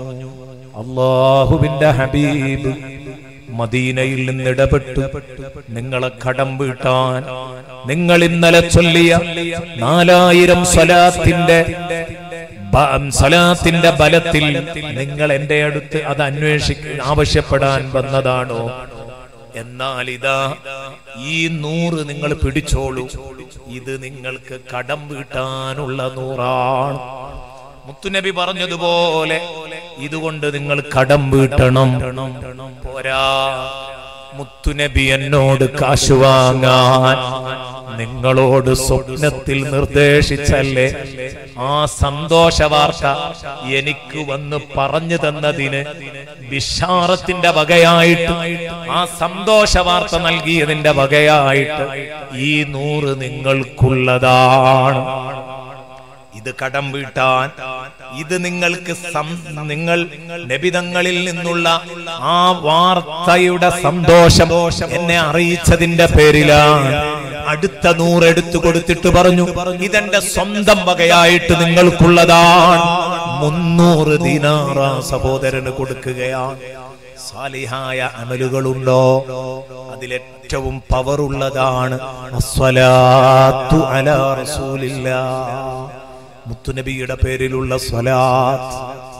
അല്ലാഹുവിന്റെ ഹബീബ് മദീനയിൽ നിന്ന് ഇടപെട്ടു നിങ്ങളെ കടം വീട്ടാൻ നിങ്ങൾ ഇന്നലെ ചൊല്ലിയ നാലായിരം സ്വലാത്തിന്റെ സ്വലാത്തിന്റെ ബലത്തിൽ നിങ്ങൾ എന്റെ അടുത്ത് അത് അന്വേഷിക്കാൻ ആവശ്യപ്പെടാൻ വന്നതാണോ? എന്നാൽ ഇതാ ഈ നൂറ് നിങ്ങൾ പിടിച്ചോളൂ, ഇത് നിങ്ങൾക്ക് കടം വീട്ടാനുള്ള നൂറാണ്. മുത്തുനബി പറഞ്ഞതുപോലെ ഇതുകൊണ്ട് നിങ്ങൾ കടം വീട്ടണം. പോരാ, മുത്തുനബി എന്നോട് കാശ് വാങ്ങാൻ നിങ്ങളോട് സ്വപ്നത്തിൽ നിർദ്ദേശിച്ചല്ലേ? ആ സന്തോഷ വാർത്ത എനിക്ക് വന്ന് പറഞ്ഞു തന്നതിന് ബിശാറത്തിന്റെ വകയായിട്ട്, ആ സന്തോഷ വാർത്ത നൽകിയതിന്റെ വകയായിട്ട് ഈ നൂറ് നിങ്ങൾക്കുള്ളതാണ്. ഇത് കടം വീട്ടാൻ, ഇത് നിങ്ങൾക്ക് നിങ്ങൾ നബിതങ്ങളിൽ നിന്നുള്ള ആ വാർത്തയുടെ സന്തോഷം എന്നെ അറിയിച്ചതിന്റെ പേരിലാണ് അടുത്ത നൂറ് എടുത്തു കൊടുത്തിട്ട് പറഞ്ഞു, ഇതെന്റെ സ്വന്തം വകയായിട്ട് നിങ്ങൾക്കുള്ളതാണ്. മുന്നൂറ് ദിനാറ സഹോദരന് കൊടുക്കുകയാണ്. സാലിഹായ അമലുകളുണ്ടോ? അതിലേറ്റവും പവറുള്ളതാണ് അസ്സലാത്തു അലാ റസൂലില്ലാഹ്, മുത്തുനബിയുടെ പേരിലുള്ള സ്വലാത്ത്.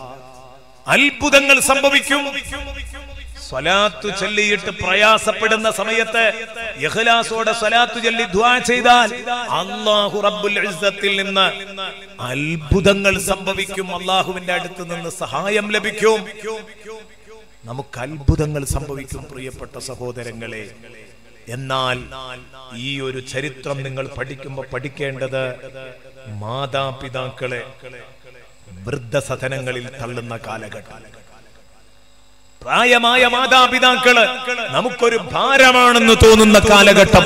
അത്ഭുതങ്ങൾ സംഭവിക്കും. സ്വലാത്തു ചൊല്ലിയിട്ട് പ്രയാസപ്പെടുന്ന സമയത്ത് ഇഖ്ലാസോടെ സ്വലാത്തു ചൊല്ലി ദുആ ചെയ്താൽ അല്ലാഹു റബ്ബുൽ ഇസ്സത്തിൽ നിന്ന് അത്ഭുതങ്ങൾ സംഭവിക്കും. അല്ലാഹുവിന്റെ അടുത്ത് നിന്ന് സഹായം ലഭിക്കും. നമുക്ക് അത്ഭുതങ്ങൾ സംഭവിക്കും പ്രിയപ്പെട്ട സഹോദരങ്ങളെ. എന്നാൽ ഈ ഒരു ചരിത്രം നിങ്ങൾ പഠിക്കുമ്പോൾ പഠിക്കേണ്ടത് മാതാപിതാക്കളെ വൃദ്ധസദനങ്ങളിൽ തള്ളുന്ന കാലഘട്ടം. പ്രായമായ മാതാപിതാക്കള് നമുക്കൊരു ഭാരമാണെന്ന് തോന്നുന്ന കാലഘട്ടം.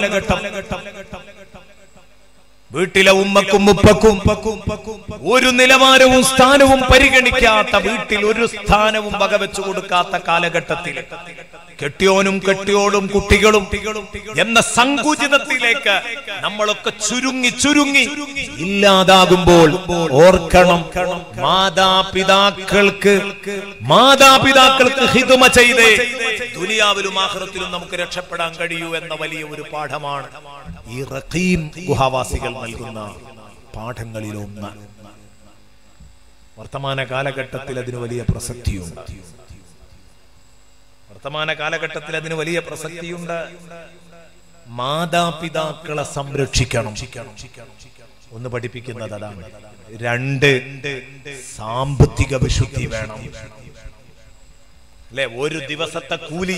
വീട്ടിലെ ഉമ്മക്കും ഉപ്പക്കും ഒരു നിലവാരവും സ്ഥാനവും പരിഗണിക്കാത്ത, വീട്ടിൽ ഒരു സ്ഥാനവും വകവെച്ചു കൊടുക്കാത്ത കാലഘട്ടത്തിൽ കെട്ടിയോനും കെട്ടിയോടും കുട്ടികളും എന്ന സങ്കുചിതത്തിലേക്ക് നമ്മളൊക്കെ ചുരുങ്ങി ചുരുങ്ങി ഇല്ലാതാകുമ്പോൾ ഓർക്കണം, മാതാപിതാക്കൾക്ക് മാതാപിതാക്കൾക്ക് ഹിദ്മ ചെയ്ത് ദുനിയാവിലും ആഖിറത്തിലും നമുക്ക് രക്ഷപ്പെടാൻ കഴിയൂ എന്ന വലിയ ഒരു പാഠമാണ് ഈ റഖീം ഗുഹാവാസികൾ നൽകുന്ന പാഠങ്ങളിലൊന്ന്. വർത്തമാന കാലഘട്ടത്തിൽ അതിന് വലിയ പ്രസക്തിയുണ്ട്. വർത്തമാന കാലഘട്ടത്തിൽ അതിന് വലിയ പ്രസക്തിയുണ്ട്. മാതാപിതാക്കളെ സംരക്ഷിക്കണം. ഒന്ന് പഠിപ്പിക്കുന്നത് അതാണ്. രണ്ട്, സാമ്പത്തിക വിശുദ്ധി വേണം. അല്ലെ, ഒരു ദിവസത്തെ കൂലി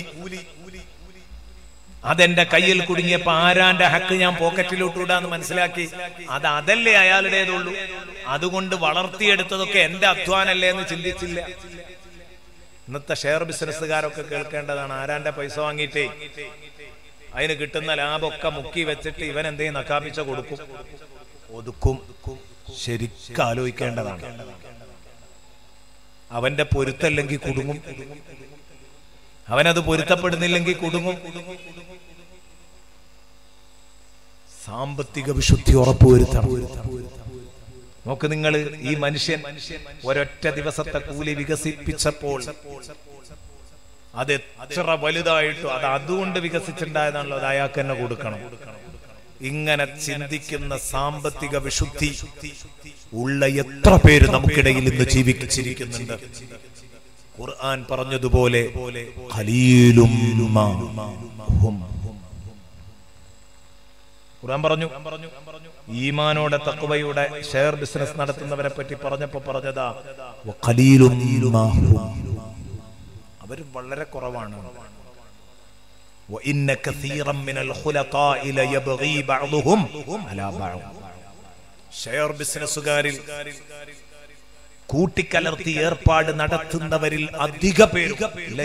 അതെന്റെ കയ്യിൽ കുടുങ്ങിയപ്പോ ആരാന്റെ ഹക്ക് ഞാൻ പോക്കറ്റിലോട്ടിടാന്ന് മനസ്സിലാക്കി, അത് അതല്ലേ അയാളുടേതുള്ളൂ, അതുകൊണ്ട് വളർത്തിയെടുത്തതൊക്കെ എന്റെ അധ്വാനല്ലേ എന്ന് ചിന്തിച്ചില്ല. ഇന്നത്തെ ഷെയർ ബിസിനസ്സുകാരൊക്കെ കേൾക്കേണ്ടതാണ്, ആരാന്റെ പൈസ വാങ്ങിയിട്ടേ അതിന് കിട്ടുന്ന ലാഭമൊക്കെ മുക്കി വെച്ചിട്ട് ഇവൻ എന്തെങ്കിലും നക്കാപ്പിച്ച കൊടുക്കും, ഒതുക്കും. ശരിക്കും ആലോചിക്കേണ്ടതാണ്. അവന്റെ പൊരുത്തല്ലെങ്കിൽ കുടുങ്ങും, അവനത് പൊരുത്തപ്പെടുന്നില്ലെങ്കിൽ കുടുങ്ങും. സാമ്പത്തിക വിശുദ്ധി ഉറപ്പുവരുത്തണം. നോക്ക് നിങ്ങൾ, ഈ മനുഷ്യൻ ഒരൊറ്റ ദിവസത്തെ കൂലി വികസിപ്പിച്ചപ്പോൾ അത് എത്ര വലുതായിട്ടും അത് അതുകൊണ്ട് വികസിച്ചിട്ടുണ്ടായതാണല്ലോ, അത് അയാൾക്ക് തന്നെ കൊടുക്കണം. ഇങ്ങനെ ചിന്തിക്കുന്ന സാമ്പത്തിക വിശുദ്ധി ഉള്ള എത്ര പേര് നമുക്കിടയിൽ ഇന്ന് ജീവിച്ചിരിക്കുന്നുണ്ട്. ഖുർആൻ പറഞ്ഞതുപോലെ ഖലീലും മാ ഹും. ഖുർആൻ പറഞ്ഞു, ഈമാനോടെ തഖ്വയുടെ ഷെയർ ബിസിനസ് നടത്തുന്നവരെ പറ്റി പറഞ്ഞപ്പോ പറഞ്ഞതാ ഖലീലും മാ ഹും, അവർ വളരെ കുറവാണ്. ഷെയർ ബിസിനസ്സുകാരിൽ കൂട്ടിക്കലർത്തി ഏർപ്പാട് നടത്തുന്നവരിൽ അധിക പേരും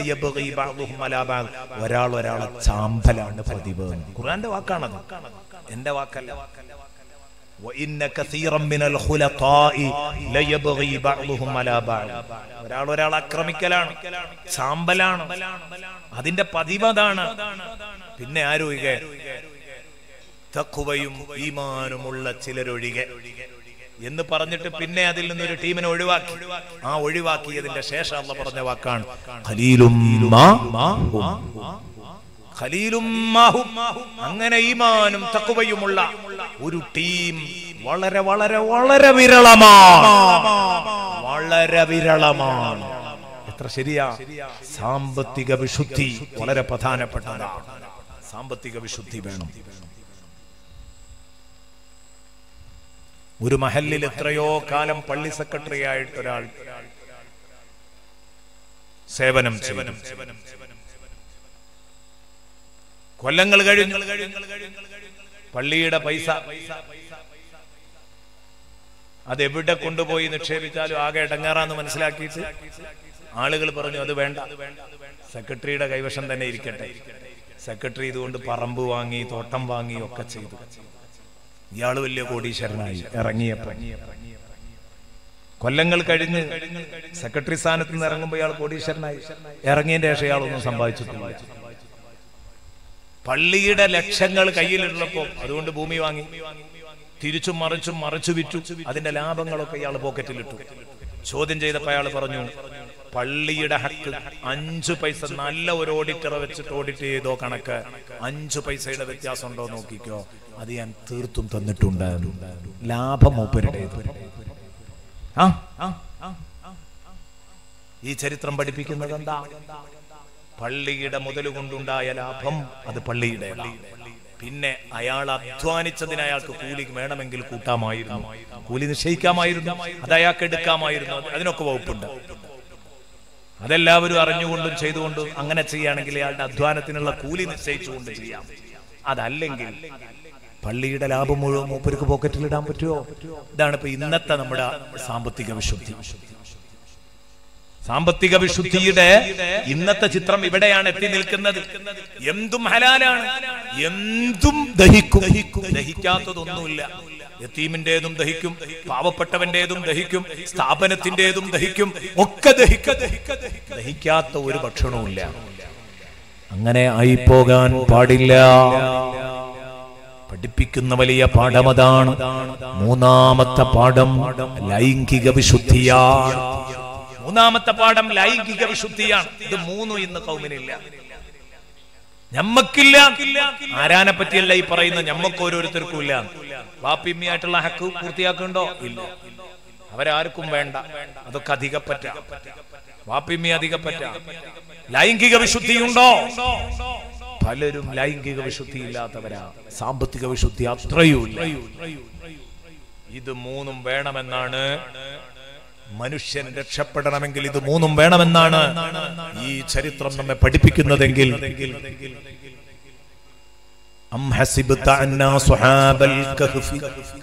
ഒരാൾ ഒരാളെ ചാമ്പലാണ് പതിവ്. ഖുർആന്റെ വാക്കാണത്, എന്റെ വാക്കല്ല. ഒരാൾ ഒരാൾ ആക്രമിക്കലാണ്, ചാമ്പലാണ്, അതിന്റെ പതിവതാണ്. പിന്നെ ആരൊഴികെ? തഖ്വയും ഈമാനുമുള്ള ചിലരൊഴികെ എന്ന് പറഞ്ഞിട്ട് പിന്നെ അതിൽ നിന്നൊരു ടീമിനെ ഒഴിവാക്കി. ആ ഒഴിവാക്കിയതിന്റെ ശേഷം അല്ലാഹ് പറഞ്ഞ വാക്കാണ് ഖലീലും മാഹും. ഖലീലും മാഹും. അങ്ങനെ ഈമാനും തഖ്വയുമുള്ള ഒരു ടീം വളരെ വളരെ വളരെ വിരളമാണ്, വളരെ വിരളമാണ്. എത്ര ശരിയാ! സാമ്പത്തിക വിശുദ്ധി വളരെ പ്രധാനപ്പെട്ടതാണ്. സാമ്പത്തിക വിശുദ്ധി വേണം. ഒരു മഹല്ലിൽ എത്രയോ കാലം പള്ളി സെക്രട്ടറി ആയിട്ട് ഒരാൾ സേവനം ചെയ്തു. കൊല്ലങ്ങൾ കഴിഞ്ഞു. പള്ളിയുടെ പൈസ അതെവിടെ കൊണ്ടുപോയി നിക്ഷേപിച്ചാലും ആകെ ഇടങ്ങാറാന്ന് മനസ്സിലാക്കിയിട്ട് ആളുകൾ പറഞ്ഞു അത് വേണ്ട, സെക്രട്ടറിയുടെ കൈവശം തന്നെ ഇരിക്കട്ടെ. സെക്രട്ടറി ഇതുകൊണ്ട് പറമ്പ് വാങ്ങി, തോട്ടം വാങ്ങി ഒക്കെ ചെയ്തു. ഇയാള് വലിയ കോടീശ്വരനായി ഇറങ്ങിയപ്പോ. കൊല്ലങ്ങൾ കഴിഞ്ഞ് സെക്രട്ടറി സ്ഥാനത്ത് നിന്ന് ഇറങ്ങുമ്പോൾ ഇയാൾ കോടീശ്വരനായി. ഇറങ്ങിയതിന്റെ ശേഷം ഇയാളൊന്നും സമ്പാദിച്ചിട്ടില്ല. പള്ളിയുടെ ലക്ഷങ്ങൾ കയ്യിലുള്ളപ്പോ അതുകൊണ്ട് ഭൂമി വാങ്ങി, തിരിച്ചും മറിച്ചും മറിച്ചു വിറ്റു. അതിന്റെ ലാഭങ്ങളൊക്കെ ഇയാൾ പോക്കറ്റിലിട്ടു. ചോദ്യം ചെയ്തപ്പോ അയാൾ പറഞ്ഞു, പള്ളിയുടെ ഹക്ക് അഞ്ചു പൈസ, നല്ല ഒരു ഓഡിറ്ററെ വെച്ചിട്ട് ഓഡിറ്റ് ചെയ്തോ കണക്ക്, അഞ്ചു പൈസയുടെ വ്യത്യാസം ഉണ്ടോ നോക്കിക്കോ, അത് ഞാൻ തീർത്തും തന്നിട്ടുണ്ട്. ലാഭം മൂപ്പരുടെ. ഈ ചരിത്രം പഠിപ്പിക്കുന്നത് എന്താ? പള്ളിയുടെ മുതൽ കൊണ്ടുണ്ടായ ലാഭം അത് പള്ളിയുടെ. പിന്നെ അയാൾ അധ്വാനിച്ചതിന് അയാൾക്ക് കൂലി വേണമെങ്കിൽ കൂട്ടാമായിരുന്നു, കൂലി നിശ്ചയിക്കാമായിരുന്നു, അത് അയാൾക്ക് എടുക്കാമായിരുന്നു. അതിനൊക്കെ വകുപ്പുണ്ട്. അതെല്ലാവരും അറിഞ്ഞുകൊണ്ടും ചെയ്തുകൊണ്ടും അങ്ങനെ ചെയ്യുകയാണെങ്കിൽ അയാളുടെ അധ്വാനത്തിനുള്ള കൂലി നിശ്ചയിച്ചുകൊണ്ട് ചെയ്യാം. അതല്ലെങ്കിൽ പള്ളിയുടെ ലാഭം മുഴുവൻ മൂപ്പർക്ക് പോക്കറ്റിൽ ഇടാൻ പറ്റുമോ? ഇതാണ് ഇപ്പൊ ഇന്നത്തെ നമ്മുടെ സാമ്പത്തിക വിശുദ്ധി. സാമ്പത്തിക വിശുദ്ധിയുടെ ഇന്നത്തെ ചിത്രം ഇവിടെയാണ് എത്തി നിൽക്കുന്നത്. എന്തും ഹലാലാണ്, എന്തും ദഹിക്കും, ദഹിക്കാത്തതൊന്നുമില്ല. യതീമിന്റേതും ദഹിക്കും, പാവപ്പെട്ടവന്റേതും ദഹിക്കും, സ്ഥാപനത്തിന്റേതും ദഹിക്കും, ഒക്കെ ദഹിക്കും. ദഹിക്കാത്ത ഒരു ഭക്ഷണവുമില്ല. അങ്ങനെ ആയിപ്പോകാൻ പാടില്ല. പഠിപ്പിക്കുന്ന വലിയ പാഠമതാണ്. മൂന്നാമത്തെ പാഠം ലൈംഗിക വിശുദ്ധിയാണ്. മൂന്നാമത്തെ പാഠം ലൈംഗിക വിശുദ്ധിയാണ്. ഇത് മൂന്നും ഇന്ന് കൗമിനില്ല, ഞമ്മക്കില്ല. ആരാനെ പറ്റിയല്ല ഈ പറയുന്നത്, ഞമ്മക്ക് ഓരോരുത്തർക്കും ഇല്ല. വാപ്പിമ്മിയായിട്ടുള്ള ഹക്ക് പൂർത്തിയാക്കുന്നുണ്ടോ? ഇല്ല. അവരാർക്കും വേണ്ട. അതൊക്കെ അധികപ്പറ്റ, വാപ്പിമ്മി അധികപ്പറ്റ. ലൈംഗിക വിശുദ്ധിയുണ്ടോ? പലരും ലൈംഗിക വിശുദ്ധി ഇല്ലാത്തവരാ. സാമ്പത്തിക വിശുദ്ധി അത്രയുമില്ല. ഇത് മൂന്നും വേണമെന്നാണ്. മനുഷ്യൻ രക്ഷപ്പെടണമെങ്കിൽ ഇത് മൂന്നും വേണമെന്നാണ് ഈ ചരിത്രം നമ്മെ പഠിപ്പിക്കുന്നതെങ്കിൽ. അം ഹസിബ്ത അന്നാ സ്വഹാബൽ കഹ്ഫി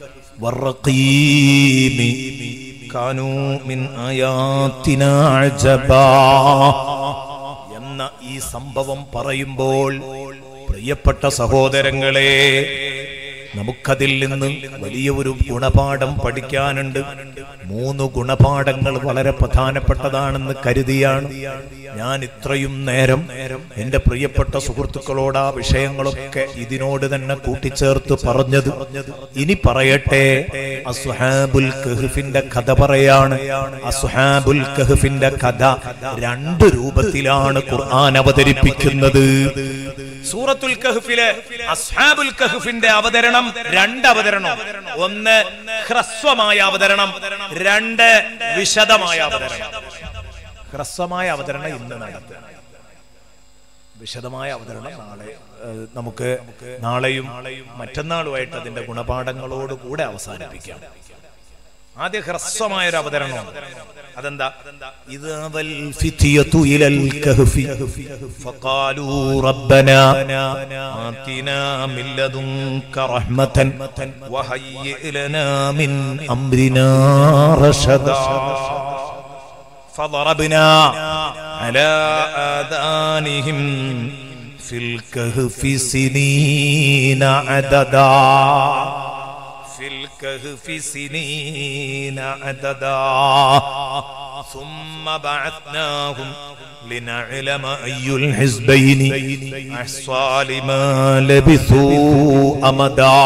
വറഖീമി കാനൂ മിൻ ആയാതിനാ അജബാ എന്ന ഈ സംഭവം പറയുമ്പോൾ പ്രിയപ്പെട്ട സഹോദരങ്ങളെ, നമുക്കതിൽ നിന്ന് വലിയ ഒരു ഗുണപാഠം പഠിക്കാനുണ്ട്. മൂന്ന് ഗുണപാഠങ്ങൾ വളരെ പ്രധാനപ്പെട്ടതാണെന്ന് കരുതിയാണ് ഞാൻ ഇത്രയും നേരം എന്റെ പ്രിയപ്പെട്ട സുഹൃത്തുക്കളോട് ആ വിഷയങ്ങളൊക്കെ ഇതിനോട് തന്നെ കൂട്ടിച്ചേർത്ത് പറഞ്ഞത്. ഇനി പറയട്ടെ, അസ്ഹാബുൽ കഹ്ഫിന്റെ കഥ പറയാണ്. അസ്ഹാബുൽ കഹ്ഫിന്റെ കഥ രണ്ട് രൂപത്തിലാണ് ഖുർആൻ അവതരിപ്പിക്കുന്നത്. സൂറത്തുൽ കഹ്ഫിലെ അസ്ഹാബുൽ കഹ്ഫിന്റെ അവതരണം രണ്ട് അവതരണം. ഒന്ന് ഹ്രസ്വമായ അവതരണം, രണ്ട് വിശദമായ അവതരണം. ഹ്രസ്വമായ അവതരണം ഇന്ന് നടത്തുക, വിശദമായ അവതരണം നാളെ. നമുക്ക് നാളെയും മറ്റന്നാളുമായിട്ട് അതിന്റെ ഗുണപാഠങ്ങളോട് കൂടെ അവസാനിപ്പിക്കാം. ആദ്യ ഹ്രസ്വമായ ഒരു അവതരണം. അതെന്താ? ഇദാവൽ ഫിത്യതു ഇലൽ കഹ്ഫി ഫഖാലൂ റബ്ബനാ ആതിനാ മിൻ ലദുൻക റഹ്മതൻ വഹയ്യി ലനാ മിൻ അംരിനാ റശദാ ഫളറബ്നാ അലാ ആദാനിഹിം ഫിൽ കഹ്ഫി സിനീന അദദാ ഫിൽ കഹ്ഫി സിനീന അദദാ ثم بعثناهم لنعلم أي الحزبين أحصى لما لبثوا أمدا.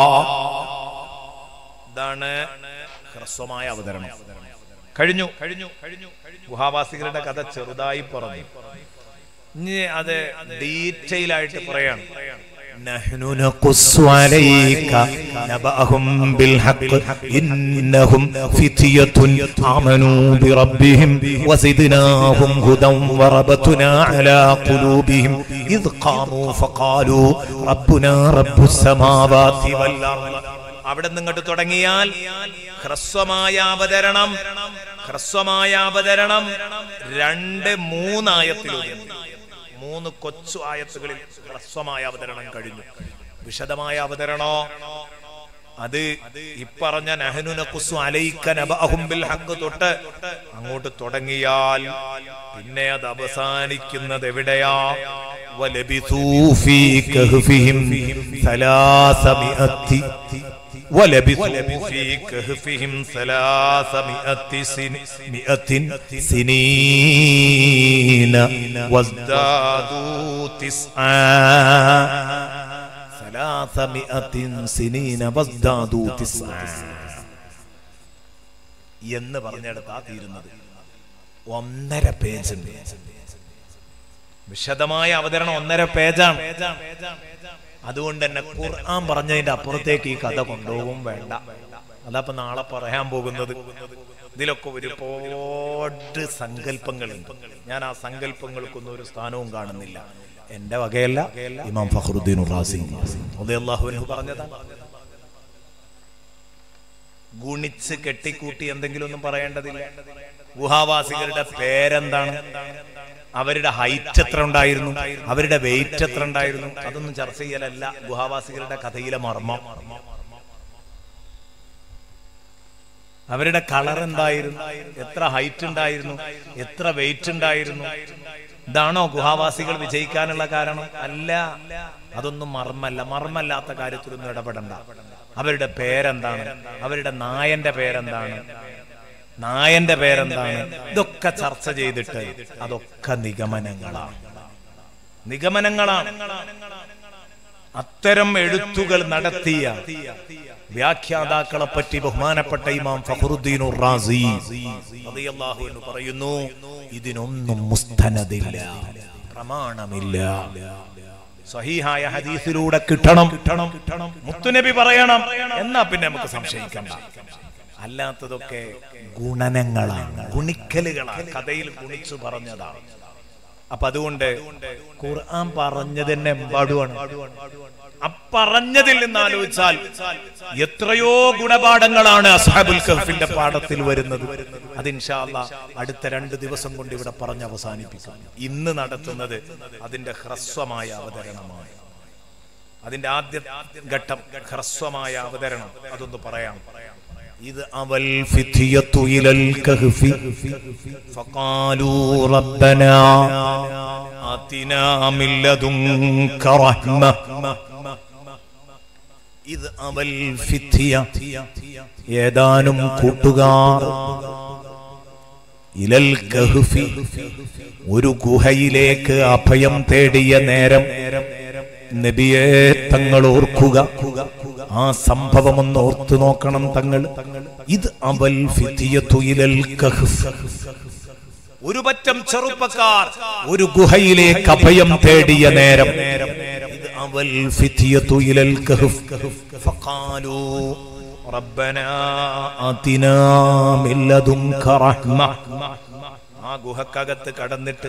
ഇതാണ് ഹ്രസ്വമായ അവതരണം. കഴിഞ്ഞു കഴിഞ്ഞു കഴിഞ്ഞു ഗുഹാവാസികളുടെ കഥ ചെറുതായി പറഞ്ഞു. ഇനി അത് ഡീറ്റെയിൽ ആയിട്ട് പറയാണ്. നഹ്നു നഖുസ്സു അലൈക നബഅഹും ബിൽ ഹഖ് ഇന്നഹും ഫിത്യത്തുൻ ആമനൂ ബിറബ്ബിഹിം വസിദ്നാഹും ഹുദൻ വറബത്നാ അലാ ഖുലൂബിഹിം ഇദ് ഖാമൂ ഫഖാലൂ റബ്ബുനാ റബ്ബുസ് സമാവാതി വൽ അർദ്. അവിടെ നിങ്ങോട്ട് തുടങ്ങിയാൽ ഹ്രസ്വമായ അവതരണം. ഹ്രസ്വമായ അവതരണം രണ്ട് മൂന്നായത്തിലൂടെ, മൂന്ന് കൊച്ചു ആയത്തുകളിൽ ഹ്രസ്വമായ അവതരണം കഴിഞ്ഞു. വിശദമായ അവതരണോ അത് ഇപ്പറഞ്ഞ നഹ്നു നഖുസ്സു അലൈക നബഅഹും ബിൽ ഹഖ് തൊട്ട് അങ്ങോട്ട് തുടങ്ങിയാൽ പിന്നെ അത് അവസാനിക്കുന്നത് എവിടെയാ? വലബിസൂ ഫീ കഹ്ഫിഹിം സലാസമിഅത്തി വലബിസൂ ഫീ കഹ്ഫിഹിം സലാസമിഅത്തി സിനീന വസ്ദാദൂ തിസ്ആ സലാസമിഅത്തിൻ സിനീന വസ്ദാദൂ തിസ്ആ എന്ന് പറഞ്ഞെടുത്താ തീരുന്നത്. ഒന്നര പേജ് വിശദമായ അവതരണം, ഒന്നര പേജാണ്. അതുകൊണ്ട് തന്നെ ഖുർആൻ പറഞ്ഞതിന്റെ അപ്പുറത്തേക്ക് ഈ കഥ കൊണ്ടുപോകും വേണ്ട. അതപ്പൊ നാളെ പറയാൻ പോകുന്നത്. ഇതിലൊക്കെ ഒരുപാട് സങ്കല്പങ്ങളുണ്ട്. ഞാൻ ആ സങ്കല്പങ്ങൾക്കൊന്നും ഒരു സ്ഥാനവും കാണുന്നില്ല. എന്റെ വകയല്ല, ഇമാം ഫഖ്റുദ്ദീൻ റാസി റളിയല്ലാഹു അൻഹു പറഞ്ഞതാണ്. ഗുണിച്ച് കെട്ടിക്കൂട്ടി എന്തെങ്കിലും ഒന്നും പറയേണ്ടതില്ല. ഗുഹാവാസികളുടെ പേരെന്താണ്, അവരുടെ ഹൈറ്റ് എത്ര ഉണ്ടായിരുന്നു, അവരുടെ വെയിറ്റ് എത്ര ഉണ്ടായിരുന്നു, അതൊന്നും ചർച്ച ചെയ്യലല്ല ഗുഹാവാസികളുടെ കഥയിലെ മർമ്മം. അവരുടെ കളർ എന്തായിരുന്നു, എത്ര ഹൈറ്റ് ഉണ്ടായിരുന്നു, എത്ര വെയിറ്റ് ഉണ്ടായിരുന്നു, ഇതാണോ ഗുഹാവാസികൾ വിജയിക്കാനുള്ള കാരണം? അല്ല, അതൊന്നും മർമ്മല്ല. മർമ്മല്ലാത്ത കാര്യത്തിലൊന്നും ഇടപെടണ്ട. അവരുടെ പേരെന്താണ്, അവരുടെ നായന്റെ പേരെന്താണ്, നായന്റെ പേരെന്താണ്, ഇതൊക്കെ ചർച്ച ചെയ്തിട്ട് അതൊക്കെ നിഗമനങ്ങളാണ്. നിഗമനങ്ങളാണ്. അത്തരം എഴുത്തുകൾ നടത്തിയ വ്യാഖ്യാതാക്കളെ പറ്റി ബഹുമാനപ്പെട്ട ഇമാം ഫഖ്റുദ്ദീൻ റാസി റളിയല്ലാഹു അൻഹു പറയുന്നു, ഇതിനൊന്നും മുസ്തനദില്ല, പ്രമാണമില്ല. സഹീഹായ ഹദീസിലൂടെ കിട്ടണം. മുത്തുനബി പറയണം, എന്നാ പിന്നെ നമുക്ക് സംശയിക്കണ്ട. അല്ലാത്തതൊക്കെ ഗുണനങ്ങളാണ്, ഗുണിക്കലുകളാണ്, കഥയിൽ ഗുണിച്ചു പറഞ്ഞതാണ്. അപ്പൊ അതുകൊണ്ട് ഖുർആൻ പറഞ്ഞത് തന്നെ എമ്പാടുമാണ്. അപ്പറഞ്ഞതിൽ നിന്ന് ആലോചിച്ചാൽ എത്രയോ ഗുണപാഠങ്ങളാണ് അസ്ഹാബുൽ കഹ്ഫിന്റെ പാഠത്തിൽ വരുന്നത്. അത് ഇൻഷാ അല്ലാഹ് അടുത്ത രണ്ട് ദിവസം കൊണ്ട് ഇവിടെ പറഞ്ഞ് അവസാനിപ്പിക്കും. ഇന്ന് നടത്തുന്നത് അതിന്റെ ഹ്രസ്വമായ അവതരണമാണ്. അതിന്റെ ആദ്യ ഘട്ടം ഹ്രസ്വമായ അവതരണം. അതൊന്ന് പറയാം. إذ أوى الفتية إلى الكهف فقالوا ربنا آتنا من لدنك رحمة. إذ أوى الفتية ഏതാനും കൂട്ടുകാർ ഇലൽ കഹ്ഫി ഒരു ഗുഹയിലേക്ക് അഭയം തേടിയ നേരം നബിയെ തങ്ങൾ ഓർക്കുക. ആ സംഭവം ഒന്ന് ഓർത്തു നോക്കണം തങ്ങൾ. ഇത് അവൽ ഫിത്യതു ഇലൽ കഹ്ഫ്, ഒരു പറ്റം ചെറുപ്പക്കാർ ഒരു ഗുഹയിലേക്ക് അഭയം തേടിയ നേരം. ഇത് അവൽ ഫിത്യതു ഇലൽ കഹ്ഫ് ഫഖാലൂ റബ്ബനാ ആതിനാ മിൻ ലദുൻക റഹ്മ. ആ ഗുഹക്കകത്ത് കടന്നിട്ട്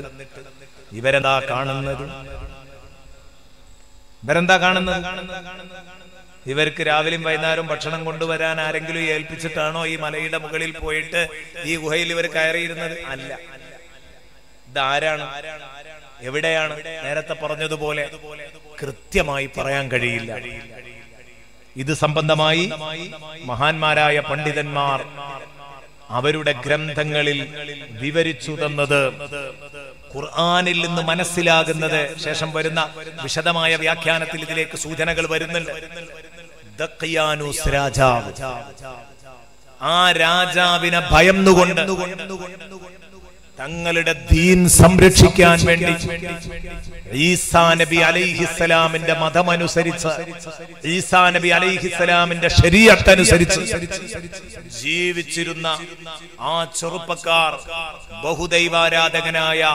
ഇവരെന്താ കാണുന്നത്? ഇവരെന്താ കാണുന്നത്? ഇവർക്ക് രാവിലെയും വൈകുന്നേരവും ഭക്ഷണം കൊണ്ടുവരാൻ ആരെങ്കിലും ഏൽപ്പിച്ചിട്ടാണോ ഈ മലയുടെ മുകളിൽ പോയിട്ട് ഈ ഗുഹയിൽ ഇവർ കയറിയിരുന്നത്? അല്ല. ഇതാരാണ്, എവിടെയാണ്? നേരത്തെ പറഞ്ഞതുപോലെ കൃത്യമായി പറയാൻ കഴിയില്ല. ഇത് സംബന്ധമായി മഹാന്മാരായ പണ്ഡിതന്മാർ അവരുടെ ഗ്രന്ഥങ്ങളിൽ വിവരിച്ചു തന്നത് ഖുർആനിൽ നിന്ന് മനസ്സിലാകുന്നത്. ശേഷം വരുന്ന വിശദമായ വ്യാഖ്യാനത്തിൽ ഇതിലേക്ക് സൂചനകൾ വരുന്നുണ്ട്. ദഖ്യാനൂസ് രാജാവ്, ആ രാജാവിനെ ഭയന്നുകൊണ്ട് തങ്ങളുടെ ദീൻ സംരക്ഷിക്കാൻ വേണ്ടി ഈസാ നബി അലൈഹിസ്സലാമിന്റെ മതമനുസരിച്ച്, ഈസാ നബി അലൈഹിസ്സലാമിന്റെ ശരീഅത്ത് അനുസരിച്ച് ജീവിച്ചിരുന്ന ആ ചെറുപ്പക്കാർ ബഹുദൈവാരാധകനായ,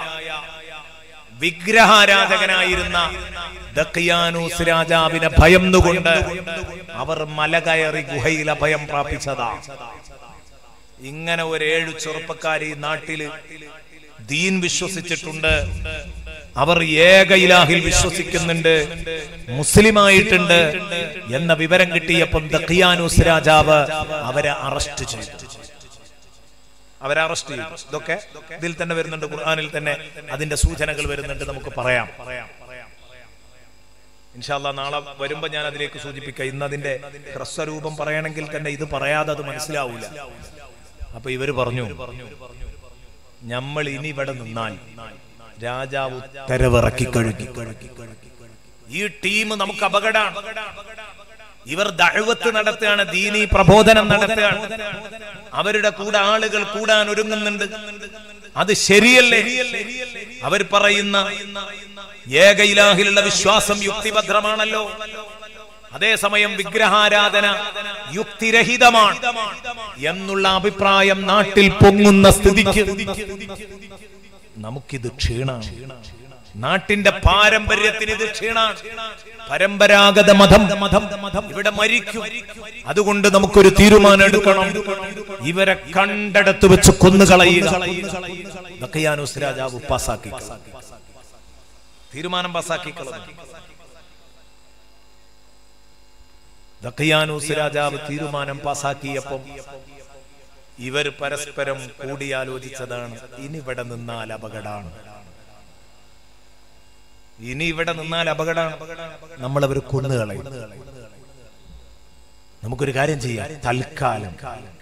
വിഗ്രഹാരാധകനായിരുന്ന ദഖ്യാനൂസ് രാജാവിനെ ഭയന്നുകൊണ്ട് അവർ മല കയറി ഗുഹയിൽ അഭയം പ്രാപിച്ചതാ. ഇങ്ങനെ ഒരു ഏഴു ചെറുപ്പക്കാർ ഈ നാട്ടില് ദീൻ വിശ്വസിച്ചിട്ടുണ്ട്. അവർ ഏക ഇലാഹിൽ വിശ്വസിക്കുന്നുണ്ട്, മുസ്ലിമായിട്ടുണ്ട് എന്ന വിവരം കിട്ടിയപ്പം ദഖ്യാനൂസ് രാജാവ് അവരെ അറസ്റ്റ് ചെയ്തു. അവരെ അറസ്റ്റ് ചെയ്തു. ഇതൊക്കെ ഇതിൽ തന്നെ വരുന്നുണ്ട്, ഖുർആനിൽ തന്നെ അതിന്റെ സൂചനകൾ വരുന്നുണ്ട്. നമുക്ക് പറയാം. ഇൻഷാ അല്ലാഹ് നാളെ വരുമ്പോ ഞാൻ അതിലേക്ക് സൂചിപ്പിക്കാം. ഇന്ന് അതിന്റെ ഹ്രസ്വരൂപം പറയണമെങ്കിൽ തന്നെ ഇത് പറയാതെ അത് മനസ്സിലാവൂല. അപ്പൊ ഇവര് പറഞ്ഞു, നമ്മൾ ഇനി ഇവിടെ നിന്നാൽ രാജാവ് ഉത്തരവിറക്കി കഴുകി, ഈ ടീം നമുക്ക് അപകടമാണ്. ഇവർ ദഅവത്ത് നടത്തുകയാണ്, ദീനീ പ്രബോധനം നടത്തുകയാണ്, അവരുടെ കൂടെ ആളുകൾ കൂടാൻ ഒരുങ്ങുന്നുണ്ട്. അത് ശരിയല്ലേ? അവർ പറയുന്ന ഏക ഇലാഹിലുള്ള വിശ്വാസം യുക്തിഭദ്രമാണല്ലോ, അതേസമയം വിഗ്രഹാരാധന യുക്തിരഹിതമാണ് എന്നുള്ള അഭിപ്രായം നാട്ടിൽ പൊങ്ങുന്ന സ്ഥിതിക്ക് നമുക്കിത് ക്ഷീണാണ്. നാട്ടിന്റെ പാരമ്പര്യത്തിന് ഇത് ക്ഷീണാണ്. പരമ്പരാഗത മതം ഇവിടെ മരിക്കും. അതുകൊണ്ട് നമുക്കൊരു തീരുമാനം എടുക്കണം, ഇവരെ കണ്ടെടുത്ത് വെച്ച് കൊന്നുകളയുക. ദഖ്യാനൂസ് രാജാവ് പാസാക്കി, തീരുമാനം പാസാക്കി കളഞ്ഞു. ദഖ്യാനൂസ് രാജാവ് തീരുമാനം പാസാക്കിയപ്പം ഇവർ പരസ്പരം കൂടിയാലോചിച്ചതാണ്, ഇനി ഇവിടെ നിന്നാൽ അപകടമാണ്, ഇനി ഇവിടെ നിന്നാൽ അപകടമാണ്, നമ്മളവർ കൊന്നുകളയും. നമുക്കൊരു കാര്യം ചെയ്യാം, തൽക്കാലം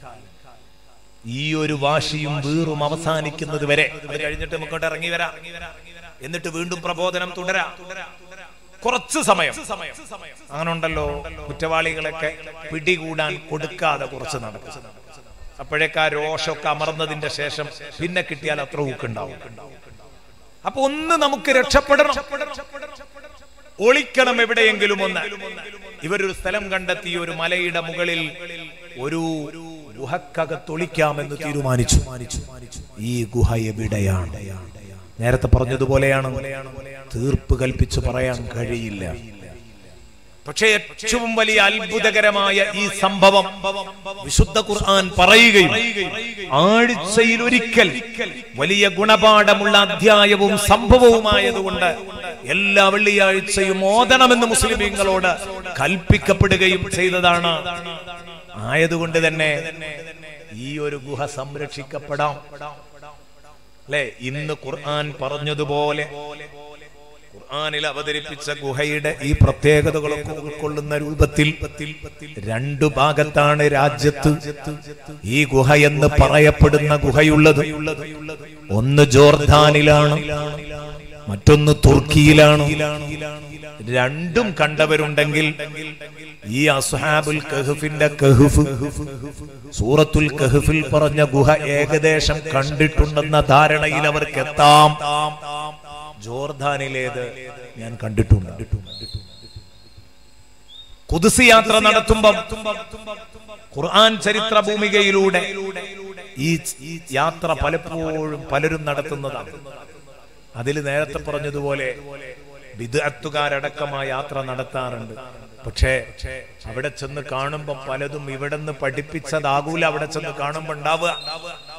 ഈ ഒരു വാശിയും വീറും അവസാനിക്കുന്നത് വരെ അത് കഴിഞ്ഞിട്ട് നമുക്കോട്ട് ഇറങ്ങി വരാം, എന്നിട്ട് വീണ്ടും പ്രബോധനം തുടരാം. കുറച്ച് സമയം അങ്ങനെ ഉണ്ടല്ലോ, കുറ്റവാളികളൊക്കെ പിടികൂടാൻ കൊടുക്കാതെ കുറച്ച് നടക്കും. അപ്പോഴേക്കാ രോഷമൊക്കെ അമർന്നതിന്റെ ശേഷം പിന്നെ കിട്ടിയാൽ അത്ര ഊക്കുണ്ടാവും. അപ്പൊ ഒന്ന് നമുക്ക് രക്ഷപ്പെടണം, ഒളിക്കണം എവിടെയെങ്കിലും ഒന്ന്. ഇവരൊരു സ്ഥലം കണ്ടെത്തി, ഒരു മലയുടെ മുകളിൽ ഒരു ഗുഹക്കകത്ത് ഒളിക്കാമെന്ന് തീരുമാനിച്ചു. ഈ ഗുഹ എവിടെയാണ്? നേരത്തെ പറഞ്ഞതുപോലെയാണ്, തീർപ്പ് കൽപ്പിച്ച് പറയാൻ കഴിയില്ല. പക്ഷേ ഏറ്റവും വലിയ അത്ഭുതകരമായ ഈ സംഭവം വിശുദ്ധ ഖുർആൻ പറയുകയും ആഴ്ചയിൽ ഒരിക്കൽ വലിയ ഗുണപാഠമുള്ള അധ്യായവും സംഭവവുമായതുകൊണ്ട് എല്ലാ വെള്ളിയാഴ്ചയും ഓതണമെന്ന് മുസ്ലിമീങ്ങളോട് കൽപ്പിക്കപ്പെടുകയും ചെയ്തതാണ്. ആയതുകൊണ്ട് തന്നെ ഈ ഒരു ഗുഹ സംരക്ഷിക്കപ്പെടാം അല്ലെ? ഇന്ന് ഖുർആൻ പറഞ്ഞതുപോലെ ഖുർആനിൽ അവതരിപ്പിച്ച ഗുഹയുടെ ഈ പ്രത്യേകതകളൊക്കെ ഉൾക്കൊള്ളുന്ന രൂപത്തിൽ രണ്ടു ഭാഗത്താണ് രാജ്യത്ത് ഈ ഗുഹ എന്ന് പറയപ്പെടുന്ന ഗുഹയുള്ളത്. ഒന്ന് ജോർദാനിലാണ്, മറ്റൊന്ന് തുർക്കിയിലാണ്. രണ്ടും കണ്ടവരുണ്ടെങ്കിൽ ഈ അസ്ഹാബുൽ കഹ്ഫിന്റെ കഹ്ഫ്, സൂറത്തുൽ കഹ്ഫിൽ പറഞ്ഞ ഗുഹ ഏകദേശം കണ്ടിട്ടുണ്ടെന്ന ധാരണയിൽ അവർക്ക് എത്താം. ജോർദാനിലേത് ഞാൻ കണ്ടിട്ടുണ്ട്. ഖുദ്സ് യാത്ര നടത്തുമ്പോൾ ഖുർആൻ ചരിത്ര ഭൂമികയിലൂടെ ഈ യാത്ര പലപ്പോഴും പലരും നടത്തുന്നതാണ്. അതിൽ നേരത്തെ പറഞ്ഞതുപോലെ ബിദ്അത്തുകാരടക്കമായ യാത്ര നടത്താറുണ്ട്. പക്ഷേ അവിടെ ചെന്ന് കാണുമ്പോൾ പലതും ഇവിടെ നിന്ന് പഠിപ്പിച്ചതാകൂല അവിടെ ചെന്ന് കാണുമ്പോൾ ഉണ്ടാവുക.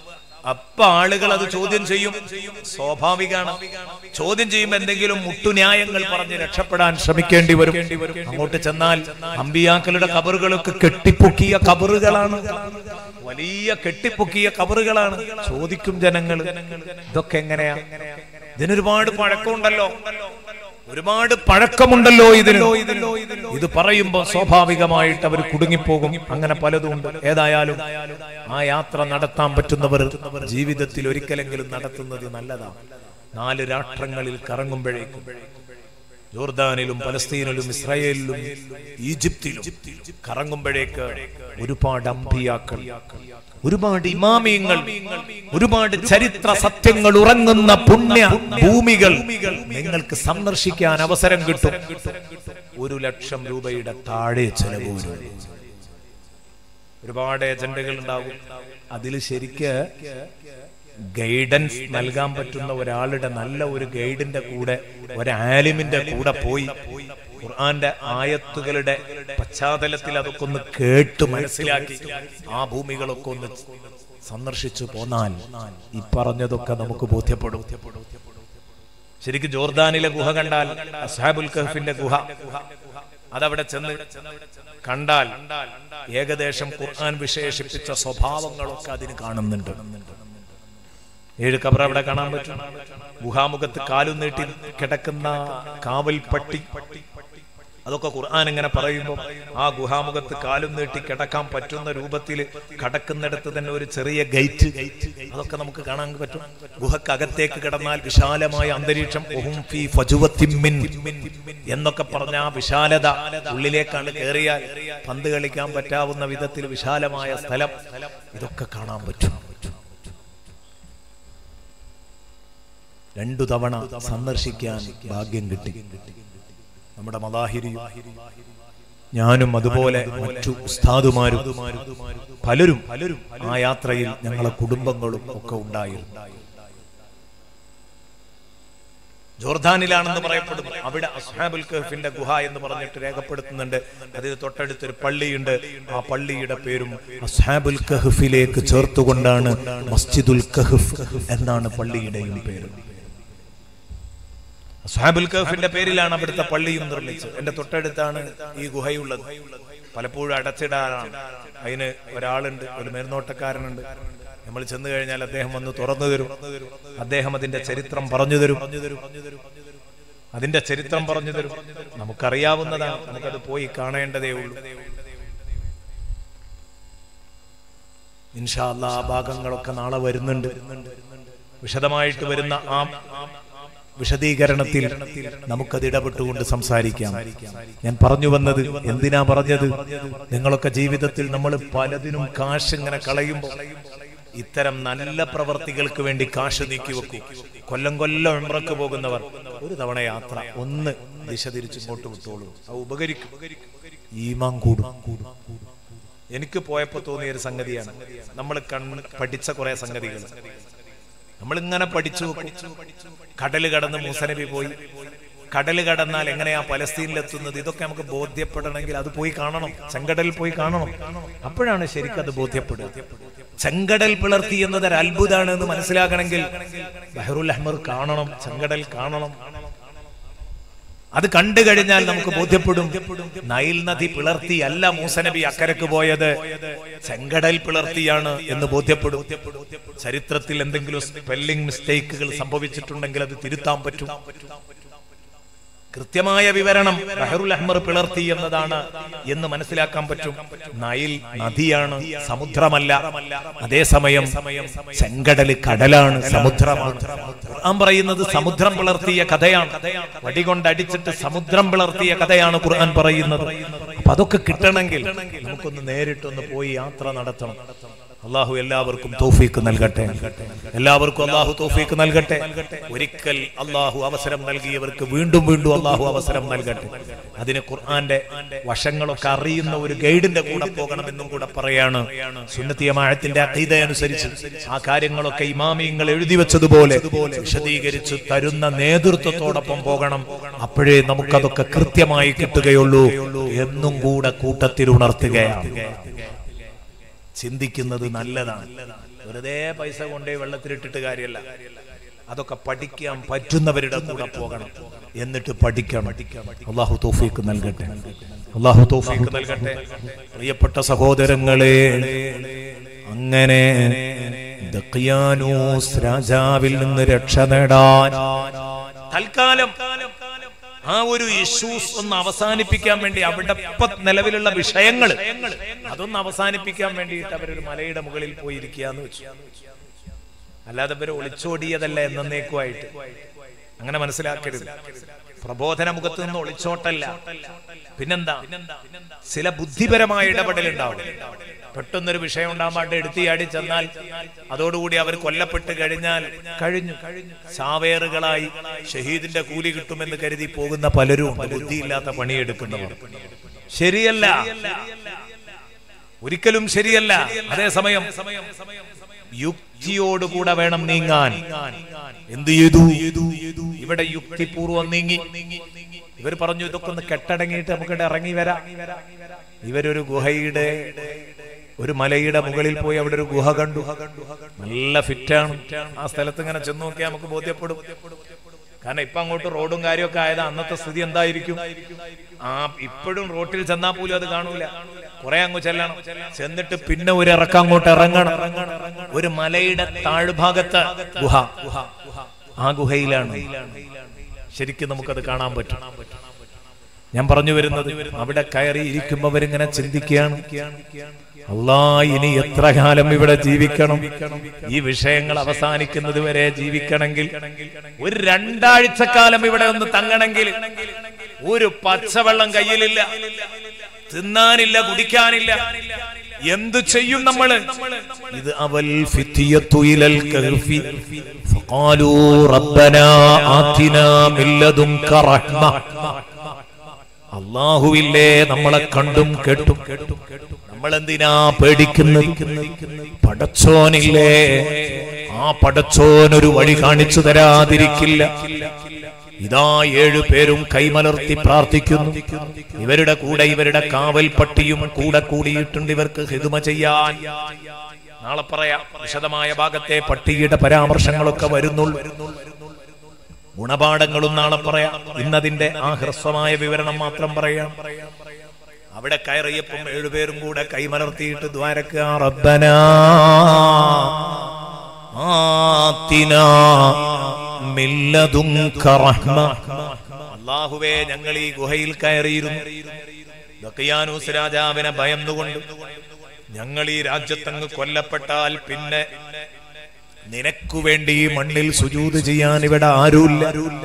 അപ്പൊ ആളുകൾ അത് ചോദ്യം ചെയ്യും, സ്വാഭാവികമാണ്. ചോദ്യം ചെയ്യുമ്പോൾ എന്തെങ്കിലും മുട്ടുന്യായങ്ങൾ പറഞ്ഞ് രക്ഷപ്പെടാൻ ശ്രമിക്കേണ്ടി വരും. അങ്ങോട്ട് ചെന്നാൽ അമ്പിയാക്കളുടെ കബറുകളൊക്കെ കെട്ടിപ്പൊക്കിയ കബറുകളാണ്, വലിയ കെട്ടിപ്പൊക്കിയ കബറുകളാണ്. ചോദിക്കും ജനങ്ങൾ, ഇതൊക്കെ എങ്ങനെയാ? ഇതിനൊരുപാട് പഴക്കമുണ്ടല്ലോ, ഒരുപാട് പഴക്കമുണ്ടല്ലോ ഇതിന്. ഇത് പറയുമ്പോൾ സ്വാഭാവികമായിട്ട് അവർ കുടുങ്ങിപ്പോകും. അങ്ങനെ പലതും ഉണ്ട്. ഏതായാലും ആ യാത്ര നടത്താൻ പറ്റുന്നവർ ജീവിതത്തിൽ ഒരിക്കലെങ്കിലും നടത്തുന്നത് നല്ലതാണ്. നാല് രാഷ്ട്രങ്ങളിൽ കറങ്ങുമ്പോഴേക്കും, ജോർദാനിലും പലസ്തീനിലും ഇസ്രായേലിലും ഈജിപ്തിലും കറങ്ങുമ്പോഴേക്ക് ഒരുപാട് അമ്പിയാക്കൾ, ഒരുപാട് ഇമാമിയങ്ങൾ, ഒരുപാട് ചരിത്ര സത്യങ്ങൾ ഉറങ്ങുന്ന പുണ്യ ഭൂമികൾ നിങ്ങൾക്ക് സന്ദർശിക്കാൻ അവസരം കിട്ടും. ഒരു ലക്ഷം രൂപയുടെ താഴെ ചെലവ് വരും. ഒരുപാട് ഏജന്റുകൾ ഉണ്ടാകും. അതിൽ ശരിക്ക് ഗൈഡൻസ് നൽകാൻ പറ്റുന്ന ഒരാളുടെ, നല്ല ഒരു ഗൈഡിന്റെ കൂടെ, ഒരു ആലിമിന്റെ കൂടെ പോയി ഖുർആന്റെ ആയത്തുകളുടെ പശ്ചാത്തലത്തിൽ അതൊക്കെ ഒന്ന് കേട്ട് മനസ്സിലാക്കി ആ ഭൂമികളൊക്കെ ഒന്ന് സന്ദർശിച്ചു പോന്നാൽ ഈ പറഞ്ഞതൊക്കെ നമുക്ക് ബോധ്യപ്പെടും. ശരിക്കും ജോർദാനിലെ ഗുഹ കണ്ടാൽ, അസ്ഹാബുൽ കഹ്ഫിന്റെ ഗുഹ, അതവിടെ ചെന്ന് കണ്ടാൽ ഏകദേശം ഖുർആൻ വിശേഷിപ്പിച്ച സ്വഭാവങ്ങളൊക്കെ അതിന് കാണുന്നുണ്ട്. ഏഴ് കബർ അവിടെ കാണാൻ പറ്റും. ഗുഹാമുഖത്ത് കാലും നീട്ടി കിടക്കുന്ന കാവൽപ്പട്ടി, അതൊക്കെ ഖുർആൻ ഇങ്ങനെ പറയുമ്പോൾ ആ ഗുഹാമുഖത്ത് കാലും നീട്ടി കിടക്കാൻ പറ്റുന്ന രൂപത്തിൽ കിടക്കുന്നിടത്ത് തന്നെ ഒരു ചെറിയ ഗേറ്റ്, അതൊക്കെ നമുക്ക് കാണാൻ പറ്റും. ഗുഹക്കകത്തേക്ക് കിടന്നാൽ വിശാലമായ അന്തരീക്ഷം, എന്നൊക്കെ പറഞ്ഞ ആ വിശാലത, ഉള്ളിലേക്കാണ് കയറിയാൽ പന്ത് കളിക്കാൻ പറ്റാവുന്ന വിധത്തിൽ വിശാലമായ സ്ഥലം, ഇതൊക്കെ കാണാൻ പറ്റും. രണ്ടു തവണ സന്ദർശിക്കാൻ ഭാഗ്യം കിട്ടി. നമ്മുടെ മദാഹിരിയും ഞാനും അതുപോലെ മറ്റു ഉസ്താദുമാരും പലരും പലരും ആ യാത്രയിൽ ഞങ്ങളെ കുടുംബങ്ങളും ഒക്കെ ഉണ്ടായിരുന്നു. ജോർദാനിലാണെന്ന് പറയപ്പെടുന്നു. അവിടെ അസ്ഹാബുൽ കഹ്ഫിന്റെ ഗുഹ എന്ന് പറഞ്ഞിട്ട് രേഖപ്പെടുത്തുന്നുണ്ട്. അതിന് തൊട്ടടുത്തൊരു പള്ളിയുണ്ട്. ആ പള്ളിയുടെ പേരും അസ്ഹാബുൽ കഹ്ഫിലേക്ക് ചേർത്തുകൊണ്ടാണ് മസ്ജിദുൽ കഹ്ഫ് എന്നാണ് പള്ളിയുടെയും പേര്. അസ്ഹാബുൽ കഹ്ഫിന്റെ പേരിലാണ് അവിടുത്തെ പള്ളിയും നിർമ്മിച്ചത്. എന്റെ തൊട്ടടുത്താണ് ഈ ഗുഹയുള്ളത്. പലപ്പോഴും അടച്ചിടാനാണ്. അതിന് ഒരാളുണ്ട്, ഒരു മേൽനോട്ടക്കാരനുണ്ട്. നമ്മൾ ചെന്നു കഴിഞ്ഞാൽ അദ്ദേഹം വന്ന് തുറന്നു തരും. അദ്ദേഹം അതിന്റെ ചരിത്രം പറഞ്ഞു തരും. അതിന്റെ ചരിത്രം പറഞ്ഞു തരും. നമുക്കറിയാവുന്നതാണ്, നമുക്കത് പോയി കാണേണ്ടതേ ഉള്ളൂ. ഇൻഷാ അല്ലാഹ് ആ ഭാഗങ്ങളൊക്കെ നാളെ വരുന്നുണ്ട്. വിശദമായിട്ട് വരുന്ന ആ വിശദീകരണത്തിൽ നമുക്കത് ഇടപെട്ടുകൊണ്ട് സംസാരിക്കാം. ഞാൻ പറഞ്ഞു വന്നത്, എന്തിനാ പറഞ്ഞത്, നിങ്ങളൊക്കെ ജീവിതത്തിൽ നമ്മൾ പലതിനും കാശ് ഇങ്ങനെ കളയുമ്പോൾ ഇത്തരം നല്ല പ്രവർത്തികൾക്ക് വേണ്ടി കാശ് നീക്കി വെക്കും. കൊല്ലം കൊല്ലം ഉംറക്ക് പോകുന്നവർ ഒരു തവണ യാത്ര ഒന്ന് ദിശ തിരിച്ചിങ്ങോട്ട് വിട്ടോളൂ, അത് ഉപകരിക്കും. ഈമാൻ കൂടും. എനിക്ക് പോയപ്പോ തോന്നിയ ഒരു സംഗതിയാണ്, നമ്മൾ കണ്ണ് പഠിച്ച കുറെ സംഗതികൾ നമ്മളിങ്ങനെ പഠിച്ചു വെക്കും. കടല് കടന്ന് മൂസ നബി പോയി. കടല് കടന്നാൽ എങ്ങനെയാ പലസ്തീനിലെത്തുന്നത്, ഇതൊക്കെ നമുക്ക് ബോധ്യപ്പെടണമെങ്കിൽ അത് പോയി കാണണം, ചെങ്കടലിൽ പോയി കാണണം. അപ്പോഴാണ് ശരിക്കും അത് ബോധ്യപ്പെടുക. ചെങ്കടൽ പിളർത്തി എന്നത് ഒരു അത്ഭുതമാണ് എന്ന് മനസ്സിലാക്കണമെങ്കിൽ ബഹറുൽ അഹ്മർ കാണണം, ചെങ്കടൽ കാണണം. അത് കണ്ടു കഴിഞ്ഞാൽ നമുക്ക് ബോധ്യപ്പെടും, നൈൽ നദി പിളർത്തി അല്ല മൂസ നബി അക്കരക്ക് പോയത്, ചെങ്കടൽ പിളർത്തിയാണ് എന്ന് ബോധ്യപ്പെടും. ചരിത്രത്തിൽ എന്തെങ്കിലും സ്പെല്ലിംഗ് മിസ്റ്റേക്കുകൾ സംഭവിച്ചിട്ടുണ്ടെങ്കിൽ അത് തിരുത്താൻ പറ്റും. കൃത്യമായ വിവരണം ബഹറുൽ അഹ്മർ പിളർത്തി എന്നതാണ് എന്ന് മനസ്സിലാക്കാൻ പറ്റും. നൈൽ നദിയാണ്, സമുദ്രമല്ല. അതേസമയം ചെങ്കടല് കടലാണ്, സമുദ്രമാണ്. ഖുർആൻ പറയുന്നത് സമുദ്രം പിളർത്തിയ കഥയാണ്. വടികൊണ്ടടിച്ചിട്ട് സമുദ്രം പിളർത്തിയ കഥയാണ് ഖുർആൻ പറയുന്നത്. അപ്പൊ അതൊക്കെ കിട്ടണമെങ്കിൽ നമുക്കൊന്ന് നേരിട്ടൊന്ന് പോയി യാത്ര നടത്തണം. അള്ളാഹു എല്ലാവർക്കും തൗഫീഖ് നൽകട്ടെ. എല്ലാവർക്കും അള്ളാഹു തൗഫീഖ് നൽകട്ടെ. ഒരിക്കൽ അള്ളാഹു അവസരം നൽകിയവർക്ക് വീണ്ടും വീണ്ടും അള്ളാഹു അവസരം നൽകട്ടെ. അതിന് ഖുർആന്റെ വശങ്ങളൊക്കെ അറിയുന്ന ഒരു ഗൈഡിന്റെ കൂടെ പോകണമെന്നും കൂടെ പറയാണ്. സുന്നത്തി ജമാഅത്തിന്റെ അഖീദ അനുസരിച്ച് ആ കാര്യങ്ങളൊക്കെ ഇമാമിയങ്ങൾ എഴുതി വെച്ചതുപോലെ വിശദീകരിച്ച് തരുന്ന നേതൃത്വത്തോടൊപ്പം പോകണം. അപ്പോഴേ നമുക്കതൊക്കെ കൃത്യമായി കിട്ടുകയുള്ളൂ എന്നും കൂടെ കൂട്ടത്തിൽ ഉണർത്തുകയാണ്. ചിന്തിക്കുന്നത് നല്ലതാണ്. വെറുതെ പൈസ കൊണ്ടേ വെള്ളത്തിലിട്ടിട്ട് കാര്യമല്ല. അതൊക്കെ പഠിക്കാൻ പറ്റുന്നവരുടെ കൂടെ പോകണം, എന്നിട്ട് പഠിക്കണം. അല്ലാഹു തൗഫീഖ് നൽകട്ടെ, അല്ലാഹു തൗഫീഖ് നൽകട്ടെ. പ്രിയപ്പെട്ട സഹോദരങ്ങളെ, അങ്ങനെ ദഖ്യാനൂസ് രാജാവിൽ നിന്ന് രക്ഷ നേടാൻ തൽക്കാലം ആ ഒരു ഇഷ്യൂസ് ഒന്ന് അവസാനിപ്പിക്കാൻ വേണ്ടി, അവിടെ നിലവിലുള്ള വിഷയങ്ങൾ അതൊന്ന് അവസാനിപ്പിക്കാൻ വേണ്ടിയിട്ട് അവരൊരു മലയുടെ മുകളിൽ പോയിരിക്കുകയെന്ന് വെച്ചു. അല്ലാതെ ഇവര് ഒളിച്ചോടിയതല്ല എന്നേക്കുമായിട്ട്, അങ്ങനെ മനസ്സിലാക്കരുത്. പ്രബോധന മുഖത്ത് നിന്ന് ഒളിച്ചോട്ടല്ല. പിന്നെന്താ, ചില ബുദ്ധിപരമായ ഇടപെടലുണ്ടാവും. പെട്ടെന്നൊരു വിഷയം ഉണ്ടാകാണ്ട് എടുത്തിയാടി ചെന്നാൽ അതോടുകൂടി അവർ കൊല്ലപ്പെട്ട് കഴിഞ്ഞാൽ കഴിഞ്ഞു. സാവേറുകളായി ഷഹീദിന്റെ കൂലി കിട്ടുമെന്ന് കരുതി പോകുന്ന പലരും ബുദ്ധിയില്ലാത്ത പണിയെടുക്കുന്നവർ. ശരിയല്ല, ഒരിക്കലും ശരിയല്ല. അതേസമയം യുക്തിയോടുകൂടെ വേണം നീങ്ങാൻ. എന്ത് ചെയ്തു? ഇവിടെ യുക്തിപൂർവം നീങ്ങി. ഇവർ പറഞ്ഞു ഇതൊക്കെ ഒന്ന് കെട്ടടങ്ങിയിട്ട് നമുക്കിവിടെ ഇറങ്ങി വരാം. ഇവരൊരു ഗുഹയുടെ, ഒരു മലയുടെ മുകളിൽ പോയി അവിടെ ഒരു ഗുഹ കണ്ടു. നല്ല ഫിറ്റാണ്. ആ സ്ഥലത്ത് ഇങ്ങനെ ചെന്ന് നോക്കിയാൽ നമുക്ക് ബോധ്യപ്പെടും. കാരണം ഇപ്പൊ അങ്ങോട്ട് റോഡും കാര്യമൊക്കെ ആയത്, അന്നത്തെ സ്ഥിതി എന്തായിരിക്കും? ആ ഇപ്പോഴും റോട്ടിൽ ചെന്നാൽ പോലും അത് കാണൂല. കുറെ അങ്ങ് ചെല്ലണം, ചെന്നിട്ട് പിന്നെ ഒരു ഇറക്കം അങ്ങോട്ട് ഇറങ്ങണം. ഒരു മലയുടെ താഴ്ഭാഗത്ത് ഗുഹ, ആ ഗുഹയിലാണ് ശരിക്കും നമുക്കത് കാണാൻ പറ്റും. ഞാൻ പറഞ്ഞു വരുന്നത്, അവിടെ കയറി ഇരിക്കുമ്പോ അവരിങ്ങനെ ചിന്തിക്കുകയാണ്, അല്ലാ ഇനി എത്ര കാലം ഇവിടെ ജീവിക്കണം? ഈ വിഷയങ്ങൾ അവസാനിക്കുന്നത് വരെ ജീവിക്കണമെങ്കിൽ ഒരു രണ്ടാഴ്ച കാലം ഇവിടെ ഒന്ന് തങ്ങണമെങ്കിൽ ഒരു പച്ചവെള്ളം കയ്യിലില്ല, തിന്നാനില്ല, കുടിക്കാനില്ല. എന്തു ചെയ്യും നമ്മള്? ഇത് അവൽ ഫിത്തിയത്തു ഇലൽ കഹ്ഫി ഫഖാലൂ റബ്ബനാ ആതിനാ മിൻ ലദുൻക റഹ്മ. അല്ലാഹുവില്ലേ നമ്മളെ കണ്ടും കേട്ടും നമ്മൾ എന്തിനാ പേടിക്കുന്നത്? പടച്ചോനില്ലേ, ആ പടച്ചോൻ ഒരു വഴി കാണിച്ചു തരാതിരിക്കില്ല. ഇതാ ഏഴു പേരും കൈമലർത്തി പ്രാർത്ഥിക്കുന്നു. ഇവരുടെ കൂടെ ഇവരുടെ കാവൽ പട്ടിയും കൂടെ കൂടിയിട്ടുണ്ട് ഇവർക്ക് ഹിദ്മ ചെയ്യാൻ. നാളെ പറയാം വിശദമായ ഭാഗത്തെ പട്ടിയുടെ പരാമർശങ്ങളൊക്കെ വരുന്നുള്ളൂ. ഗുണപാഠങ്ങളും നാളെ പറയാം. ഇന്നതിന്റെ ആ ഹ്രസ്വമായ വിവരണം മാത്രം പറയാം. അവിടെ കയറിയപ്പം ഏഴുപേരും കൂടെ കൈമലർത്തിയിട്ട് ദ്വാരക്ക റബ്ബനാ ആതിനാ മിൻ ലദുൻക റഹ്മ. അല്ലാഹുവേ, ഞങ്ങൾ ഈ ഗുഹയിൽ കയറിയിരുന്നു. ദഖ്യാനൂസ് രാജാവിനെ ഭയന്നുകൊണ്ട് ഞങ്ങൾ ഈ രാജ്യത്തങ്ങ് കൊല്ലപ്പെട്ടാൽ പിന്നെ നിനക്കു വേണ്ടി ഈ മണ്ണിൽ സുജൂദ് ചെയ്യാൻ ഇവിടെ ആരുമില്ല.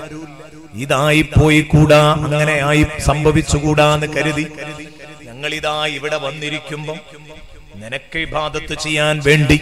ഇതായി പോയി കൂടാ, അങ്ങനെ ആയി സംഭവിച്ചുകൂടാന്ന് കരുതി ഞങ്ങളിതാ ഇവിടെ വന്നിരിക്കുമ്പം നിനക്ക് ഇബാദത്ത് ചെയ്യാൻ വേണ്ടി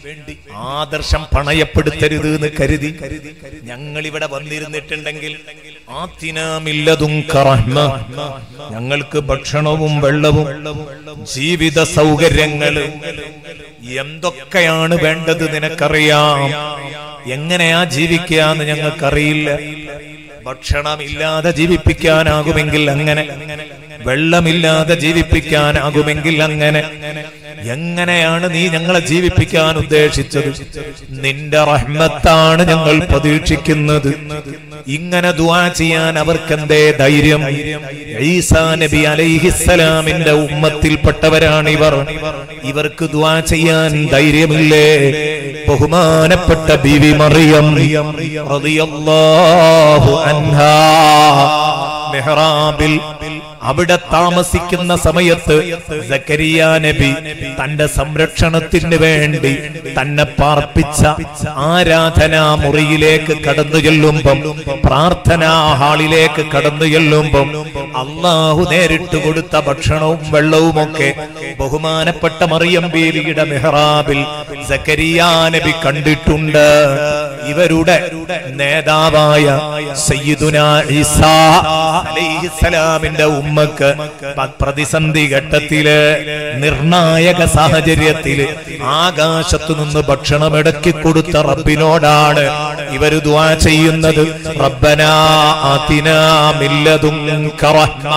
ആദർശം പണയപ്പെടുത്തരുത് എന്ന് കരുതി ഞങ്ങൾ ഇവിടെ വന്നിരുന്നിട്ടുണ്ടെങ്കിൽ ആതിനാ മിൻ ലദുൻക റഹ്മ, ഞങ്ങൾക്ക് ഭക്ഷണവും വെള്ളവും ജീവിത സൗകര്യങ്ങളും എന്തൊക്കെയാണ് വേണ്ടത് നിനക്കറിയാം. എങ്ങനെയാ ജീവിക്കാന്ന് ഞങ്ങൾക്കറിയില്ല. ഭക്ഷണമില്ലാതെ ജീവിപ്പിക്കാനാകുമെങ്കിൽ അങ്ങനെ, വെള്ളമില്ലാതെ ജീവിപ്പിക്കാനാകുമെങ്കിൽ അങ്ങനെ. എങ്ങനെയാണ് നീ ഞങ്ങളെ ജീവിപ്പിക്കാൻ ഉദ്ദേശിച്ചത്? നിന്റെ റഹ്മത്താണ് ഞങ്ങൾ പ്രതീക്ഷിക്കുന്നത്. ഇങ്ങനെ ദുആ ചെയ്യാൻ അവർക്കെന്തേ ധൈര്യം? ഈസാ നബി അലൈഹിസ്സലാമിന്റെ ഉമ്മത്തിൽപ്പെട്ടവരാണ് ഇവർ. ഇവർക്ക് ദുആ ചെയ്യാൻ ധൈര്യമില്ലേ? ബഹുമാനപ്പെട്ട ബീവി മറിയം റളിയല്ലാഹു അൻഹാ മെഹ്റാബിൽ അവിടെ താമസിക്കുന്ന സമയത്ത് സക്കരിയ നബി തന്റെ സംരക്ഷണത്തിന് വേണ്ടി തന്നെ പാർപ്പിച്ച ആരാധനാ മുറിയിലേക്ക് കടന്നു ചെല്ലുമ്പം, പ്രാർത്ഥനാ ഹാളിലേക്ക് കടന്നു ചെല്ലുമ്പം അള്ളാഹു നേരിട്ട് കൊടുത്ത ഭക്ഷണവും വെള്ളവും ഒക്കെ ബഹുമാനപ്പെട്ട മറിയം ബീവിയുടെ മെഹ്റാബിൽ സക്കരിയ നബി കണ്ടിട്ടുണ്ട്. ഇവരുടെ നേതാവായ സയ്യിദുനാ ഈസാ അലൈഹിസ്സലാമിന്റെ ഉമ്മക്ക് പ്രതിസന്ധി ഘട്ടത്തില്, നിർണായക സാഹചര്യത്തില് ആകാശത്തു നിന്ന് ഭക്ഷണം ഇടക്കി കൊടുത്ത റബ്ബിനോടാണ് ഇവര് ദുആ ചെയ്യുന്നത്. റബ്ബനാ ആതിനാ മിൻ ലദുൻക റഹ്മ.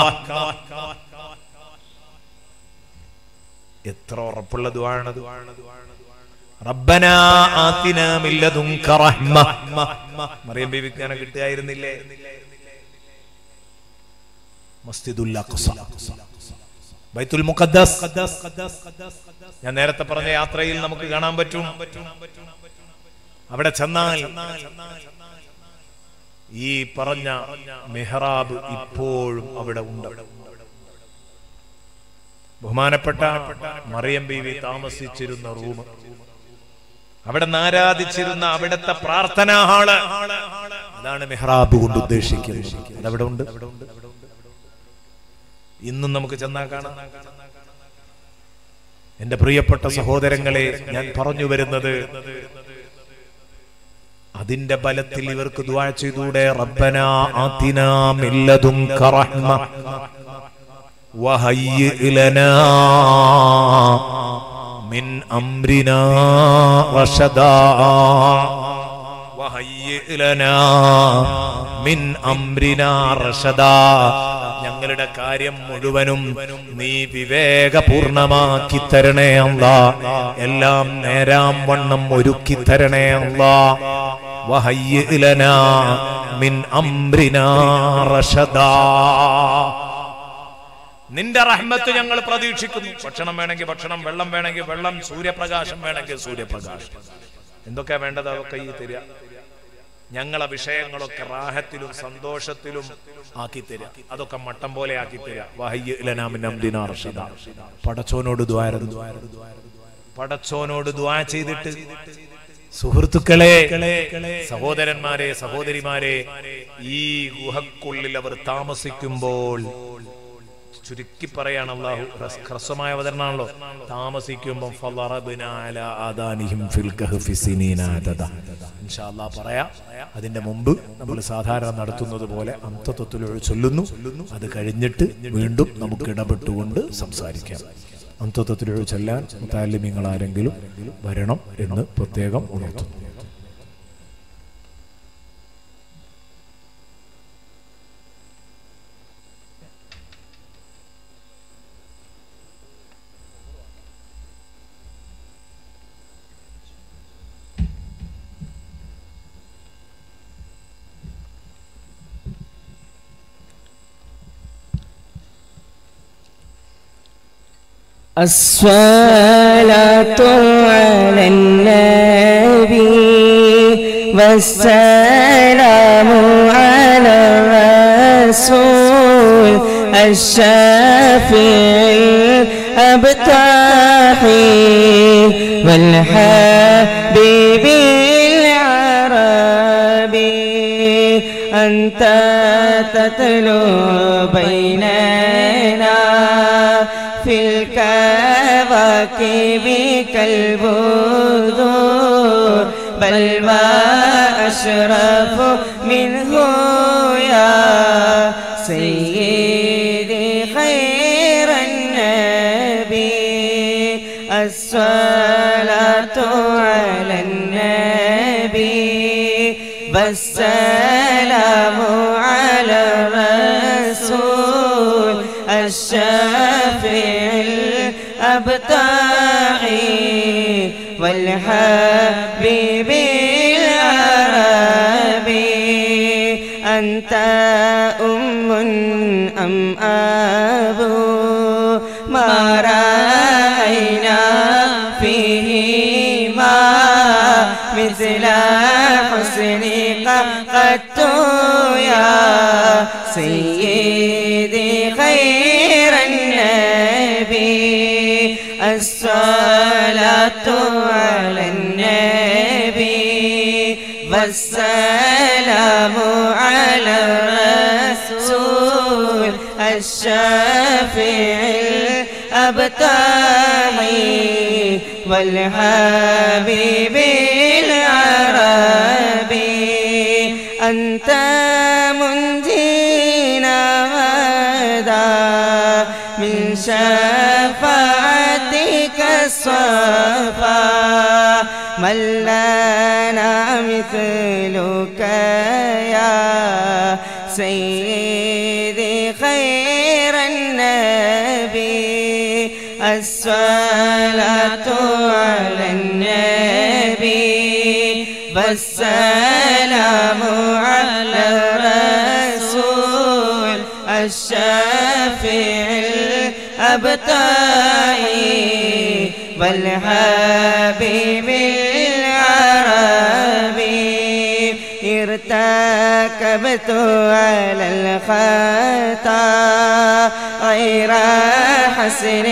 എത്ര ഉറപ്പുള്ള ദുആണ്! റബ്ബനാ ആതിനാ മിൻ ലദുൻക റഹ്മ. മറിയം ബീവിക്ക് അങ്ങനെ കിട്ടുകയായിരുന്നില്ലേ? മസ്ജിദുൽ അഖ്സ, ബൈത്തുൽ മുഖദ്ദസ്. ഞാൻ നേരത്തെ പറഞ്ഞ യാത്രയിൽ നമുക്ക് കാണാൻ പറ്റും. അവിടെ ചെന്നാൽ ഈ പറഞ്ഞ മിഹ്റാബ് ഇപ്പോഴും അവിടെ ഉണ്ട്. ബഹുമാനപ്പെട്ട മറിയം ബീവി താമസിച്ചിരുന്ന റൂം, അവിടെ ആരാധിച്ചിരുന്ന അവിടുത്തെ പ്രാർത്ഥനാ ഹാള്, അതാണ് മിഹ്റാബ് കൊണ്ട് ഉദ്ദേശിക്കുന്നത്. അതവിടെ ഉണ്ട്. ഇന്നും നമുക്ക് ചെന്നാൽ കാണാം. എന്റെ പ്രിയപ്പെട്ട സഹോദരങ്ങളെ, ഞാൻ പറഞ്ഞു വരുന്നത് അതിന്റെ ബലത്തിൽ ഇവർക്ക് ദുആ ചെയ്തൂടെ? റബ്ബനാ ആതിനാ മിൻ ലദുൻക റഹ്മ വഹയ്യിഅ് ലനാ മിൻ അംരിനാ റശദാ വഹയ്യിഅ് ലനാ മിൻ അംരിനാ റശദാ. ഞങ്ങളുടെ കാര്യം മുഴുവനും നീ വിവേകപൂർണമാക്കി തരണേ അല്ലാഹ്. എല്ലാം നേരാം വണ്ണം ഒരുക്കി തരണേ അല്ലാഹ്. വഹയ്യിഅ് ലനാ മിൻ അംരിനാ റശദാ. നിന്റെ റഹ്മത്ത് ഞങ്ങൾ പ്രതീക്ഷിക്കുന്നു. ഭക്ഷണം വേണമെങ്കിൽ ഭക്ഷണം, വെള്ളം വേണമെങ്കിൽ വെള്ളം, സൂര്യപ്രകാശം വേണമെങ്കിൽ സൂര്യപ്രകാശം. എന്തൊക്കെയാ വേണ്ടത് അതൊക്കെ ഈ തരിക. ഞങ്ങളെ വിഷയങ്ങളൊക്കെ റാഹത്തിലും സന്തോഷത്തിലും ആക്കി തരിക. അതൊക്കെ മട്ടം പോലെ ആക്കി തരിക. വഹയ്യിഅ് ലനാ മിൻ അംരിനാ റശദാ. പടച്ചോനോട് ദുആ പടച്ചോനോട് ദുആ ചെയ്തിട്ട് സുഹൃത്തുക്കളെ, സഹോദരന്മാരെ, സഹോദരിമാരെ, ഈ ഗുഹക്കുള്ളിൽ അവർ താമസിക്കുമ്പോൾ, ചുരുക്കി പറയാണ് അല്ലാഹു, ഹ്രസ്വമായ അവതരണമാണല്ലോ, താമസിക്കുമ്പോൾ ഫളറബ്നാ അലാ ആദാനിഹിം ഫിൽ കഹ്ഫി സിനീന അദദ. ഇൻഷാ അല്ലാഹ് പറയാം. അതിന്റെ മുമ്പ് നമ്മൾ സാധാരണ നടത്തുന്നത് പോലെ അംതത്വത്തിൽ ചൊല്ലുന്നു. അത് കഴിഞ്ഞിട്ട് വീണ്ടും നമുക്ക് ഇടപെട്ടുകൊണ്ട് സംസാരിക്കാം. അംതത്വത്തിൽ ചൊല്ലാൻ മുതഅല്ലിമീങ്ങൾ ആരെങ്കിലും വരണം എന്ന് പ്രത്യേകം ഉണർത്തുന്നു. الصلاة على النبي والسلام على الرسول الشافع الأبطحي والحبيب العربي. أنت تتلو بيننا في الكواكب كالبذور، بل ما أشرف منه يا سيدي خير النبي. الصلاة على النبي والسلام على الرسول الشافع الأبطحي والحبيب العربي. أنت أم أم أبو ما رأينا فيهما مثل حسنك قط يا سيدي خير النبي. الصلاة على النبي والسلام على الرسول الشافع الأبطحي والحبيب العربي. أنت منجينا غدا من شفاعتك الصفا، من لنا مثلك يا سيدي خير النبي. الصلاة على النبي الشافع الأبطال والحبيب العربي ارتكبت على الخطا غير حسن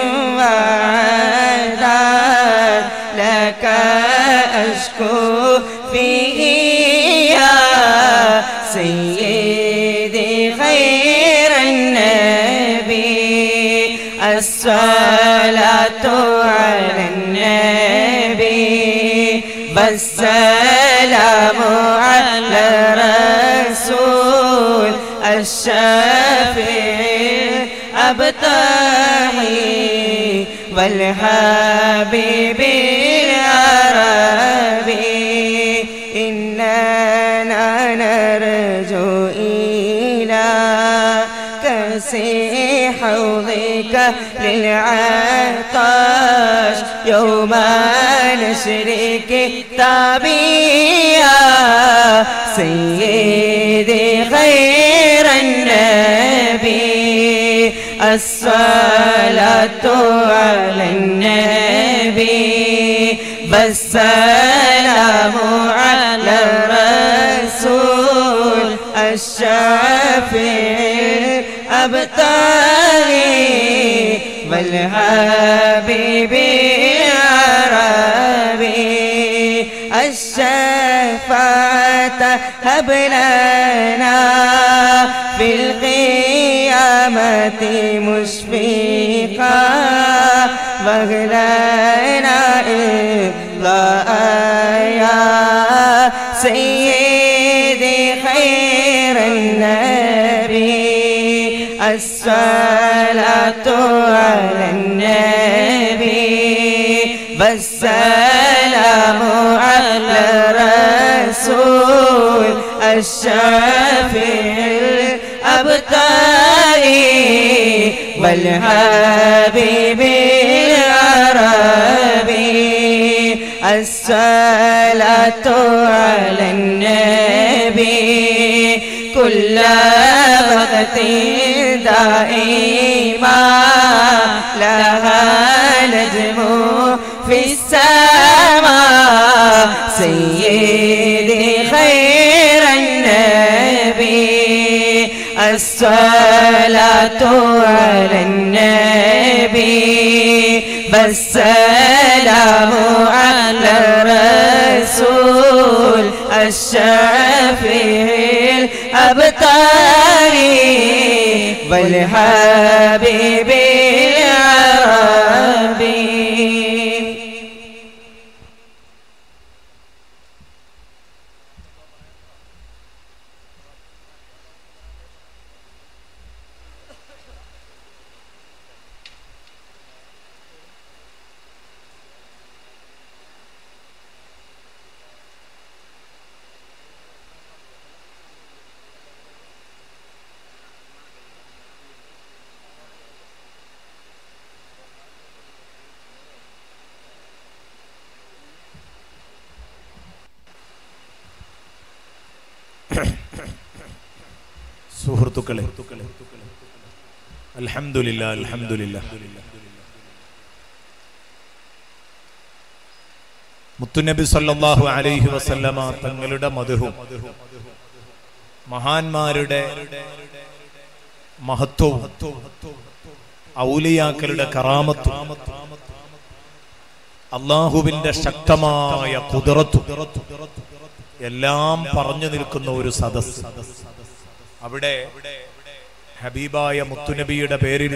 وعداد لك أشكو فيه يا سيدي خير النبي الصلاة على النبي والسلام على الرسول الشافع الأبطال والحبيب العربي إننا نرجو إلى كأسي حوضك للعطاش يوم نشر كتابي يا سيدي خير النبي الصلاة على النبي والسلام على الرسول الشافع الأبطال والحبيب العربي الشفاعة هب لنا في القيامة مشفقا واغلنا إرضاء يا سيدي خير النبي الصلاة على النبي والسلام على الرسول الشافع الأبطال والحبيب العربي الصلاة على النبي كل وقت دائما لها نجم في السماء سيدي خير النبي الصلاة على النبي والسلام على الرسول الشافع الأبطال والحبيب العربي സുഹൃത്തുക്കളെ അൽഹംദുലില്ലാ അൽഹംദുലില്ലാ മുത്തുനബി സല്ലല്ലാഹു അലൈഹി വസല്ലമ തങ്ങളുടെ മദ്ഹും മഹാന്മാരുടെ മഹത്വവും ഔലിയാക്കളുടെ കറാമത്തും അല്ലാഹുവിന്റെ ശക്തമായ ഖുദ്റത്തും എല്ലാം പറഞ്ഞു നിൽക്കുന്ന ഒരു സദസ്സ്. അവിടെ ഹബീബായ മുത്തുനബിയുടെ പേരിൽ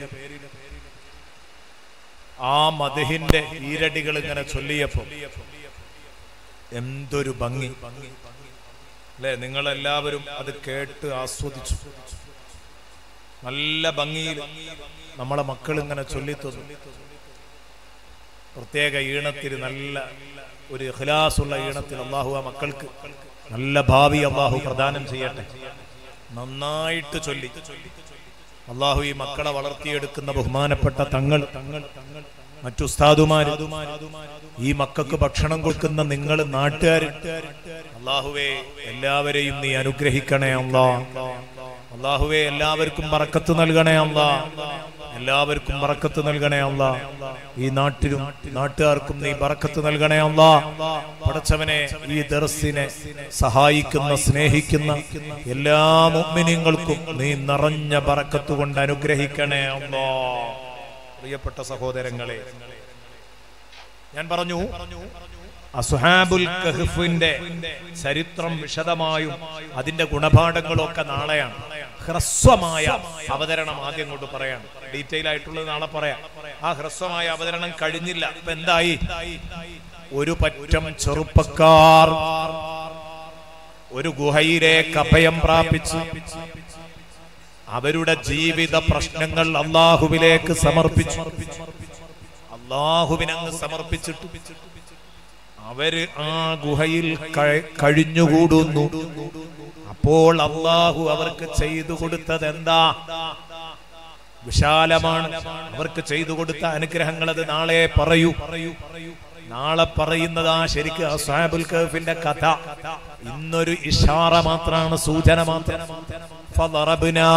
ആ മദ്ഹിന്റെ ഈരടികൾ ഇങ്ങനെ ചൊല്ലിയപ്പോ എന്തൊരു ഭംഗി അല്ലെ! നിങ്ങളെല്ലാവരും അത് കേട്ട് ആസ്വദിച്ചു. നല്ല ഭംഗിയിൽ നമ്മളെ മക്കൾ ഇങ്ങനെ ചൊല്ലിത്തന്നു. പ്രത്യേക ഈണത്തിൽ, നല്ല ഒരു ഇഖ്ലാസുള്ള ഈണത്തിൽ അള്ളാഹു ആ മക്കൾക്ക് നല്ല ഭാവി അള്ളാഹു പ്രദാനം ചെയ്യട്ടെ. നന്നായിട്ട് ചൊല്ലി അള്ളാഹു ഈ മക്കളെ വളർത്തിയെടുക്കുന്ന ബഹുമാനപ്പെട്ട തങ്ങൾ, മറ്റു ഉസ്താദുമാർ, ഈ മക്കൾക്ക് ഭക്ഷണം കൊടുക്കുന്ന നിങ്ങൾ, നാട്ടുകാർ, അള്ളാഹുവേ എല്ലാവരെയും നീ അനുഗ്രഹിക്കണേ അല്ലാഹ്. അല്ലാഹുവേ എല്ലാവർക്കും ബറക്കത്ത് നൽകണേ അല്ലാഹ്, എല്ലാവർക്കും ബറക്കത്ത് നൽകണേ അല്ലാഹ്. ഈ നാട്ടിലും നാട്ടുകാർക്കും നീ ബറക്കത്ത് നൽകണേ അല്ലാഹ്. പടച്ചവനെ, ഈ ദർസിനെ സഹായിക്കുന്ന സ്നേഹിക്കുന്ന എല്ലാ മുഅ്മിനീങ്ങൾക്കും നീ നിറഞ്ഞ ബറക്കത്ത് കൊണ്ട് അനുഗ്രഹിക്കണേ അല്ലാഹ്. പ്രിയപ്പെട്ട സഹോദരങ്ങളെ, ഞാൻ പറഞ്ഞു അസ്ഹാബുൽ കഹ്ഫിന്റെ ചരിത്രം വിശദമായും അതിന്റെ ഗുണപാഠങ്ങളും ഒക്കെ നാളെയാണ്. ഹ്രസ്വമായ അവതരണം ആദ്യം കൊണ്ട് പറയാം, ഡീറ്റെയിൽ ആയിട്ടുള്ളത് നാളെ പറയാം. ആ ഹ്രസ്വമായ അവതരണം കഴിഞ്ഞില്ല. ഇപ്പൊ എന്തായി? ഒരു പറ്റം ചെറുപ്പക്കാർ ഒരു ഗുഹയിലേക്ക് അഭയം പ്രാപിച്ച് അവരുടെ ജീവിത പ്രശ്നങ്ങൾ അല്ലാഹുവിലേക്ക് സമർപ്പിച്ചു. അല്ലാഹുവിനങ്ങ് സമർപ്പിച്ചിട്ടു അവര് ആ ഗുഹയിൽ കഴിഞ്ഞുകൂടുന്നു. അപ്പോൾ അല്ലാഹു അവർക്ക് ചെയ്തു കൊടുത്തത് എന്താ? വിശാലമാണ്. അവർക്ക് ചെയ്തു കൊടുത്ത അനുഗ്രഹങ്ങൾ അത് നാളെ പറയൂ. നാളെ പറയുന്നതാ ശരിക്കും അസ്ഹാബുൽ കഹ്ഫിന്റെ കഥ. ഇന്നൊരു ഇഷാറ മാത്രമാണ്, സൂചന മാത്രം. ഫദറബ്നാ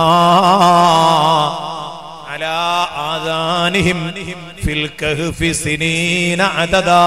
അലാ ആദാനിഹിം ഫിൽ കഹ്ഫി സിനീന അദദാ.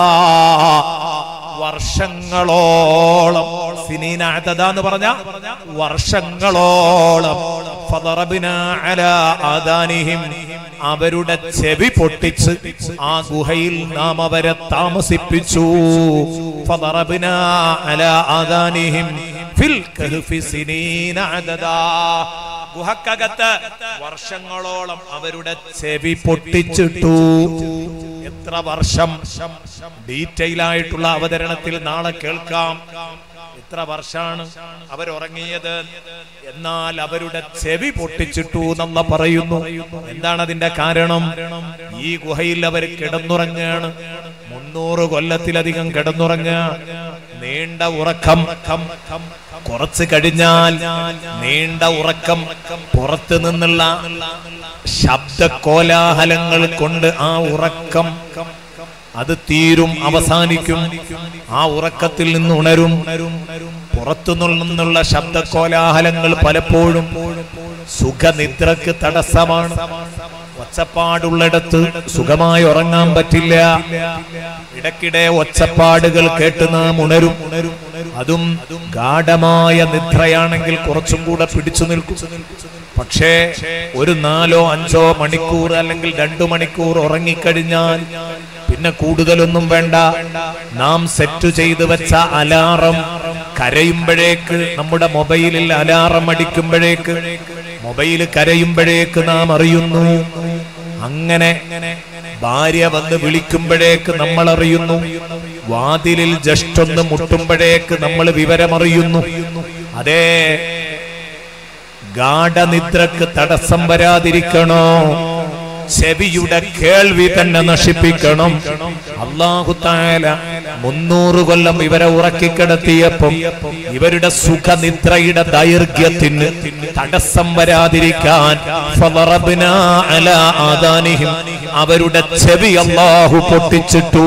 വർഷങ്ങളോളം, സിനീന അദദാ എന്ന് പറഞ്ഞ വർഷങ്ങളോളം. ഫദറബ്നാ അലാ ആദാനിഹിം, അവരുടെ ചെവി പൊട്ടിച്ച് ആ ഗുഹയിൽ നാം അവരെ താമസിപ്പിച്ചു. ഫദറബ്നാ അലാ ആദാനിഹിം ഫിൽ കഹ്ഫി സിനീന അദദാ. ഗുഹക്കകത്ത് വർഷങ്ങളോളം അവരുടെ ചെവി പൊട്ടിച്ചിട്ടു. എത്ര വർഷം? ഡീറ്റെയിൽ ആയിട്ടുള്ള അവതരണത്തിൽ നാളെ കേൾക്കാം. എത്ര വർഷാണ് അവരുറങ്ങിയത്? എന്നാൽ അവരുടെ ചെവി പൊട്ടിച്ചിട്ടു എന്നല്ല പറയുന്നു. എന്താണ് അതിന്റെ കാരണം? ഈ ഗുഹയിൽ അവർ കിടന്നുറങ്ങുകയാണ്. മുന്നൂറ് കൊല്ലത്തിലധികം കിടന്നുറങ്ങുക. നീണ്ട ഉറക്കം. കുറച്ച് കഴിഞ്ഞാൽ നീണ്ട ഉറക്കം. പുറത്തു നിന്നുള്ള ശബ്ദ കോലാഹലങ്ങൾ കൊണ്ട് ആ ഉറക്കം അത് തീരും, അവസാനിക്കും. ആ ഉറക്കത്തിൽ നിന്ന് ഉണരും. പുറത്തു നിന്നുള്ള ശബ്ദ കോലാഹലങ്ങൾ പലപ്പോഴും സുഖനിദ്രക്ക് തടസ്സമാണ്. ഒച്ചപ്പാടുള്ളിടത്ത് സുഖമായി ഉറങ്ങാൻ പറ്റില്ല. ഇടയ്ക്കിടെ ഒച്ചപ്പാടുകൾ കേട്ട് നാം ഉണരും. അതും ഗാഢമായ നിദ്രയാണെങ്കിൽ കുറച്ചും കൂടെ പിടിച്ചു നിൽക്കും. പക്ഷേ ഒരു നാലോ അഞ്ചോ മണിക്കൂർ അല്ലെങ്കിൽ രണ്ടു മണിക്കൂർ ഉറങ്ങിക്കഴിഞ്ഞാൽ പിന്നെ കൂടുതലൊന്നും വേണ്ട. നാം സെറ്റ് ചെയ്തു വെച്ച അലാറം കരയുമ്പോഴേക്ക്, നമ്മുടെ മൊബൈലിൽ അലാറം അടിക്കുമ്പോഴേക്ക്, മൊബൈൽ കരയുമ്പോഴേക്ക് നാം അറിയുന്നു. അങ്ങനെ ഭാര്യ വന്ന് വിളിക്കുമ്പോഴേക്ക് നമ്മൾ അറിയുന്നു. വാതിലിൽ ജസ്റ്റ് ഒന്ന് മുട്ടുമ്പോഴേക്ക് നമ്മൾ വിവരമറിയുന്നു. അതേ, ഗാഢനിദ്രക്ക് തടസ്സം വരാതിരിക്കണോ? ചെവിയുടെ കേൾവി തന്നെ നശിപ്പിക്കണം. അല്ലാഹു തആല മുന്നൂറ് കൊല്ലം ഇവരെ ഉറക്കിക്കിടത്തിയപ്പം ഇവരുടെ സുഖനിദ്രയുടെ ദൈർഘ്യത്തിന് തടസ്സം വരാതിരിക്കാൻ ഫദറബ്നാ അലാ ആദാനിഹിം, അവരുടെ ചെവി അല്ലാഹു പൊട്ടിച്ചിട്ടു.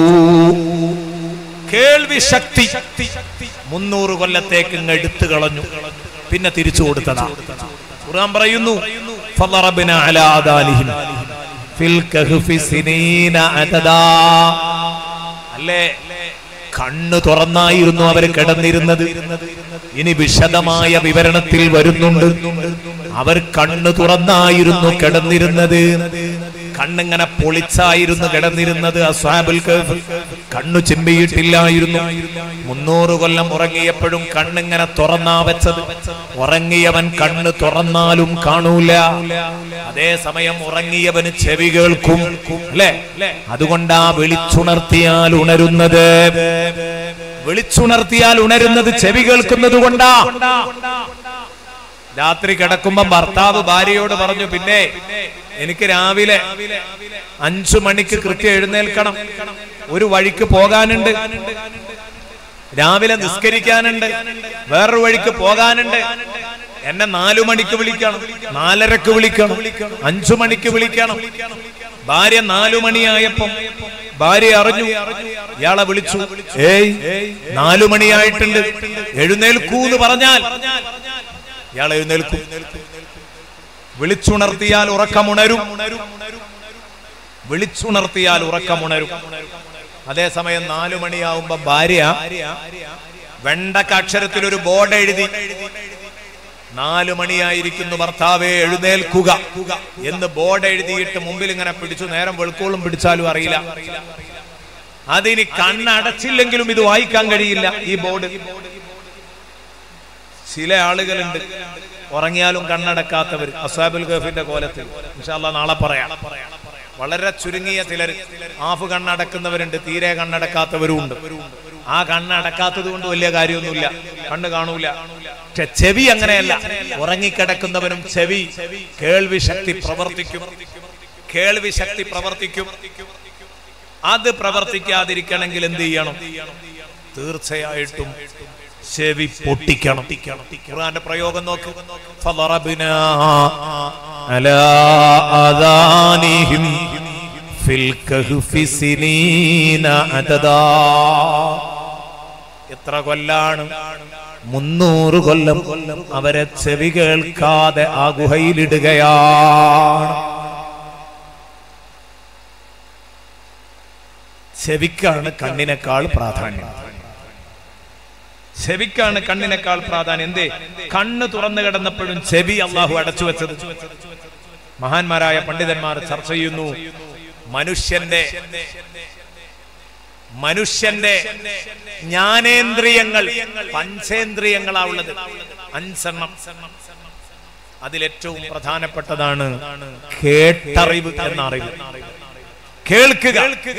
കേൾവി ശക്തി മുന്നൂറ് കൊല്ലത്തേക്ക് എടുത്തു കളഞ്ഞു, പിന്നെ തിരിച്ചു കൊടുത്തതാ. ഖുർആൻ പറയുന്നു ഫദറബ്നാ അലാ ആദാനിഹിം ഫിൽ കഹ്ഫി സിനീന അദദാ. അല്ലേ, കണ്ണു തുറന്നായിരുന്നു അവർ കിടന്നിരുന്നത്. ഇനി വിശദമായ വിവരണത്തിൽ വരുന്നുണ്ട്. അവർ കണ്ണു തുറന്നായിരുന്നു കിടന്നിരുന്നത്. കണ്ണിങ്ങനെ പൊളിച്ചായിരുന്നു കിടന്നിരുന്നത്. അസ്ഹാബുൽ കഹ്ഫ് കണ്ണു ചിമ്പിയിട്ടില്ലായിരുന്നു. മുന്നൂറ് കൊല്ലം ഉറങ്ങിയപ്പോഴും കണ്ണിങ്ങനെ തുറന്നാ വെച്ചത്. ഉറങ്ങിയവൻ കണ്ണ് തുറന്നാലും കാണൂല. അതേസമയം ഉറങ്ങിയവന് ചെവി കേൾക്കും. അല്ലെ? അതുകൊണ്ടാ വിളിച്ചുണർത്തിയാൽ ഉണരുന്നത്. വിളിച്ചുണർത്തിയാൽ ഉണരുന്നത് ചെവി കേൾക്കുന്നത് കൊണ്ടാ. രാത്രി കിടക്കുമ്പോ ഭർത്താവ് ഭാര്യയോട് പറഞ്ഞു, പിന്നെ എനിക്ക് രാവിലെ അഞ്ചു മണിക്ക് കൃത്യം എഴുന്നേൽക്കണം, ഒരു വഴിക്ക് പോകാനുണ്ട്, രാവിലെ നിസ്കരിക്കാനുണ്ട്, വേറൊരു വഴിക്ക് പോകാനുണ്ട്, എന്നെ നാലു മണിക്ക് വിളിക്കണം, നാലരക്ക് വിളിക്കണം, അഞ്ചു മണിക്ക് വിളിക്കണം. ഭാര്യ നാലു മണിയായപ്പം ഭാര്യ അറിഞ്ഞു, ഇയാളെ വിളിച്ചു. ഏയ് നാലു മണിയായിട്ടുണ്ട്, എഴുന്നേൽക്കൂന്ന് പറഞ്ഞാൽ ഇയാൾ എഴുന്നേൽക്കും. വിളിച്ചുണർത്തിയാൽ ഉറക്കമുണരും, വിളിച്ചുണർത്തിയാൽ ഉറക്കമുണരും. അതേസമയം നാലു മണിയാവുമ്പോ ഭാര്യ വെണ്ടക്ക അക്ഷരത്തിൽ ഒരു ബോർഡ് എഴുതി, നാലു മണിയായിരിക്കുന്നു ഭർത്താവേ എഴുന്നേൽക്കുക എന്ന് ബോർഡ് എഴുതിയിട്ട് മുമ്പിൽ ഇങ്ങനെ പിടിച്ചു. നേരം വെളുക്കോളും പിടിച്ചാലും അറിയില്ല. അതിനി കണ്ണടച്ചില്ലെങ്കിലും ഇത് വായിക്കാൻ കഴിയില്ല ഈ ബോർഡ്. ചില ആളുകളുണ്ട് ഉറങ്ങിയാലും കണ്ണടക്കാത്തവർ, അസ്ഹാബുൽ കഹ്ഫിന്റെ കോലത്തിൽ. ഇൻഷാ അല്ലാഹ് നാളെ പറയാം. വളരെ ചുരുങ്ങിയ ചിലർ ആഫ് കണ്ണടക്കുന്നവരുണ്ട്, തീരെ കണ്ണടക്കാത്തവരും ഉണ്ട്. ആ കണ്ണടക്കാത്തത് കൊണ്ട് വലിയ കാര്യമൊന്നുമില്ല, കണ്ണ് കാണൂല. പക്ഷെ ചെവി അങ്ങനെയല്ല. ഉറങ്ങിക്കിടക്കുന്നവനും ചെവി കേൾവി ശക്തി പ്രവർത്തിക്കും, കേൾവി ശക്തി പ്രവർത്തിക്കും. അത് പ്രവർത്തിക്കാതിരിക്കണമെങ്കിൽ എന്ത് ചെയ്യണം? തീർച്ചയായിട്ടും ചെവി പൊട്ടിക്കണം. ഖുർആന്റെ പ്രയോഗം നോക്ക്. ഫളറബ്നാ അലാ ആദാനിഹിം ഫിൽ കഹ്ഫി സിനീന അദദാ. എത്ര കൊല്ലാണ്? മുന്നൂറ് കൊല്ലം അവരെ ചെവി കേൾക്കാതെ ആ ഗുഹയിലിടുകയാണ്. ചെവിക്കാണ് കണ്ണിനേക്കാൾ പ്രാധാന്യം. ചെവിക്കാണ് കണ്ണിനേക്കാൾ പ്രാധാന്യം. എന്തേ? കണ്ണ് തുറന്നു കിടന്നപ്പോഴും ചെവി അള്ളാഹു അടച്ചു വെച്ചത്. മഹാന്മാരായ പണ്ഡിതന്മാർ ചർച്ച ചെയ്യുന്നു, മനുഷ്യന്റെ മനുഷ്യന്റെ ജ്ഞാനേന്ദ്രിയങ്ങൾ പഞ്ചേന്ദ്രിയങ്ങളാ ഉള്ളത്, അഞ്ചെണ്ണം. അതിലേറ്റവും പ്രധാനപ്പെട്ടതാണ് കേട്ടറിവ് എന്ന അറിവ്. കേൾക്കുക.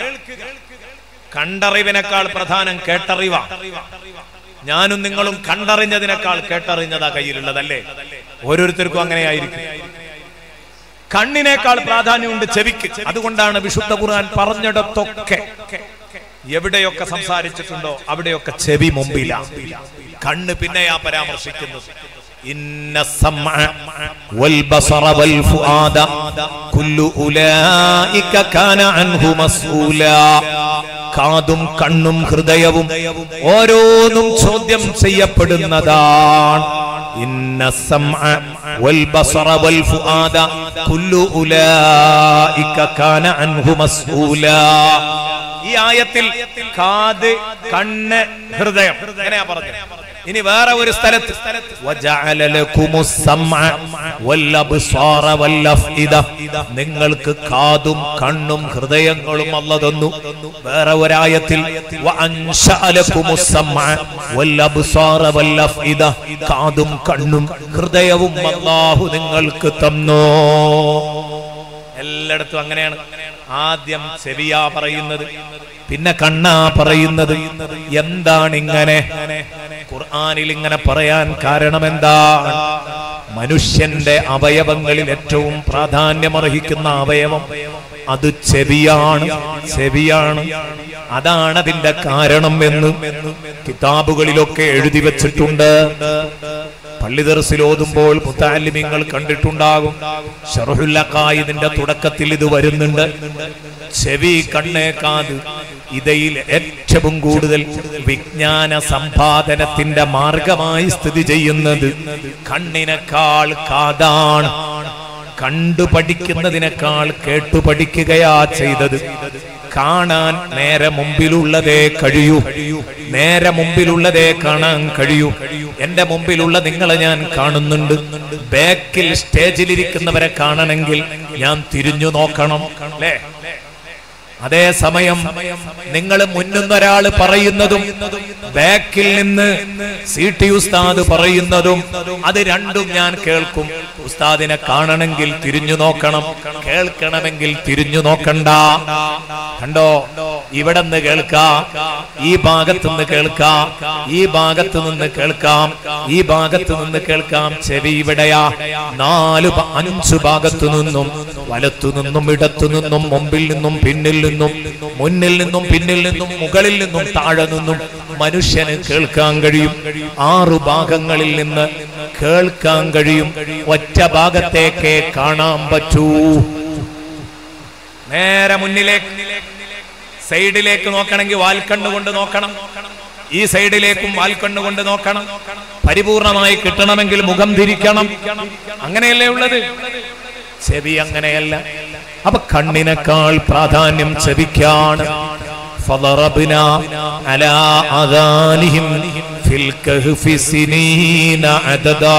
കണ്ടറിവിനേക്കാൾ പ്രധാനം കേട്ടറിവാണ്. ഞാനും നിങ്ങളും കണ്ടറിഞ്ഞതിനേക്കാൾ കേട്ടറിഞ്ഞതാ കയ്യിലുള്ളതല്ലേ? ഓരോരുത്തർക്കും അങ്ങനെയായിരിക്കും. കണ്ണിനേക്കാൾ പ്രാധാന്യമുണ്ട് ചെവിക്ക്. അതുകൊണ്ടാണ് വിശുദ്ധ ഖുർആൻ പറഞ്ഞിടത്തൊക്കെ എവിടെയൊക്കെ സംസാരിച്ചിട്ടുണ്ടോ അവിടെയൊക്കെ ചെവി മുമ്പിലാണ്, കണ്ണ് പിന്നെയാ പരാമർശിക്കുന്നത്. ഇന്ന സമഅ വൽ ബസറ വൽ ഫുആദ കുല്ലു ഉലൈക കാന അൻഹു മസ്ഊലാ. കാതും കണ്ണും ഹൃദയവും ഓരോന്നും ചോദ്യം ചെയ്യപ്പെടുന്നതാണ്. ഇന്ന സമഅ വൽ ബസറ വൽ ഫുആദ കുല്ലു ഉലൈക കാന അൻഹു മസ്ഊലാ. ഈ ആയത്തിൽ കാത്, കണ്ണ്, ഹൃദയം എങ്ങനെയാ പറഞ്ഞത്? ഇനി വേറെ ഒരു സ്ഥലത്ത് വജഅല ലകുമുസ് സമഅ വൽ അബ്സാറ വൽ അഫ്ഇദ, നിങ്ങൾക്ക് കാതും കണ്ണും ഹൃദയങ്ങളും അല്ലാഹു തന്നു. വേറെ ഒരായത്തിൽ വഅൻശഅ ലകുമുസ് സമഅ വൽ അബ്സാറ വൽ അഫ്ഇദ, കാതും കണ്ണും ഹൃദയവും അല്ലാഹു നിങ്ങൾക്ക് തന്നു. എല്ലായിടത്തും അങ്ങനെയാണ്. ആദ്യം ചെവിയാ പറയുന്നത്, പിന്നെ കണ്ണാ പറയുന്നത്. എന്താണ് ഇങ്ങനെ? ഖുർആനിൽ ഇങ്ങനെ പറയാൻ കാരണം എന്താണ്? മനുഷ്യന്റെ അവയവങ്ങളിൽ ഏറ്റവും പ്രാധാന്യമർഹിക്കുന്ന അവയവം അത് ചെവിയാണ്. ചെവിയാണ്. അതാണ് അതിന്റെ കാരണം എന്ന് കിതാബുകളിലൊക്കെ എഴുതി വെച്ചിട്ടുണ്ട്. പള്ളി ദർസിൽ ഓതുമ്പോൾ മുതഅല്ലിമീങ്ങൾ കണ്ടിട്ടുണ്ടാകും. ശർഹുൽ അഖായിദിന്റെ തുടക്കത്തിൽ ഇത് വരുന്നുണ്ട്. ചെവി, കണ്ണ്, കാത്, ഇതയിൽ ഏറ്റവും കൂടുതൽ വിജ്ഞാന സമ്പാദനത്തിന്റെ മാർഗമായി സ്ഥിതി ചെയ്യുന്നത് കണ്ണിനേക്കാൾ കാതാണ്. കണ്ടു പഠിക്കുന്നതിനേക്കാൾ കേട്ടു പഠിക്കുകയാ ചെയ്തത്. കാണാൻ നേരെ മുമ്പിലുള്ളതേ കഴിയൂ, നേരെ മുമ്പിലുള്ളതേ കാണാൻ കഴിയൂ. എന്റെ മുമ്പിലുള്ള നിങ്ങളെ ഞാൻ കാണുന്നുണ്ട്. ബാക്കിൽ സ്റ്റേജിലിരിക്കുന്നവരെ കാണണമെങ്കിൽ ഞാൻ തിരിഞ്ഞു നോക്കണം, അല്ലേ? അതേ സമയം നിങ്ങൾ മുന്നൊരാള് പറയുന്നതും ബാക്കിൽ നിന്ന് സി ടി ഉസ്താദ് പറയുന്നതും അത് രണ്ടും ഞാൻ കേൾക്കും. ഉസ്താദിനെ കാണണമെങ്കിൽ തിരിഞ്ഞു നോക്കണം, കേൾക്കണമെങ്കിൽ തിരിഞ്ഞു നോക്കണ്ട. കണ്ടോ? ഇവിടെ നിന്ന് കേൾക്കാം, ഈ ഭാഗത്ത് നിന്ന് കേൾക്കാം, ഈ ഭാഗത്ത് നിന്ന് കേൾക്കാം, ഈ ഭാഗത്ത് നിന്ന് കേൾക്കാം. ചെവി ഇവിടെയാ. നാല് അഞ്ചു ഭാഗത്തു നിന്നും, വലത്തു നിന്നും, ഇടത്തു നിന്നും, മുമ്പിൽ നിന്നും, പിന്നിൽ നിന്നും, മുന്നിൽ നിന്നും, പിന്നിൽ നിന്നും, മുകളിൽ നിന്നും, താഴെ നിന്നും മനുഷ്യന് കേൾക്കാൻ കഴിയും. ആറു ഭാഗങ്ങളിൽ നിന്ന് കേൾക്കാൻ കഴിയും. ഒറ്റ ഭാഗത്തേക്ക് കാണാൻ പറ്റൂ. നേരെ മുന്നിലേക്ക്, സൈഡിലേക്ക് നോക്കണമെങ്കിൽ വാൽക്കണ്ണുകൊണ്ട് നോക്കണം. ഈ സൈഡിലേക്കും വാൽക്കണ്ണുകൊണ്ട് നോക്കണം. പരിപൂർണമായി കിട്ടണമെങ്കിൽ മുഖം തിരിക്കണം. അങ്ങനെയല്ലേ ഉള്ളത്? ചെവി അങ്ങനെയല്ല. അപ്പൊ കണ്ണിനേക്കാൾ പ്രാധാന്യം ചെവിക്കാണ്. ഫളറബ്നാ അലാ അദാനിഹിം ഫിൽ കഹ്ഫി സിനീന അദദാ.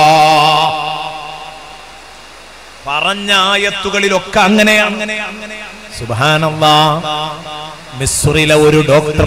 പറഞ്ഞ ആയത്തുകളിലൊക്കെ അങ്ങനെയാണ്. സുബ്ഹാനല്ലാഹ്. മിസ്രിലെ ഒരു ഡോക്ടർ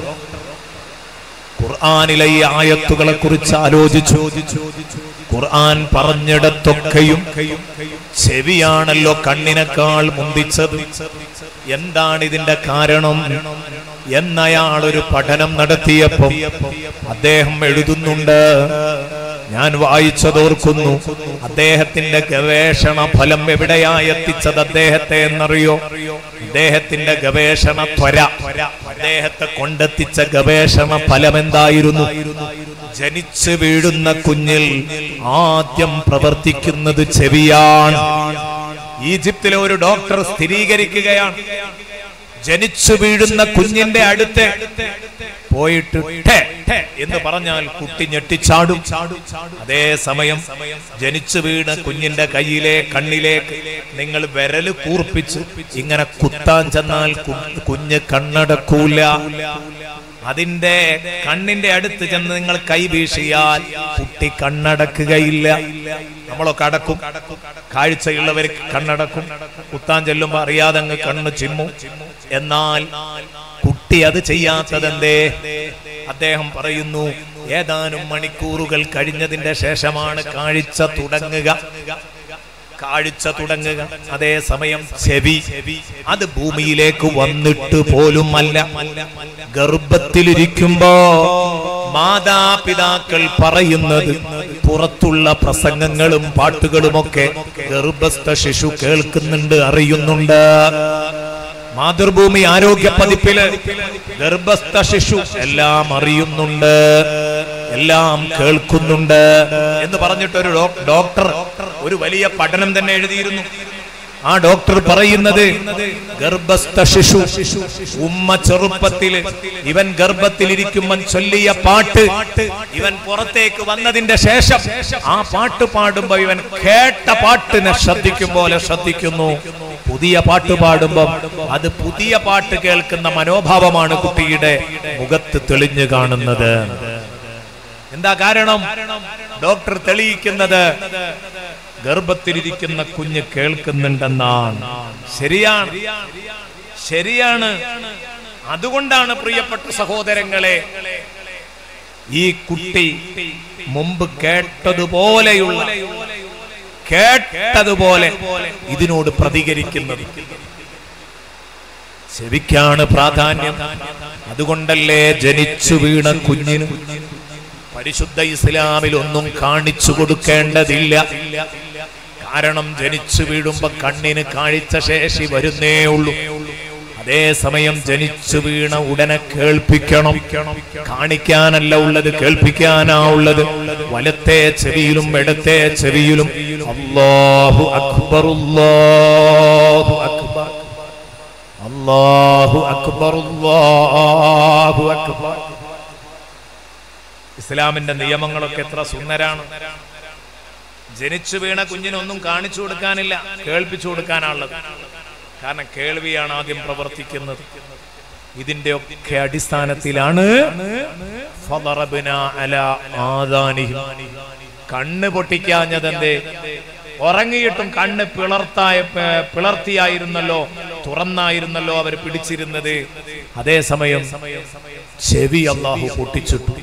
ഖുർആനിലെ ഈ ആയത്തുകളെ കുറിച്ച് ആലോചിച്ചു. ഖുർആൻ പറഞ്ഞിടത്തൊക്കെയും ചെവിയാണല്ലോ കണ്ണിനേക്കാൾ മുന്തിച്ചത്. എന്താണ് ഇതിന്റെ കാരണം എന്നയാൾ ഒരു പഠനം നടത്തിയപ്പോൾ അദ്ദേഹം എഴുതുന്നുണ്ട്. ഞാൻ വായിച്ചതോർക്കുന്നു. അദ്ദേഹത്തിന്റെ ഗവേഷണ ഫലം എവിടെയാ എത്തിച്ചത് അദ്ദേഹത്തെ എന്നറിയോ? അദ്ദേഹത്തിന്റെ ഗവേഷണ ത്വര അദ്ദേഹത്തെ കൊണ്ടെത്തിച്ച ഗവേഷണ ഫലം എന്തായിരുന്നു? ജനിച്ചു വീഴുന്ന കുഞ്ഞിൽ ആദ്യം പ്രവർത്തിക്കുന്നത് ചെവിയാണ്. ഈജിപ്തിലെ ഒരു ഡോക്ടർ സ്ഥിരീകരിക്കുകയാണ്. ജനിച്ചു വീഴുന്ന കുഞ്ഞിന്റെ അടുത്ത് പോയിട്ട് ഠേ എന്ന് പറഞ്ഞാൽ കുട്ടി ഞെട്ടിച്ചാടും. അതേസമയം ജനിച്ചു വീണ കുഞ്ഞിന്റെ കയ്യിലെ കണ്ണിലേക്ക് നിങ്ങൾ വിരല് കൂർപ്പിച്ച് ഇങ്ങനെ കുത്താൻ ചെന്നാൽ കുഞ്ഞ് കണ്ണടക്കൂല. അതിന്റെ കണ്ണിന്റെ അടുത്ത് ചെന്ന് നിങ്ങൾ കൈ വീശിയാൽ കുട്ടി കണ്ണടക്കുകയില്ല. നമ്മളൊക്കെ അടക്കും. കാഴ്ചയുള്ളവർ കണ്ണടക്കും. കുത്താൻ ചെല്ലുമ്പോ അറിയാതെ അങ്ങ് കണ്ണ് ചിമ്മും. എന്നാൽ കുട്ടി അത് ചെയ്യാത്തതെന്തേ? അദ്ദേഹം പറയുന്നു, ഏതാനും മണിക്കൂറുകൾ കഴിഞ്ഞതിന്റെ ശേഷമാണ് കാഴ്ച തുടങ്ങുക. കാഴ്ച തുടങ്ങുക അതേസമയം ചെവി അത് ഭൂമിയിലേക്ക് വന്നിട്ട് പോലും അല്ല. ഗർഭത്തിലിരിക്കുമ്പോ മാതാപിതാക്കൾ പറയുന്നത് പുറത്തുള്ള പ്രസംഗങ്ങളും പാട്ടുകളുമൊക്കെ ഗർഭസ്ഥ ശിശു കേൾക്കുന്നുണ്ട്, അറിയുന്നുണ്ട്. മാതൃഭൂമി ആരോഗ്യ പതിപ്പില് ഗർഭസ്ഥ ശിശു എല്ലാം അറിയുന്നുണ്ട്, എല്ലാം കേൾക്കുന്നുണ്ട് എന്ന് പറഞ്ഞിട്ടൊരു ഡോക്ടർ ഒരു വലിയ പഠനം തന്നെ എഴുതിയിരുന്നു. ആ ഡോക്ടർ പറയുന്നത് ഗർഭസ്ഥ ശിശു ഉമ്മ ചെറുപ്പത്തിൽ ഇവൻ ഗർഭത്തിലിരിക്കുമ്പോൾ ചൊല്ലിയ പാട്ട് ഇവൻ പുറത്തേക്ക് വന്നതിന്റെ ശേഷം ആ പാട്ട് പാടുമ്പോ ഇവൻ കേട്ട പാട്ടിനെ ശ്രദ്ധിക്കും പോലെ ശ്രദ്ധിക്കുന്നു. പുതിയ പാട്ട് പാടുമ്പോ അത് പുതിയ പാട്ട് കേൾക്കുന്ന മനോഭാവമാണ് കുട്ടിയുടെ മുഖത്ത് തെളിഞ്ഞു കാണുന്നത്. എന്താ കാരണം? ഡോക്ടർ തെളിയിക്കുന്നത് ഗർഭത്തിലിരിക്കുന്ന കുഞ്ഞ് കേൾക്കുന്നുണ്ടെന്നാണ്. ശരിയാണ്, ശരിയാണ്. അതുകൊണ്ടാണ് പ്രിയപ്പെട്ട സഹോദരങ്ങളെ, ഈ കുട്ടി മുമ്പ് കേട്ടതുപോലെയുള്ള കേട്ടതുപോലെ ഇതിനോട് പ്രതികരിക്കുന്നത്. ചെവിക്കാണ് പ്രാധാന്യം. അതുകൊണ്ടല്ലേ ജനിച്ചു വീണ കുഞ്ഞിന് പരിശുദ്ധ ഇസ്ലാമിൽ ഒന്നും കാണിച്ചു കൊടുക്കേണ്ടതില്ല. കാരണം ജനിച്ചു വീഴുമ്പോ കണ്ണിന് കാഴ്ച ശേഷി വരുന്നേ ഉള്ളൂ. അതേസമയം ജനിച്ചു വീണ ഉടനെ കേൾപ്പിക്കണം. കാണിക്കാനല്ല ഉള്ളത്, കേൾപ്പിക്കാനാ ഉള്ളത്. വലത്തെ ചെവിയിലും ഇടത്തെ ചെവിയിലും അല്ലാഹു അക്ബർ, അല്ലാഹു അക്ബർ, അല്ലാഹു അക്ബർ, അല്ലാഹു അക്ബർ. ഇസ്ലാമിന്റെ നിയമങ്ങളൊക്കെ എത്ര സുന്ദരാണ്. ജനിച്ചു വീണ കുഞ്ഞിനൊന്നും കാണിച്ചു കൊടുക്കാനില്ല, കേൾപ്പിച്ചു കൊടുക്കാനുള്ളത്. കാരണം കേൾവിയാണ് ആദ്യം പ്രവർത്തിക്കുന്നത്. ഇതിന്റെ ഒക്കെ അടിസ്ഥാനത്തിലാണ് കണ്ണ് പൊട്ടിക്കാഞ്ഞതെന്തേ? ഉറങ്ങിയിട്ടും കണ്ണ് പിളർത്തായ പിളർത്തിയായിരുന്നല്ലോ, തുറന്നായിരുന്നല്ലോ അവർ പിടിച്ചിരുന്നത്. അതേസമയം ചെവി അല്ലാഹു പൊട്ടിച്ചിട്ടു,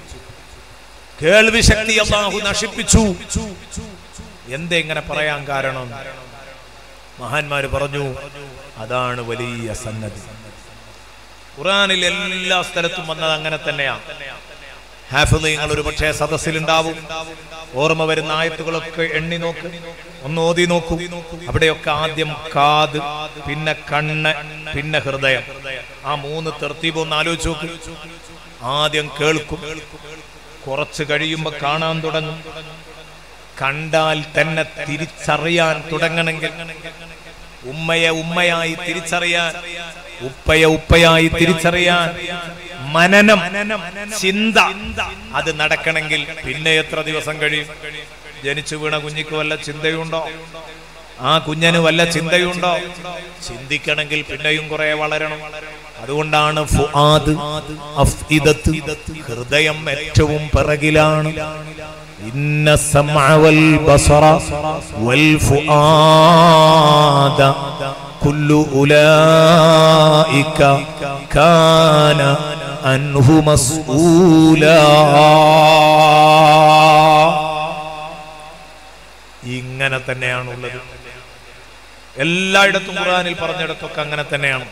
കേൾവി ശക്തി അല്ലാഹു നശിപ്പിച്ചു. എന്തേ ഇങ്ങനെ പറയാൻ കാരണം? മഹാന്മാര് പറഞ്ഞു, അതാണ് വലിയ സംഗതി. ഖുർആനിൽ എല്ലാ സ്ഥലത്തും വന്നത് അങ്ങനെ തന്നെയാണ്. ഹാഫിളീങ്ങൾ ഒരു പക്ഷേ സദസ്സിലുണ്ടാവും. ഓർമ്മ വരുന്ന ആയത്തുകളൊക്കെ എണ്ണി നോക്ക്, ഒന്ന് ഓതി നോക്കൂ. അവിടെയൊക്കെ ആദ്യം കാത്, പിന്നെ കണ്ണ്, പിന്നെ ഹൃദയം. ആ മൂന്ന് തെർത്തീബ് ഒന്ന് ആലോചിച്ച് നോക്ക്. ആദ്യം കേൾക്കും, കുറച്ച് കഴിയുമ്പോ കാണാൻ തുടങ്ങും. കണ്ടാൽ തന്നെ തിരിച്ചറിയാൻ തുടങ്ങണമെങ്കിൽ ഉമ്മയെ ഉമ്മയായി തിരിച്ചറിയാൻ, ഉപ്പയെ ഉപ്പയായി തിരിച്ചറിയാൻ, മനനം, ചിന്ത അത് നടക്കണമെങ്കിൽ പിന്നെ എത്ര ദിവസം കഴിയും? ജനിച്ചു വീണ കുഞ്ഞിക്ക് വല്ല ചിന്തയുണ്ടോ? ആ കുഞ്ഞന് വല്ല ചിന്തയുണ്ടോ? ചിന്തിക്കണമെങ്കിൽ പിന്നെയും കുറെ വളരണം. അതുകൊണ്ടാണ് ഫുആദ്, അഫ്ഇദത്ത്, ഹൃദയം ഏറ്റവും പിറകിലാണ്. ഇന്ന സമഅ വൽ ബസറ വൽ ഫുആദ കുല്ലു ഉലൈക കാന അൻഹു മസ്ഊലാ. ഇങ്ങനെ തന്നെയാണുള്ളത്. എല്ലായിടത്തും ഖുർആനിൽ പറഞ്ഞിടത്തൊക്കെ അങ്ങനെ തന്നെയാണ്.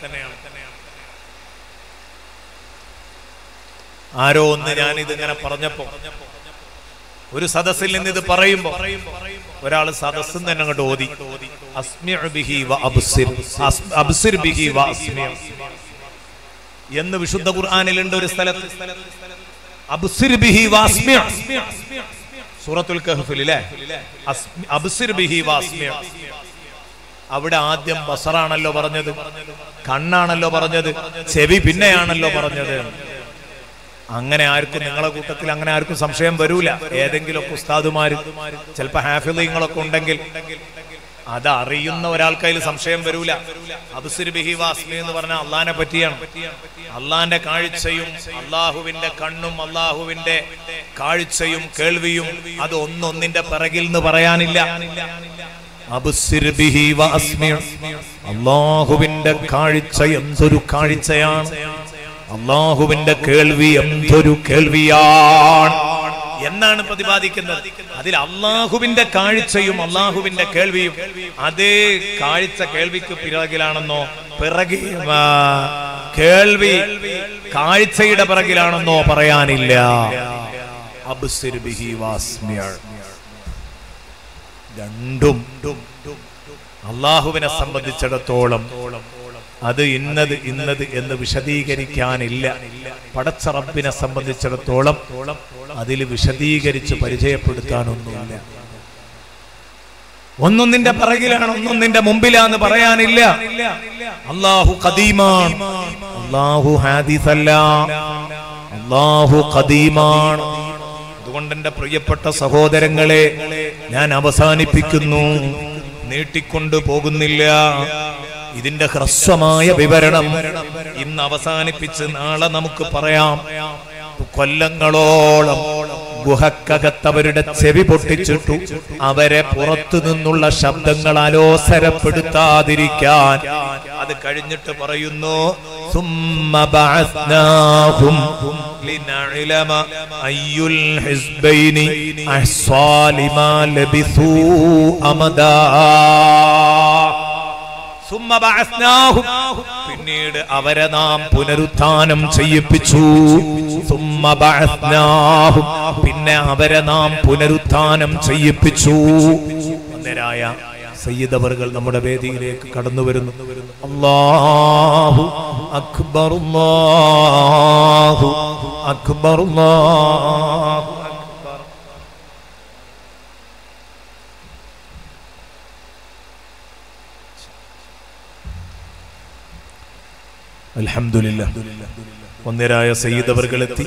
ആരോ ഒന്ന് ഞാൻ ഇതിങ്ങനെ പറഞ്ഞപ്പോ, ഒരു സദസ്സിൽ നിന്ന് ഇത് പറയുമ്പോ ഒരാൾ സദസ്സിൽ തന്നെ അങ്ങോട്ട് ഓതി, അസ്മിഉ ബിഹി വ അബ്സിർ, അബ്സിർ ബിഹി വ അസ്മിഉ എന്ന് വിശുദ്ധ ഖുർആനിലുണ്ട് ഒരു സ്ഥലത്ത്. അബ്സിർ ബിഹി വ അസ്മിഉ, സൂറത്തുൽ കഹ്ഫിലെ അബ്സിർ ബിഹി വ അസ്മിഉ. അവിടെ ആദ്യം ബസറാണല്ലോ പറഞ്ഞത്, കണ്ണാണല്ലോ പറഞ്ഞത്, ചെവി പിന്നെയാണല്ലോ പറഞ്ഞത്. അങ്ങനെ ആർക്കും, നിങ്ങളെ കൂട്ടത്തിൽ അങ്ങനെ ആർക്കും സംശയം വരൂല. ഏതെങ്കിലുമൊക്കെ ഉസ്താദുമാര് ചിലപ്പോ ഹാഫിളീങ്ങളൊക്കെ ഉണ്ടെങ്കിൽ അത് അറിയുന്ന ഒരാൾക്കതിൽ സംശയം വരൂല. അബ്സിർ ബിഹി വ അസ്മി എന്ന് പറഞ്ഞാൽ അള്ളാഹിനെ പറ്റിയാണ്. അള്ളാഹിന്റെ കാഴ്ചയും അള്ളാഹുവിന്റെ കണ്ണും അള്ളാഹുവിന്റെ കാഴ്ചയും കേൾവിയും അത് ഒന്നൊന്നിന്റെ പിറകിൽ എന്ന് പറയാനില്ല. അബ്സിർ ബിഹി വ അസ്മി, അള്ളാഹുവിന്റെ കാഴ്ച എന്തൊരു കാഴ്ചയാണ്, അള്ളാഹുവിന്റെ കേൾവി എന്തൊരു കേൾവിയാണ് എന്നാണ് പ്രതിപാദിക്കുന്നത്. അതിൽ അള്ളാഹുവിന്റെ കാഴ്ചയും അള്ളാഹുവിന്റെ കേൾവിയും അതേ കാഴ്ച കേൾവിക്ക് പിറകിലാണെന്നോ, പിറകി കേൾവി കാഴ്ചയുടെ പിറകിലാണെന്നോ പറയാനില്ല. അബ്സിർ ബിഹി വസ്മിഅ, രണ്ടും അള്ളാഹുവിനെ സംബന്ധിച്ചിടത്തോളം അത് ഇന്നത് ഇന്നത് എന്ന് വിശദീകരിക്കാനില്ല. പടച്ച റബ്ബിനെ സംബന്ധിച്ചിടത്തോളം അതിൽ വിശദീകരിച്ച് പരിചയപ്പെടുത്താനൊന്നുമില്ല. ഒന്നൊന്നിന്റെ പിറകിലാണ്, ഒന്നൊന്നിന്റെ മുമ്പിലാന്ന് പറയാനില്ല. അല്ലാഹു ഖദീമാണ്, അല്ലാഹു ഹാദിസല്ല, അല്ലാഹു ഖദീമാണ്. അതുകൊണ്ട് എന്റെ പ്രിയപ്പെട്ട സഹോദരങ്ങളെ, ഞാൻ അവസാനിപ്പിക്കുന്നു, നീട്ടിക്കൊണ്ടു പോകുന്നില്ല. ഇതിന്റെ ഹ്രസ്വമായ വിവരണം ഇന്ന് അവസാനിപ്പിച്ച് നാളെ നമുക്ക് പറയാം. കൊല്ലങ്ങളോളം ഗുഹക്കകത്തവരുടെ ചെവി പൊട്ടിച്ചിട്ടു അവരെ പുറത്തു നിന്നുള്ള ശബ്ദങ്ങൾ അലോസരപ്പെടുത്താതിരിക്കാൻ അത് കഴിഞ്ഞിട്ട് പറയുന്നു, സുമ്മ ബഅസ്നാഹും ലിനഅലമ അയ്യുൽ ഹിസ്ബൈനി അഹ്സാ ലിമാ ലബിസൂ അമദാ. സുമ്മ ബഅസ്നാഹും, പിന്നീട് അവരെ നാം പുനരുത്ഥാനം ചെയ്യിപ്പിച്ചു. സുമ്മ ബഅസ്നാഹും, പിന്നെ അവരെ നാം പുനരുത്ഥാനം ചെയ്യിപ്പിച്ചു. അന്നേരായ സയ്യിദ് അവറുകൾ നമ്മുടെ വേദിയിലേക്ക് കടന്നു വരുന്നു. അല്ലാഹു അക്ബർ, അല്ലാഹു അക്ബർ, അല്ലാഹു അക്ബർ. അൽഹംദുലില്ലാഹ്, ഒന്നരായ സയ്യിദ് അവറുകൾ എത്തി.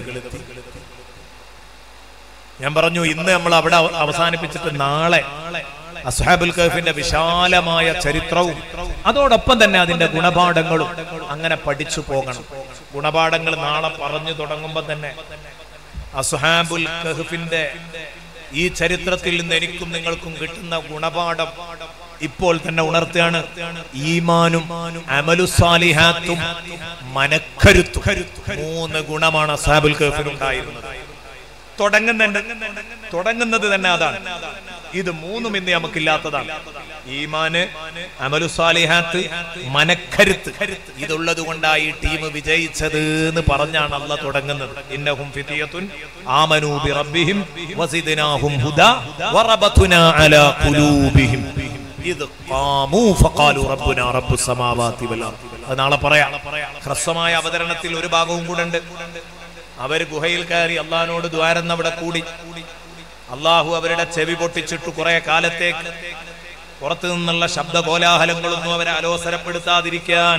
ഞാൻ പറഞ്ഞു ഇന്ന് നമ്മൾ അവിടെ അവസാനിപ്പിച്ചിട്ട് നാളെ അസ്ഹാബുൽ കഹ്ഫിന്റെ വിശാലമായ ചരിത്രവും അതോടൊപ്പം തന്നെ അതിന്റെ ഗുണപാഠങ്ങളും അങ്ങനെ പഠിച്ചു പോകണം. ഗുണപാഠങ്ങൾ നാളെ പറഞ്ഞു തുടങ്ങുമ്പോൾ തന്നെ അസ്ഹാബുൽ കഹ്ഫിന്റെ ഈ ചരിത്രത്തിൽ നിന്ന് എനിക്കും നിങ്ങൾക്കും കിട്ടുന്ന ഗുണപാഠം ഇപ്പോൾ തന്നെ ഉണർത്തുകയാണ്. ഈമാനും അമലുസ്സാലിഹാത്തും മനക്കരുത്തും, മൂന്ന് ഗുണമാണ് അസ്ഹാബുൽ കഹ്ഫിന് ഉണ്ടായിരുന്നത്. തുടങ്ങുന്നുണ്ട് തുടങ്ങുന്നത് തന്നെ അതാണ്. ഇത് മൂന്നും ഇന്ന് നമുക്കില്ലാത്തതാണ്. ഈമാന്, അമലുസ്സാലിഹാത്ത്, മനക്കരുത്ത്. ഇതുള്ളത് കൊണ്ടായി ടീം വിജയിച്ചത് എന്ന് പറഞ്ഞാണ് അല്ലാഹ് തുടങ്ങുന്നത്. ഇന്നഹും ഫിതിയത്തുൻ ആമനൂ ബിറബ്ബിഹിം വസിദ്നാഹും ഹുദാ വറബത്നാ അലാ ഖുലൂബിഹിം ഇദ് ഖാമൂ ഫഖാലൂ റബ്ബുനാ റബ്ബുസ് സമാവാതി വൽ അർദ്. അത് നാളെ പറയാം. ഹ്രസ്വമായ അവതരണത്തിൽ ഒരു ഭാഗവും കൂടെ ഉണ്ട്. അവര് ഗുഹയിൽ കയറി അള്ളാഹിനോട് ദ്വാരന്നവിടെ കൂടി. അള്ളാഹു അവരുടെ ചെവി പൊട്ടിച്ചിട്ടു കുറെ കാലത്തേക്ക്. പുറത്തു നിന്നുള്ള ശബ്ദ കോലാഹലങ്ങളൊന്നും അവരെ അലോസരപ്പെടുത്താതിരിക്കാൻ.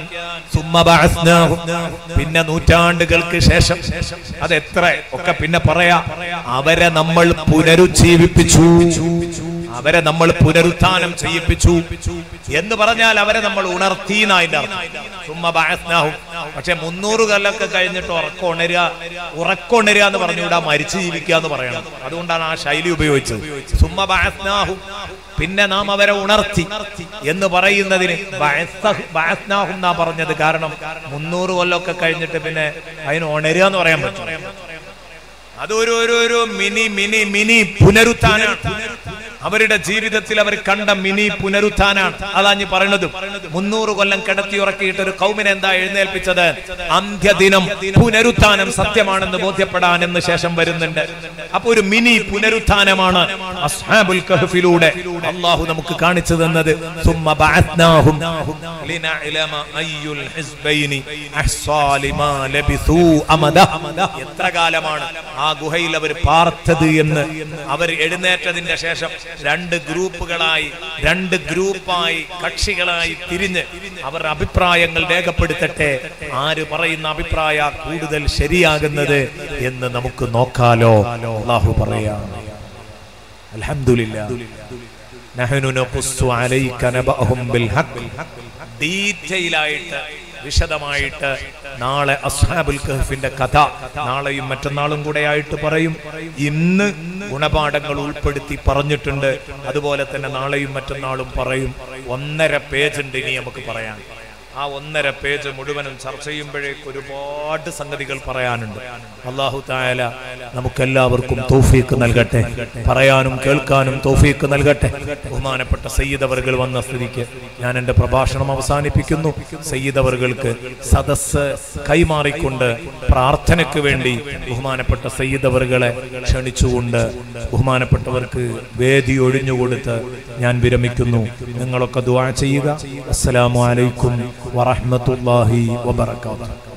പിന്നെ നൂറ്റാണ്ടുകൾക്ക് ശേഷം അതെത്ര ഒക്കെ പിന്നെ പറയാ, അവരെ നമ്മൾ പുനരുജ്ജീവിപ്പിച്ചു, അവരെ നമ്മൾ പുനരുത്ഥാനം ചെയ്യിപ്പിച്ചു എന്ന് പറഞ്ഞാൽ അവരെ നമ്മൾ ഉണർത്തി എന്നതിന്റെ അർത്ഥം. പക്ഷെ മുന്നൂറ് കൊല്ലൊക്കെ കഴിഞ്ഞിട്ട് ഉറക്കൊണരുക ഉറക്കൊണരുക എന്ന് പറഞ്ഞുകൂടാ, മരിച്ചു ജീവിക്കുക എന്ന് പറയണം. അതുകൊണ്ടാണ് ആ ശൈലി ഉപയോഗിച്ചത്. സുമ്മ ബഅസ്നാഹും, പിന്നെ നാം അവരെ ഉണർത്തി എന്ന് പറയുന്നതിന് ബഅസ്നാഹും എന്നാ പറഞ്ഞത്. കാരണം മുന്നൂറ് കൊല്ലമൊക്കെ കഴിഞ്ഞിട്ട് പിന്നെ അതിന് ഉണരുക എന്ന് പറയാൻ പറ്റും. അതൊരു ഒരു മിനി മിനി മിനി പുനരുത്ഥാനാണ്. അവരുടെ ജീവിതത്തിൽ അവർ കണ്ട മിനി പുനരുത്ഥാനാണ്. അതാ ഞാൻ പറയുന്നത്. മുന്നൂറ് കൊല്ലം കിടത്തി ഉറക്കിയിട്ട് ഒരു കൗമിനെ എന്താ എഴുന്നേൽപ്പിച്ചത്? അന്ത്യദിനം, പുനരുത്ഥാനം സത്യമാണെന്ന് ബോധ്യപ്പെടാൻ എന്ന് ശേഷം വരുന്നുണ്ട്. അപ്പൊ ഒരു മിനി പുനരുത്ഥാനമാണ് അസ്ഹാബുൽ കഹ്ഫിലൂടെ അല്ലാഹു നമുക്ക് കാണിച്ചു തന്നത്. സുമ്മ ബഅത്നാഹും ലിനഅലമ അയ്യുൽ ഹിസ്ബൈനി അഹ്സാ ലിമാ ലബിസൂ അമദ. എത്ര കാലമാണ് ആ ഗുഹയിൽ അവർ പാർത്തത് എന്ന്. അവർ എഴുന്നേറ്റതിന്റെ ശേഷം രണ്ട് ഗ്രൂപ്പുകളായി രണ്ട് ഗ്രൂപ്പായി കക്ഷികളായി തിരിഞ്ഞ് അവർ അഭിപ്രായങ്ങൾ രേഖപ്പെടുത്തട്ടെ. ആര് പറയുന്ന അഭിപ്രായ കൂടുതൽ ശരിയാകുന്നത് എന്ന് നമുക്ക് നോക്കാലോ. അല്ലാഹു പറയാ, അൽഹംദുലില്ലാഹ് നഹ്നു നഖുസ്സു അലൈക നബഅഹും ബിൽ ഹഖ്. ഡീറ്റെയിൽ ആയിട്ട് വിശദമായിട്ട് നാളെ അസ്ഹാബുൽ കഹ്ഫിന്റെ കഥ നാളെയും മറ്റന്നാളും കൂടെ ആയിട്ട് പറയും. ഇന്ന് ഗുണപാഠങ്ങൾ ഉൾപ്പെടുത്തി പറഞ്ഞിട്ടുണ്ട്. അതുപോലെ തന്നെ നാളെയും മറ്റന്നാളും പറയും. ഒന്നര പേജ് ഉണ്ട് ഇനി നമുക്ക് പറയാൻ. ആ ഒന്നര പേജ് മുഴുവനും ചർച്ച ചെയ്യുമ്പോഴേക്ക് ഒരുപാട് സംഗതികൾ പറയാനുണ്ട്. അല്ലാഹു തആല നമുക്കെല്ലാവർക്കും തൗഫീഖ് നൽകട്ടെ, പറയാനും കേൾക്കാനും തൗഫീഖ് നൽകട്ടെ. ബഹുമാനപ്പെട്ട സയ്യിദ് അവറുകൾ വന്ന സ്ഥിതിക്ക് ഞാൻ എൻ്റെ പ്രഭാഷണം അവസാനിപ്പിക്കുന്നു. സയ്യിദ് അവറുകൾക്ക് സദസ്സ് കൈമാറിക്കൊണ്ട് പ്രാർത്ഥനയ്ക്ക് വേണ്ടി ബഹുമാനപ്പെട്ട സയ്യിദ് അവറുകളെ ക്ഷണിച്ചുകൊണ്ട് ബഹുമാനപ്പെട്ടവർക്ക് വേദി ഒഴിഞ്ഞുകൊടുത്ത് ഞാൻ വിരമിക്കുന്നു. നിങ്ങളൊക്കെ ദുആ ചെയ്യുക. അസ്സലാമു അലൈക്കും വറഹ്മത്തുള്ളാഹി വബറകാതുഹു.